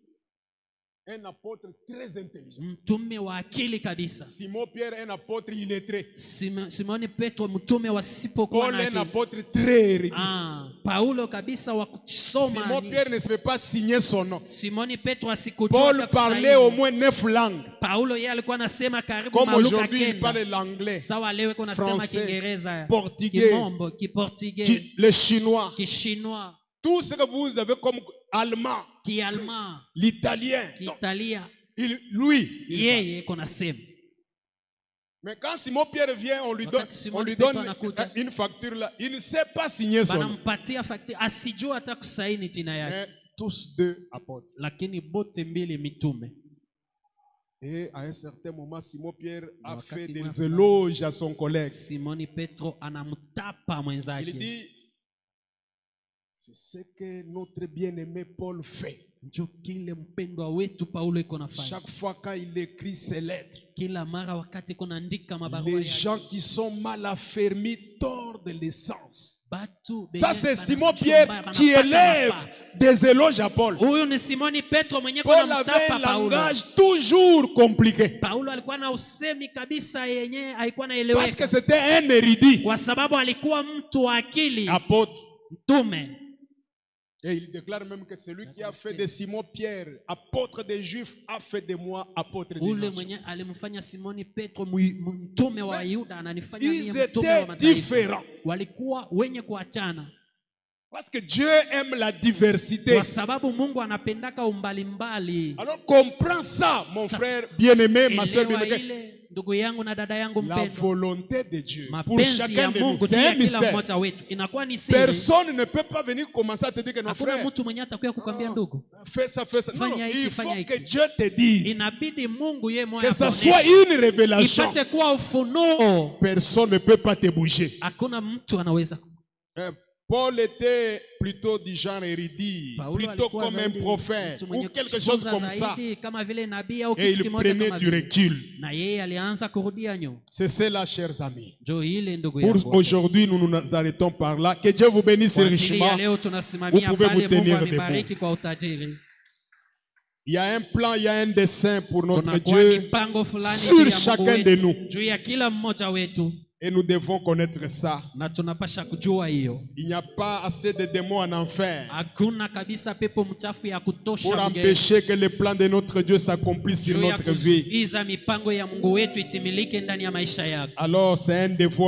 Un apôtre très intelligent. Mtume wa akili kabisa. Simon Pierre, un apôtre illettré. Sim- Simoni Petro mtume wasipokuwa Paul, na un akili. apôtre très érudit. Ah, Paulo kabisa wa kusoma. Simon ni- Pierre ne savait pas signer son nom. Simoni Petro asikujua Paul hata parlait kusaini. au moins neuf langues. Paulo yeye alikuwa anasema karibu Comme maluka aujourd'hui, il kenda. parle l'anglais, Sawa leo iko nasema Français, Kiingereza, portugais, Kimombo, Kiportugais, qui- le chinois, Kishinois, tout ce que vous avez comme allemand, Kialma, l'italien. Donc, Kiitalia. il- lui. il parle. Yeye iko nasema. Mais quand Simon Pierre vient, on lui donne, Wakati Simon on lui Petro donne anakuja. une facture là. Il ne sait pas signer son nom. Banampatia fakti asijua hata kusaini jina yake. Mais tous deux apôtres. Lakini bote mbili mitume. Et à un certain moment, Simon Pierre a Wakati fait mmoja des éloges à son collègue. Simoni Petro anamtapa Il mwenzake. dit, c'est ce que notre bien-aimé Paul fait. Njo kile mpendwa wetu Paulo iko nafanya. Chaque fois quand il écrit ses lettres, Kila mara wakati kuna andika mabarua les yake. gens qui sont mal affermis tordent l'essence. Batu Ça, benye c'est bana- Simon chumba, Pierre banapata qui élève mafaa. des éloges à Paul. Huyu ni Simoni Petro mwenye Paul kuna avait mtapa un Paulo. langage toujours compliqué. Paulo alikuwa na usemi kabisa yenye haikuwa Parce que naeleweka. c'était un érudit. Kwa sababu alikuwa mtu wa akili, Apôtre. mtume. Et il déclare même que celui qui a fait de Simon Pierre apôtre des Juifs a fait de moi apôtre des Ule nations. mwenye alimfanya Simoni Petro mwi- mtume wa Yuda ananifanya Ils mimi mtume wa étaient mataifa. différents. Walikuwa wenye kuachana. Parce que Dieu aime la diversité. Kwa sababu Mungu anapendaka umbalimbali. Alors comprends ça, mon Ça, frère bien-aimé, ma soeur Elewa bien-aimée. ile ndugu yangu na dada yangu La mpendwa. volonté de Dieu pour Mapenzi ya chacun de nous, Mungu juu c'est ya un kila mystère. mmoja wetu inakuwa ni siri. Personne ne peut pas venir commencer à te dire que non, Hakuna frère, mtu mwenye atakuya kukwambia ndugu. fais ça, fais ça. Non, Fanya hiki, il fanya faut hiki. que Dieu te dise Inabidi Mungu yeye que mwenyewe ça akuoneshe. soit une révélation. Ipate kuwa ufunuo. Personne ne peut pas te bouger. Hakuna mtu anaweza. Hein, Paul était plutôt du genre érudit, Paulo plutôt alikuwa comme un zaidi prophète mtu ou mwenye quelque chose kujifunza comme ça. zaidi, kama vile nabii au Et kitu il kimoja prenait kama du vile. recul. Na yeye alianza kurudia nyuma. C'est cela, chers amis. Jo ile ndugu Pour yangu. aujourd'hui, nous nous arrêtons par là. Que Dieu vous bénisse Kwa ajili richement. ya leo tunasimamia Vous pouvez pale, vous tenir Mungu amibariki debout. kwa utajiri. Il y a un plan, il y a un dessein pour notre Kunakuwa Dieu mipango fulani sur juu ya Mungu chacun de wetu, nous. juu ya kila mmoja wetu, Et nous devons connaître ça. na tunapasha kujua hiyo. Il n'y a pas assez de démons en enfer Hakuna kabisa pepo mchafu ya pour kutosha mgeni, empêcher que le plan de notre Dieu s'accomplisse sur juu ya notre vie. kuzuiza mipango ya Mungu wetu itimilike ndani ya maisha yako. Alors, c'est un devoir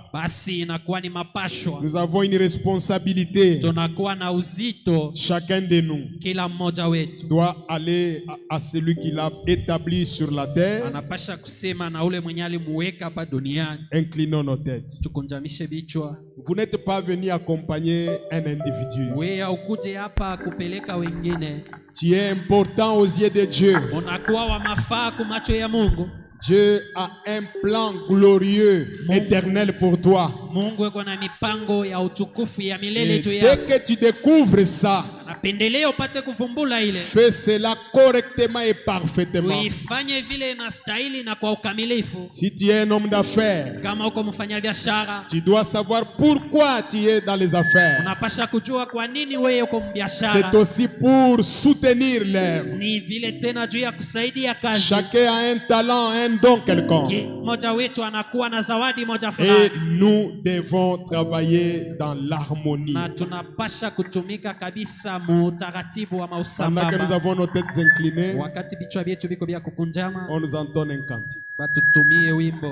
basi inakuwa ni mapashwa. Nous avons une responsabilité. Tunakuwa na uzito, Chacun de nous kila mmoja wetu doit aller à, à celui qui l'a établi sur la terre. anapasha kusema na ule mwenye alimuweka hapa duniani. Inclinons nos têtes. Tukunjamishe vichwa. Vous n'êtes pas venu accompagner un individu. Wewe ukuje hapa kupeleka wengine. Tu es important aux yeux de Dieu. Unakuwa wa mafaa kwa macho ya Mungu. Dieu a un plan glorieux, éternel pour toi. Mungu yuko na mipango ya utukufu ya milele Et juu dès yako. que tu découvres ça, Napendelea upate kuvumbula ile. fais cela correctement et parfaitement. Uifanye vile inastahili na kwa ukamilifu. Si tu es un homme d'affaires, Kama uko mfanya biashara, tu dois savoir pourquoi tu es dans les affaires. unapasha kujua kwa nini wewe uko C'est mbiashara. aussi pour soutenir l'œuvre. Ni vile tena juu ya kusaidia kazi. Chacun a un talent, un don quelconque. Mmoja wetu anakuwa na zawadi moja Et fulani. nous devons travailler dans l'harmonie. Na tunapasha kutumika kabisa mutaratibu wa Pendant que nous mausambamba. avons nos têtes inclinées, Wakati vichwa vyetu viko vya kukunjama, on nous entonne un cantique. batutumie wimbo.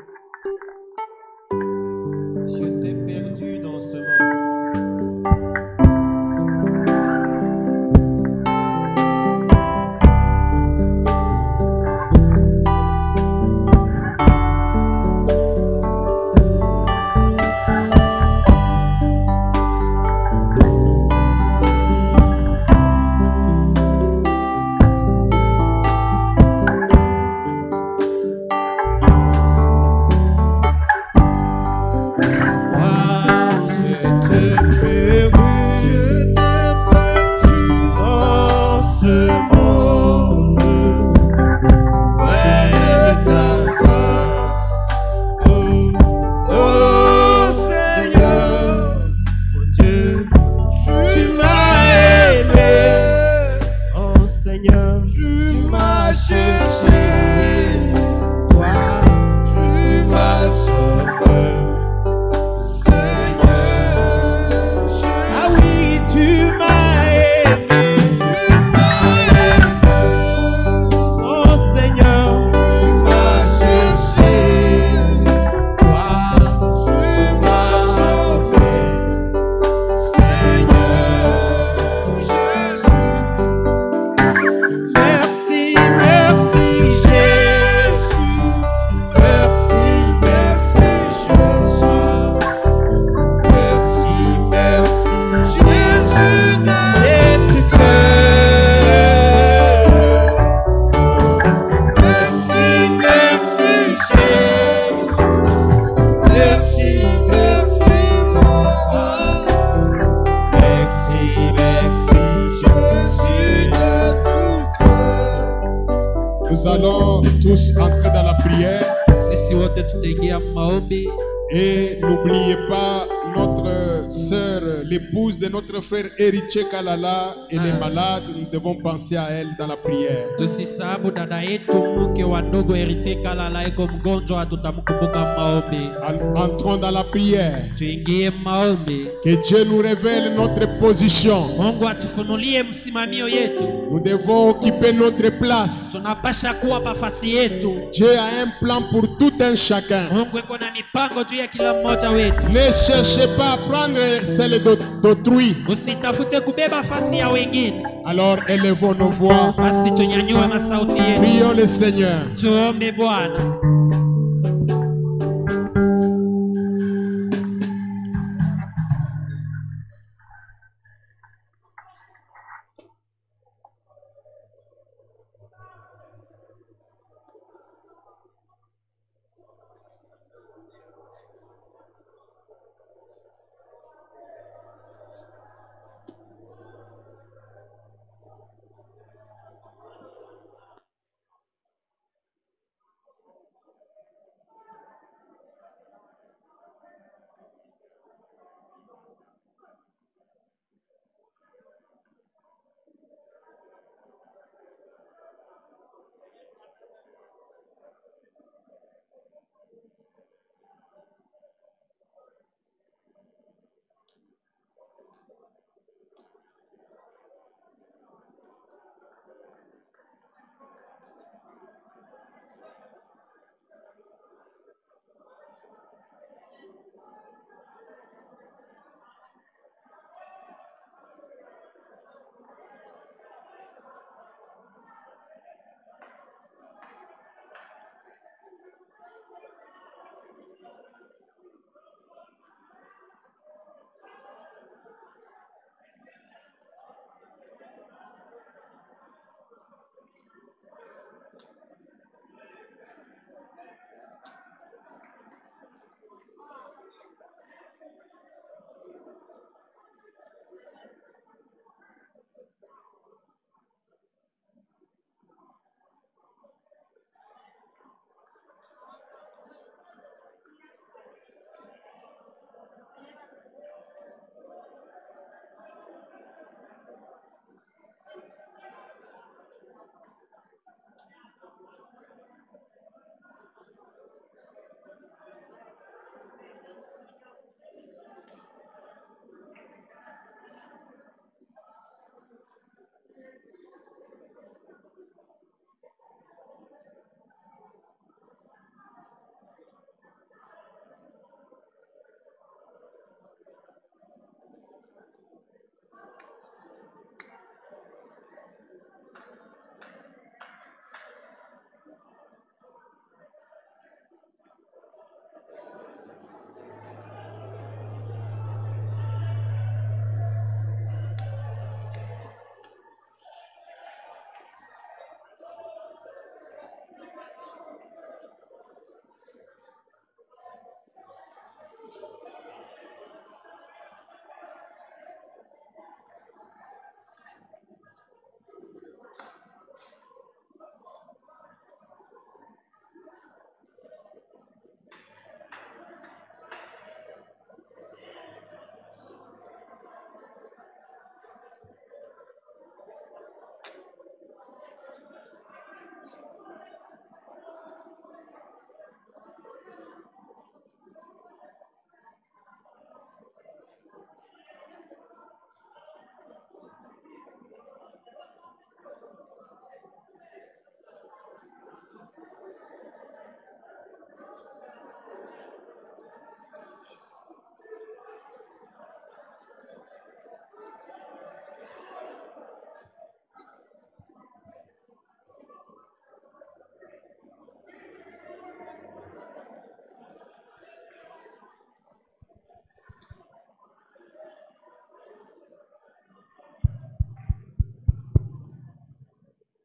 Je t'ai perdu dans ce monde. Nous allons tous entrer dans la prière. Sisi wote tutaingia maombi. Et n'oubliez pas notre sœur, l'épouse de notre frère Héritier Kalala, elle est malade. Nous devons penser à elle dans la prière. Tusisahabu dada yetu mke wa ndogo Héritier Kalala iko mgonjwa, tutamkumbuka maombi. Entrons dans la prière. Tuingie maombi. Que Dieu nous révèle notre position. Mungu atufunulie msimamio yetu. Nous devons occuper notre place. Tunapasha kuwa pafasi yetu. Dieu a un plan pour tout un chacun. Mungu iko na mipango juu ya kila mmoja wetu. Ne cherchez pas à prendre celle d'autrui. Usitafute kubeba fasi ya wengine. Alors élevons nos voix. Basi tunyanyue masauti yetu. Prions le Seigneur. Tuombe Bwana.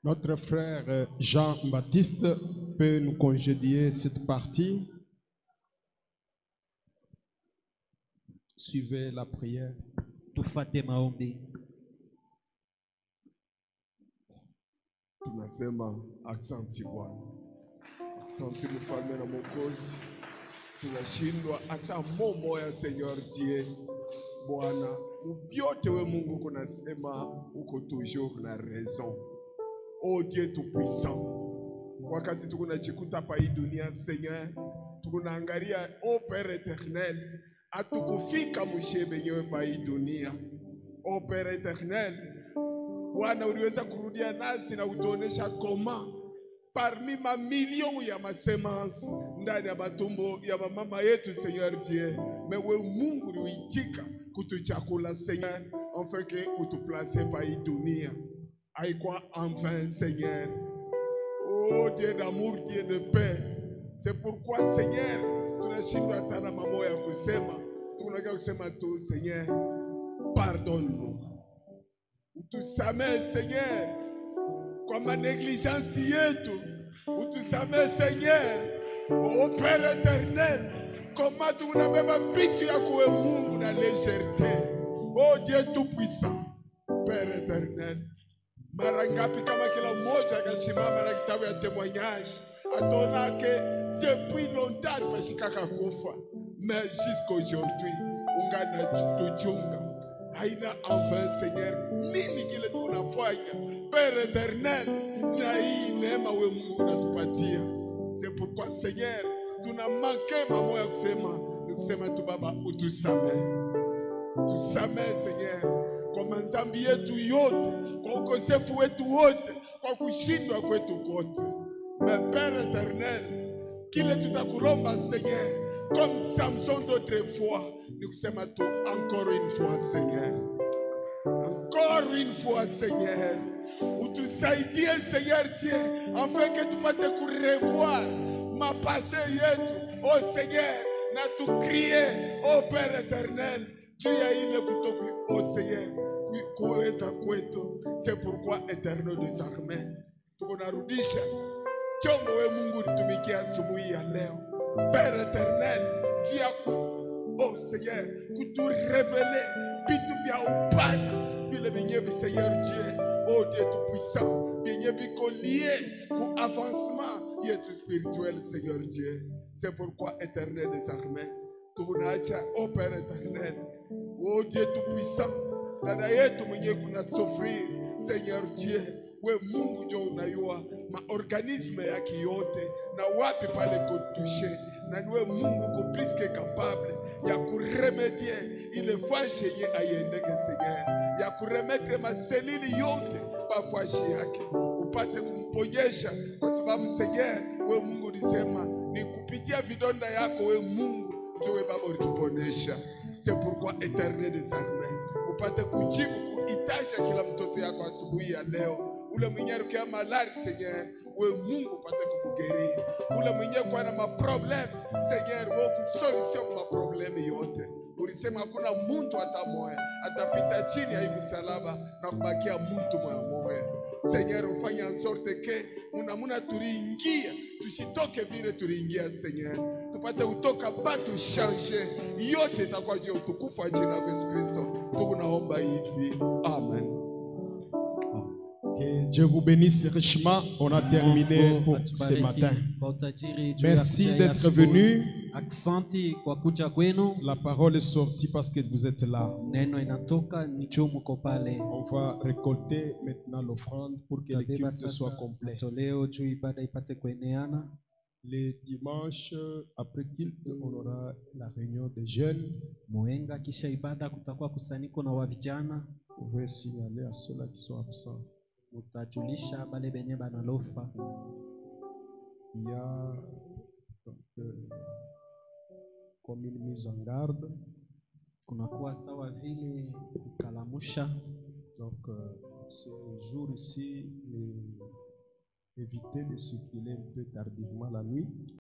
Notre frère Jean-Baptiste peut nous congédier cette partie. Suivez la prière. Tufate maombi. Tunasema aksanti Bwana, aksanti mfalme na Mwokozi. Tunashindwa hata momo ya Seigneur Dieu. Bwana, ubyote we Mungu kunasema uko toujours na raison. Oh Dieu tout puissant, wakati tukunajikuta pa hii dunia Seigneur, tukunaangalia oh Père éternel, atukufika mshebe nyewe pa hii dunia. Oh Père éternel, Bwana uliweza kurudia nasi na utuonesha koma parmi mamilioni ya masemence ndani ya matumbo ya mama yetu Seigneur Dieu. Mewe Mungu uliitika kutuchakula Seigneur, enfin que utuplace pa hii dunia. Haikuwa enfin Seigneur. Oh Dieu d'amour, Dieu de paix. C'est pourquoi Seigneur, tunashindwa hata na mambo ya kusema. Tunakaa kusema tu Seigneur, pardonne-nous. Utusamehe Seigneur kwa manegligence yetu. Utusamehe Seigneur, oh Père éternel, kama tunabeba vitu ya kuwe Mungu na légèreté. Oh Dieu tout puissant, Père éternel, mara ngapi kama kila mmoja akashimama na kitabu ya témoignage ataona que depuis longtemps tumeshikaka kufa, mais jusqu'aujourd'hui ungana tuchunga. Haina enfin Seigneur nini kile tunafanya Père éternel, na hii neema we Mungu unatupatia. C'est pourquoi Seigneur tuna manke mambo ya kusema, ni kusema tu Baba utusamehe. Tusamehe Seigneur kwa manzambi yetu yote, kwa ukosefu wetu wote, kwa kushindwa kwetu kote. Mais Père éternel, kile tutakulomba Seigneur, comme Samson d'autrefois, ni kusema tu encore une fois Seigneur, encore une fois Seigneur, utusaidie Seigneur Dieu, afin que tupate kurevoir ma passé yetu, oh Seigneur, na tu crier, oh Père éternel, juu ya ile kutoku, oh Seigneur, kuweza kwetu. C'est pourquoi éternel des armées, tukunarudisha chombo we Mungu litumikia asubuhi ya leo. Père éternel, juu ya ku, oh Seigneur, kuturevele vitu vya upana vile vyenye Seigneur Dieu, oh Dieu tout puissant, vyenye viko lié ku avancement yetu spirituel Seigneur Dieu. C'est pourquoi éternel des armées, tunaacha oh Père éternel, oh Dieu tout puissant, dada yetu mwenye kuna sofrir Seigneur Dieu, we Mungu ndio unayua maorganisme yake yote na wapi pale kutushe, na niwe Mungu ko plus que capable ya kuremedier ile fashi yenye aiendeke Seigneur, ya kuremetre maselili yote pa fashi yake, upate kumponyesha, kwa sababu Seigneur we Mungu ulisema ni kupitia vidonda yako we Mungu ndio we Baba ulituponesha. C'est pourquoi éternel des armées, upate kujibu kuitaja kila mtoto yako asubuhi ya leo. Ule mwenye rukia malari Seigneur, we Mungu upate kumugeri. Ule mwenye kwa na maproblem Seigneur, we kusolution ma problemi yote. Ulisema hakuna muntu hata moya atapita chini ya hii msalaba na kubakia muntu moya moya. Seigneur, ufanye en sorte que munamuna tuliingia tusitoke vile tuliingia Seigneur, tupate kutoka batu change yote itakuwa juu utukufu wa jina la Yesu Kristo. Tunaomba hivi, amen. Que Dieu vous bénisse richement. On a terminé pour ce matin. Merci d'être venu. La parole est sortie parce que vous êtes là. On va récolter maintenant l'offrande pour que le culte soit complet. Les dimanches, après culte, on aura la réunion des jeunes. Vous pouvez signaler à ceux-là qui sont absents. Utajulisha bale benye banalofa. Il y a donc, euh, comme une mise en garde. Kunakuwa sawa vile kukalamusha. Donc euh, ce jour ici, évitez de circuler un peu tardivement la nuit.